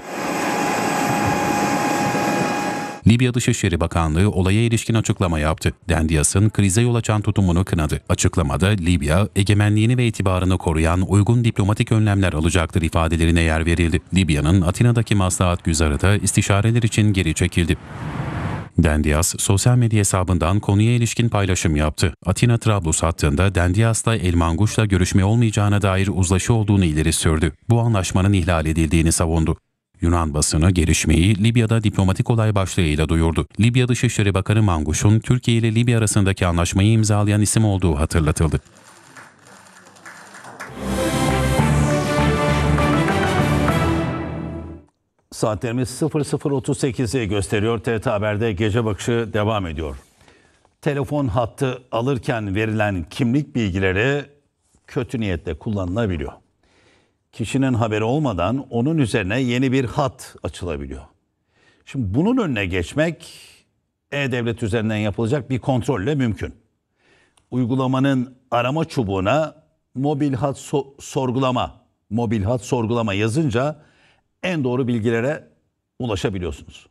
Libya Dışişleri Bakanlığı olaya ilişkin açıklama yaptı. Dendias'ın krize yol açan tutumunu kınadı. Açıklamada Libya, egemenliğini ve itibarını koruyan uygun diplomatik önlemler alacaktır ifadelerine yer verildi. Libya'nın Atina'daki maslahat güzarı da istişareler için geri çekildi. Dendias, sosyal medya hesabından konuya ilişkin paylaşım yaptı. Atina-Trablus hattında Dendias'la El Manguş'la görüşme olmayacağına dair uzlaşı olduğunu ileri sürdü. Bu anlaşmanın ihlal edildiğini savundu. Yunan basını gelişmeyi Libya'da diplomatik olay başlığıyla duyurdu. Libya Dışişleri Bakanı Manguş'un Türkiye ile Libya arasındaki anlaşmayı imzalayan isim olduğu hatırlatıldı. Saatlerimiz sıfır sıfır otuz sekizi gösteriyor. T R T Haber'de gece bakışı devam ediyor. Telefon hattı alırken verilen kimlik bilgileri kötü niyetle kullanılabiliyor. Kişinin haberi olmadan onun üzerine yeni bir hat açılabiliyor. Şimdi bunun önüne geçmek E-Devlet üzerinden yapılacak bir kontrolle mümkün. Uygulamanın arama çubuğuna mobil hat so- sorgulama, mobil hat sorgulama yazınca en doğru bilgilere ulaşabiliyorsunuz.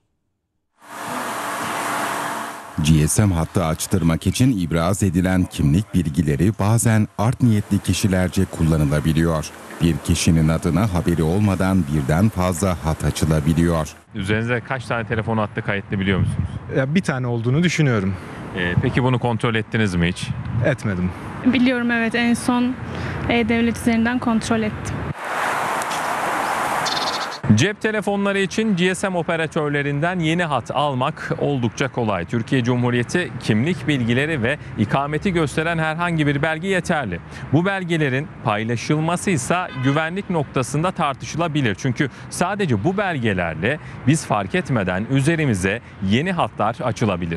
G S M hattı açtırmak için ibraz edilen kimlik bilgileri bazen art niyetli kişilerce kullanılabiliyor. Bir kişinin adına haberi olmadan birden fazla hat açılabiliyor. Üzerinize kaç tane telefon hattı kayıtlı biliyor musunuz? Ya bir tane olduğunu düşünüyorum. Ee, peki bunu kontrol ettiniz mi hiç? Etmedim. Biliyorum, evet, en son E-Devlet üzerinden kontrol ettim. Cep telefonları için G S M operatörlerinden yeni hat almak oldukça kolay. Türkiye Cumhuriyeti kimlik bilgileri ve ikameti gösteren herhangi bir belge yeterli. Bu belgelerin paylaşılması ise güvenlik noktasında tartışılabilir. Çünkü sadece bu belgelerle biz fark etmeden üzerimize yeni hatlar açılabilir.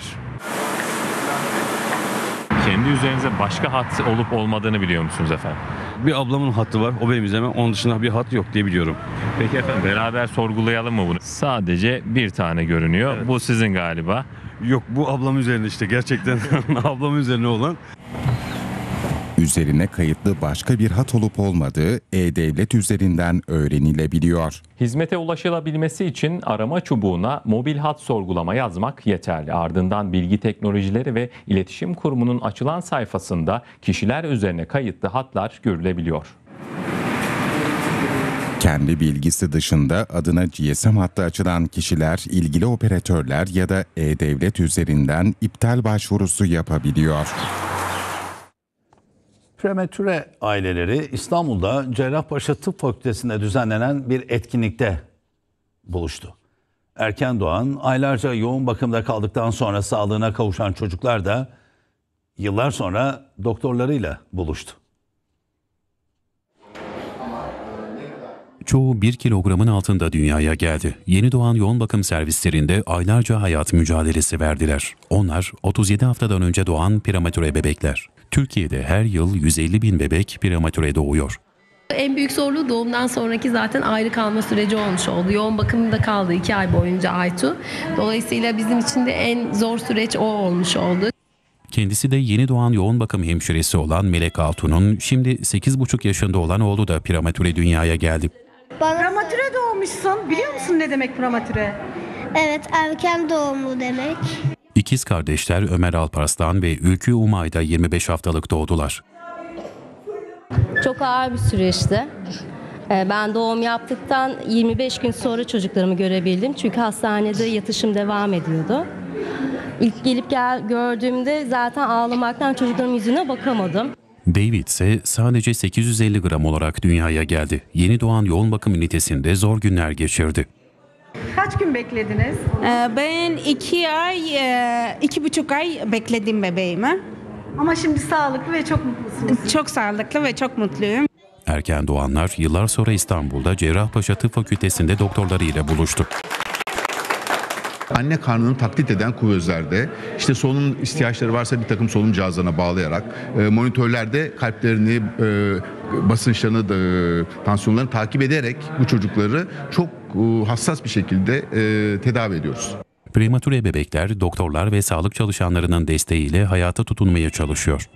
Kendi üzerinize başka hat olup olmadığını biliyor musunuz efendim? Bir ablamın hattı var. O benim üzerime. Onun dışında bir hat yok diye biliyorum. Peki efendim, beraber sorgulayalım mı bunu? Sadece bir tane görünüyor. Evet. Bu sizin galiba. Yok, bu ablam üzerine işte gerçekten ablamın üzerine olan. Üzerine kayıtlı başka bir hat olup olmadığı E-Devlet üzerinden öğrenilebiliyor. Hizmete ulaşılabilmesi için arama çubuğuna mobil hat sorgulama yazmak yeterli. Ardından Bilgi Teknolojileri ve İletişim Kurumu'nun açılan sayfasında kişiler üzerine kayıtlı hatlar görülebiliyor. Kendi bilgisi dışında adına G S M hattı açılan kişiler ilgili operatörler ya da E-Devlet üzerinden iptal başvurusu yapabiliyor. Prematüre aileleri İstanbul'da Cerrahpaşa Tıp Fakültesi'nde düzenlenen bir etkinlikte buluştu. Erken doğan, aylarca yoğun bakımda kaldıktan sonra sağlığına kavuşan çocuklar da yıllar sonra doktorlarıyla buluştu. Çoğu bir kilogramın altında dünyaya geldi. Yeni doğan yoğun bakım servislerinde aylarca hayat mücadelesi verdiler. Onlar otuz yedi haftadan önce doğan prematüre bebekler. Türkiye'de her yıl yüz elli bin bebek prematüre doğuyor. En büyük zorluğu doğumdan sonraki zaten ayrı kalma süreci olmuş oldu. Yoğun bakımda kaldı iki ay boyunca Aytu. Dolayısıyla bizim için de en zor süreç o olmuş oldu. Kendisi de yeni doğan yoğun bakım hemşiresi olan Melek Altun'un şimdi sekiz buçuk yaşında olan oğlu da prematüre dünyaya geldi. Prematüre doğmuşsun. Biliyor musun ne demek prematüre? Evet, erken doğumlu demek. İkiz kardeşler Ömer Alparslan ve Ülkü Umay da yirmi beş haftalık doğdular. Çok ağır bir süreçti. Ben doğum yaptıktan yirmi beş gün sonra çocuklarımı görebildim. Çünkü hastanede yatışım devam ediyordu. İlk gelip gel gördüğümde zaten ağlamaktan çocuklarımın yüzüne bakamadım. David ise sadece sekiz yüz elli gram olarak dünyaya geldi. Yeni doğan yoğun bakım ünitesinde zor günler geçirdi. Kaç gün beklediniz? Ben iki ay, iki buçuk ay bekledim bebeğimi. Ama şimdi sağlıklı ve çok mutlusunuz. Çok sağlıklı ve çok mutluyum. Erken doğanlar yıllar sonra İstanbul'da Cerrahpaşa Tıp Fakültesi'nde doktorlarıyla buluştu. Anne karnını taklit eden kuvözlerde işte solunum ihtiyaçları varsa bir takım solunum cihazlarına bağlayarak e, monitörlerde kalplerini, e, basınçlarını, e, tansiyonlarını takip ederek bu çocukları çok e, hassas bir şekilde e, tedavi ediyoruz. Prematüre bebekler doktorlar ve sağlık çalışanlarının desteğiyle hayata tutunmaya çalışıyor.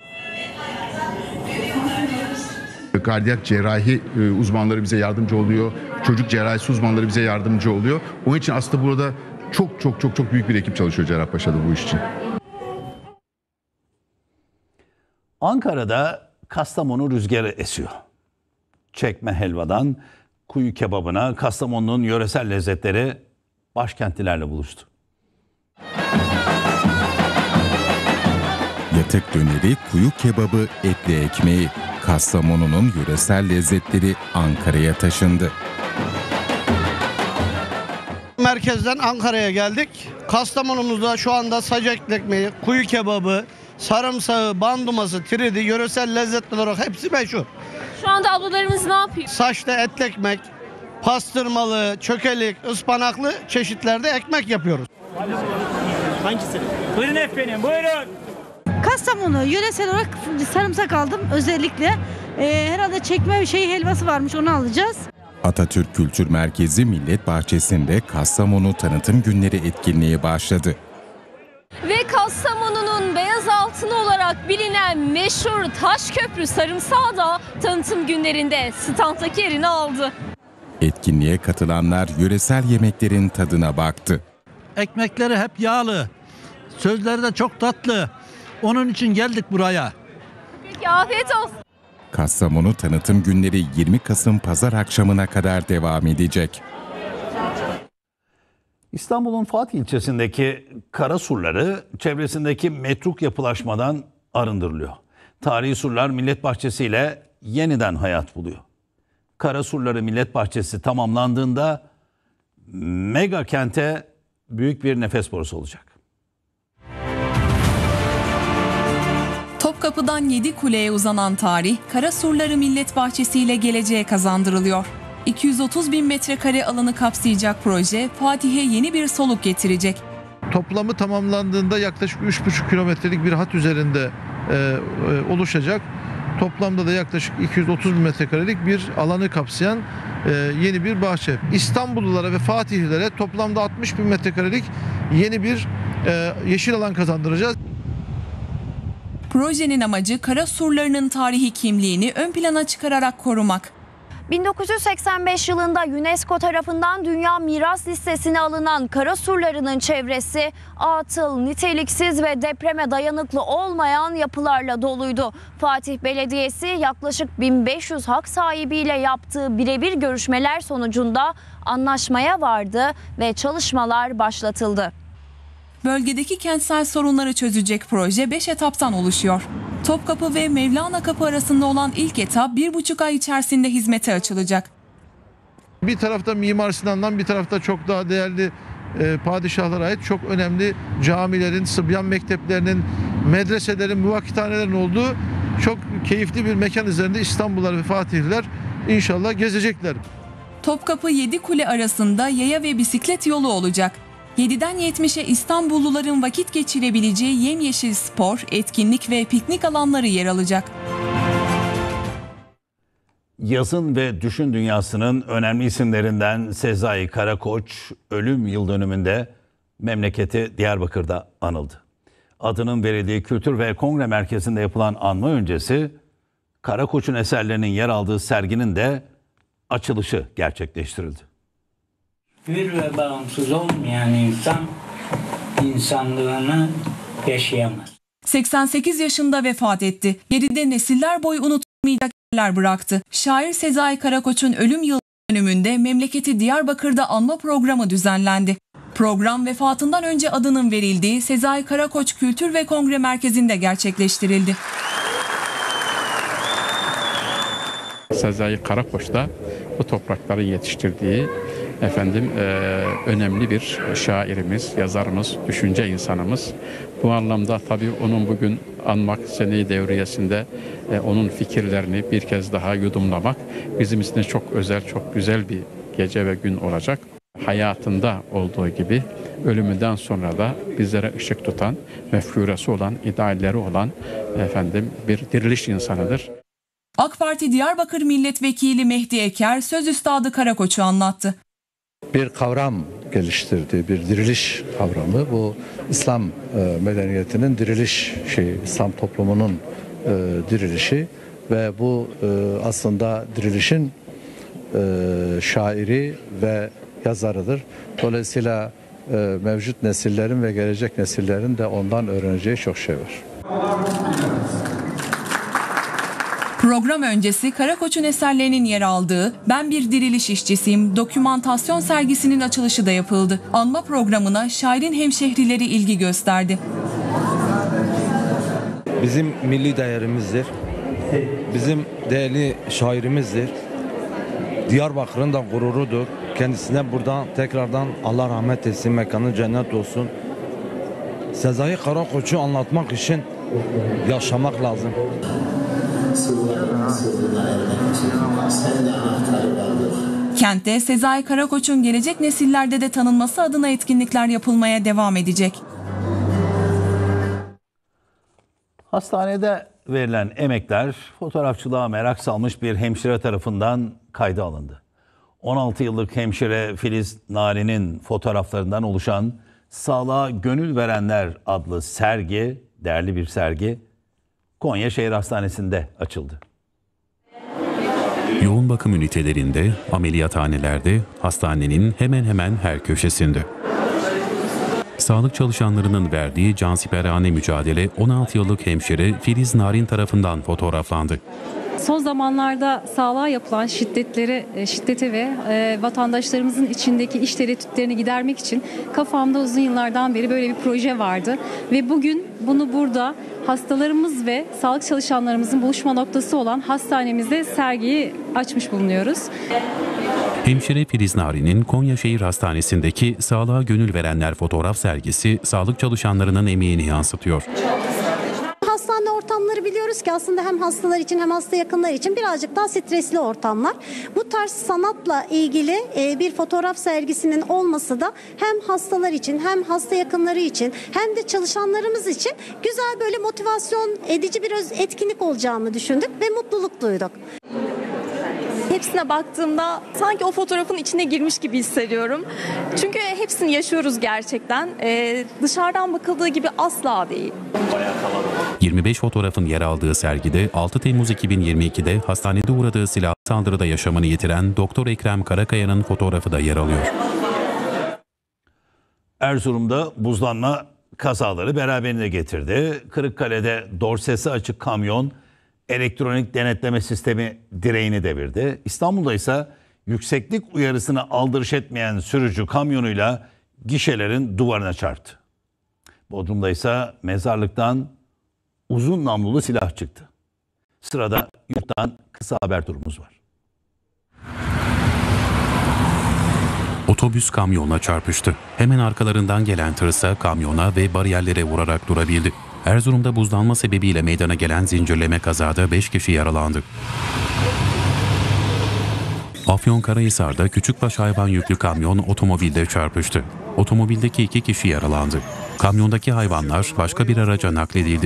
Kardiyak cerrahi e, uzmanları bize yardımcı oluyor. Çocuk cerrahisi uzmanları bize yardımcı oluyor. Onun için aslında burada çok çok çok çok büyük bir ekip çalışıyor Cerrahpaşa'da bu iş için. Ankara'da Kastamonu rüzgarı esiyor. Çekme helvadan kuyu kebabına Kastamonu'nun yöresel lezzetleri başkentlilerle buluştu. Yatık döneri, kuyu kebabı, etli ekmeği. Kastamonu'nun yöresel lezzetleri Ankara'ya taşındı. Merkezden Ankara'ya geldik. Kastamonumuzda şu anda sacak ekmeği, kuyu kebabı, sarımsağı, banduması, tridi, yöresel lezzetler olarak hepsi meşhur. Şu anda ablalarımız ne yapıyor? Saçta etli ekmek, pastırmalı, çökelik, ıspanaklı çeşitlerde ekmek yapıyoruz. Hangisi? Buyurun efendim, buyurun. Kastamonu yöresel olarak sarımsak aldım özellikle. Ee, herhalde çekme şey helvası varmış, onu alacağız. Atatürk Kültür Merkezi Millet Bahçesi'nde Kastamonu Tanıtım Günleri etkinliği başladı. Ve Kastamonu'nun beyaz altını olarak bilinen meşhur Taşköprü sarımsağı da tanıtım günlerinde standtaki yerini aldı. Etkinliğe katılanlar yöresel yemeklerin tadına baktı. Ekmekleri hep yağlı, sözleri de çok tatlı. Onun için geldik buraya. Peki afiyet olsun. Kastamonu Tanıtım Günleri yirmi Kasım Pazar akşamına kadar devam edecek. İstanbul'un Fatih ilçesindeki karasurları çevresindeki metruk yapılaşmadan arındırılıyor. Tarihi surlar Millet Bahçesi ile yeniden hayat buluyor. Karasurları Millet Bahçesi tamamlandığında mega kente büyük bir nefes borusu olacak. Topkapı'dan Yedikule'ye uzanan tarih, Karasurları Millet Bahçesi ile geleceğe kazandırılıyor. iki yüz otuz bin metrekare alanı kapsayacak proje Fatih'e yeni bir soluk getirecek. Toplamı tamamlandığında yaklaşık üç buçuk kilometrelik bir hat üzerinde e, e, oluşacak. Toplamda da yaklaşık iki yüz otuz bin metrekarelik bir alanı kapsayan e, yeni bir bahçe. İstanbullulara ve Fatihlilere toplamda altmış bin metrekarelik yeni bir e, yeşil alan kazandıracağız. Projenin amacı Karasurlarının tarihi kimliğini ön plana çıkararak korumak. bin dokuz yüz seksen beş yılında UNESCO tarafından Dünya Miras Listesi'ne alınan Karasurlarının çevresi atıl, niteliksiz ve depreme dayanıklı olmayan yapılarla doluydu. Fatih Belediyesi yaklaşık bin beş yüz hak sahibiyle yaptığı birebir görüşmeler sonucunda anlaşmaya vardı ve çalışmalar başlatıldı. Bölgedeki kentsel sorunları çözecek proje beş etaptan oluşuyor. Topkapı ve Mevlana Kapı arasında olan ilk etap bir buçuk ay içerisinde hizmete açılacak. Bir tarafta Mimar Sinan'dan, bir tarafta çok daha değerli e, padişahlara ait çok önemli camilerin, Sıbyan mekteplerinin, medreselerin, muvakithanelerin olduğu çok keyifli bir mekan üzerinde İstanbullular ve Fatihliler inşallah gezecekler. Topkapı Yedikule arasında yaya ve bisiklet yolu olacak. yediden yetmişe İstanbulluların vakit geçirebileceği yemyeşil spor, etkinlik ve piknik alanları yer alacak. Yazın ve düşün dünyasının önemli isimlerinden Sezai Karakoç ölüm yıl dönümünde memleketi Diyarbakır'da anıldı. Adının verildiği Kültür ve Kongre Merkezi'nde yapılan anma öncesi Karakoç'un eserlerinin yer aldığı serginin de açılışı gerçekleştirildi. Hür ve bağımsız olmayan insan insanlığını yaşayamaz. seksen sekiz yaşında vefat etti. Geride nesiller boyu unutulmayacak yerler bıraktı. Şair Sezai Karakoç'un ölüm yıl dönümünde memleketi Diyarbakır'da anma programı düzenlendi. Program vefatından önce adının verildiği Sezai Karakoç Kültür ve Kongre Merkezi'nde gerçekleştirildi. Sezai Karakoç da bu toprakları yetiştirdiği efendim e, önemli bir şairimiz, yazarımız, düşünce insanımız. Bu anlamda tabii onun bugün anmak, sene-i devriyesinde e, onun fikirlerini bir kez daha yudumlamak bizim için çok özel, çok güzel bir gece ve gün olacak. Hayatında olduğu gibi ölümünden sonra da bizlere ışık tutan, mefkuresi olan, idealleri olan efendim bir diriliş insanıdır. AK Parti Diyarbakır Milletvekili Mehdi Eker söz üstadı Karakoç'u anlattı. Bir kavram geliştirdi, bir diriliş kavramı. Bu İslam e, medeniyetinin diriliş şeyi, İslam toplumunun e, dirilişi ve bu e, aslında dirilişin e, şairi ve yazarıdır. Dolayısıyla e, mevcut nesillerin ve gelecek nesillerin de ondan öğreneceği çok şey var. Program öncesi Karakoç'un eserlerinin yer aldığı Ben Bir Diriliş İşçisiyim dokümantasyon sergisinin açılışı da yapıldı. Anma programına şairin hemşehrileri ilgi gösterdi. Bizim milli değerimizdir. Bizim değerli şairimizdir. Diyarbakır'ın da gururudur. Kendisine buradan tekrardan Allah rahmet etsin, mekanı cennet olsun. Sezai Karakoç'u anlatmak için yaşamak lazım. Kentte Sezai Karakoç'un gelecek nesillerde de tanınması adına etkinlikler yapılmaya devam edecek. Hastanede verilen emekler fotoğrafçılığa merak salmış bir hemşire tarafından kayda alındı. on altı yıllık hemşire Filiz Nari'nin fotoğraflarından oluşan Sağlığa Gönül Verenler adlı sergi, değerli bir sergi, Konya Şehir Hastanesi'nde açıldı. Yoğun bakım ünitelerinde, ameliyathanelerde, hastanenin hemen hemen her köşesinde. Sağlık çalışanlarının verdiği cansiperhane mücadele on altı yıllık hemşire Filiz Narin tarafından fotoğraflandı. Son zamanlarda sağlığa yapılan şiddetleri, şiddeti ve e, vatandaşlarımızın içindeki iş tereddütlerini gidermek için kafamda uzun yıllardan beri böyle bir proje vardı. Ve bugün bunu burada hastalarımız ve sağlık çalışanlarımızın buluşma noktası olan hastanemizde sergiyi açmış bulunuyoruz. Hemşire Filiz Nari'nin Konya Şehir Hastanesi'ndeki Sağlığa Gönül Verenler fotoğraf sergisi sağlık çalışanlarının emeğini yansıtıyor. Hastane ortamları biliyoruz ki aslında hem hastalar için hem hasta yakınları için birazcık daha stresli ortamlar. Bu tarz sanatla ilgili bir fotoğraf sergisinin olması da hem hastalar için hem hasta yakınları için hem de çalışanlarımız için güzel böyle motivasyon edici bir etkinlik olacağını düşündük ve mutluluk duyduk. Hepsine baktığımda sanki o fotoğrafın içine girmiş gibi hissediyorum. Çünkü hepsini yaşıyoruz gerçekten. Ee, dışarıdan bakıldığı gibi asla değil. yirmi beş fotoğrafın yer aldığı sergide altı Temmuz iki bin yirmi ikide hastanede uğradığı silahlı saldırıda yaşamını yitiren Doktor Ekrem Karakaya'nın fotoğrafı da yer alıyor. Erzurum'da buzlanma kazaları beraberinde getirdi. Kırıkkale'de dorsesi açık kamyon elektronik denetleme sistemi direğini devirdi. İstanbul'da ise yükseklik uyarısına aldırış etmeyen sürücü kamyonuyla gişelerin duvarına çarptı. Bodrum'da ise mezarlıktan uzun namlulu silah çıktı. Sırada yurttan kısa haber turumuz var. Otobüs kamyonla çarpıştı. Hemen arkalarından gelen tır ise kamyona ve bariyerlere vurarak durabildi. Erzurum'da buzlanma sebebiyle meydana gelen zincirleme kazada beş kişi yaralandı. Afyonkarahisar'da küçükbaş hayvan yüklü kamyon otomobilde çarpıştı. Otomobildeki iki kişi yaralandı. Kamyondaki hayvanlar başka bir araca nakledildi.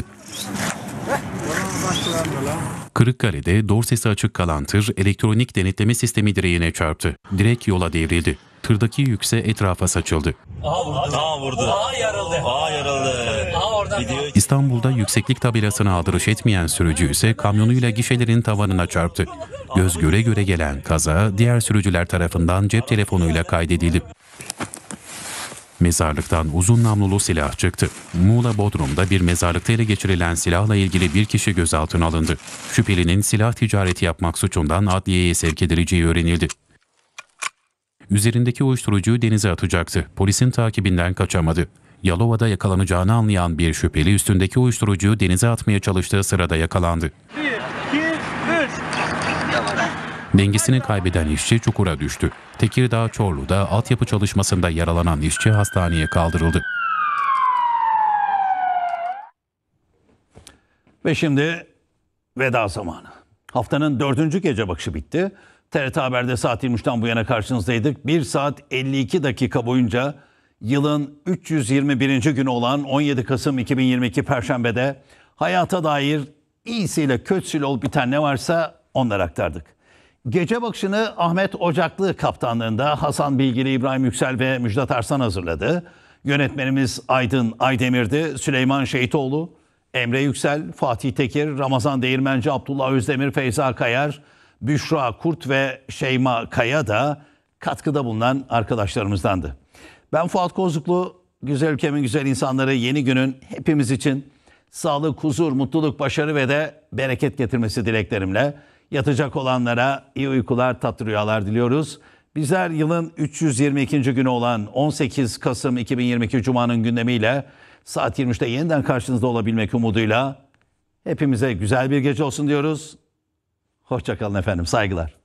Kırıkkale'de dorsesi açık kalan tır elektronik denetleme sistemi direğine çarptı. Direk yola devrildi. Tırdaki yükse etrafa saçıldı. Aha vurdu. Aha vurdu. Aha yarıldı. Aha yarıldı. Aha orada. İstanbul'da yükseklik tabelasına aldırış etmeyen sürücü ise kamyonuyla gişelerin tavanına çarptı. Göz göre göre gelen kaza diğer sürücüler tarafından cep telefonuyla kaydedildi. Mezarlıktan uzun namlulu silah çıktı. Muğla Bodrum'da bir mezarlıkta ele geçirilen silahla ilgili bir kişi gözaltına alındı. Şüphelinin silah ticareti yapmak suçundan adliyeye sevk edileceği öğrenildi. Üzerindeki uyuşturucuyu denize atacaktı. Polisin takibinden kaçamadı. Yalova'da yakalanacağını anlayan bir şüpheli üstündeki uyuşturucuyu denize atmaya çalıştığı sırada yakalandı. bir, iki, üç. Dengesini kaybeden işçi çukura düştü. Tekirdağ Çorlu'da altyapı çalışmasında yaralanan işçi hastaneye kaldırıldı. Ve şimdi veda zamanı. Haftanın dördüncü gece bakışı bitti. T R T Haber'de saat yirmi üçten bu yana karşınızdaydık. bir saat elli iki dakika boyunca yılın üç yüz yirmi birinci günü olan on yedi Kasım iki bin yirmi iki Perşembe'de hayata dair iyisiyle kötüsüyle olup biten ne varsa onları aktardık. Gece bakışını Ahmet Ocaklı kaptanlığında Hasan Bilgili, İbrahim Yüksel ve Müjdat Arslan hazırladı. Yönetmenimiz Aydın Aydemir'di. Süleyman Şehitoğlu, Emre Yüksel, Fatih Tekir, Ramazan Değirmenci, Abdullah Özdemir, Feyza Kayar, Büşra Kurt ve Şeyma Kaya da katkıda bulunan arkadaşlarımızdandı. Ben Fuat Kozluklu, güzel ülkemin güzel insanları, yeni günün hepimiz için sağlık, huzur, mutluluk, başarı ve de bereket getirmesi dileklerimle yatacak olanlara iyi uykular, tatlı rüyalar diliyoruz. Bizler yılın üç yüz yirmi ikinci günü olan on sekiz Kasım iki bin yirmi iki Cuma'nın gündemiyle saat yirmi üçte yeniden karşınızda olabilmek umuduyla hepimize güzel bir gece olsun diyoruz. Hoşça kalın efendim, saygılar.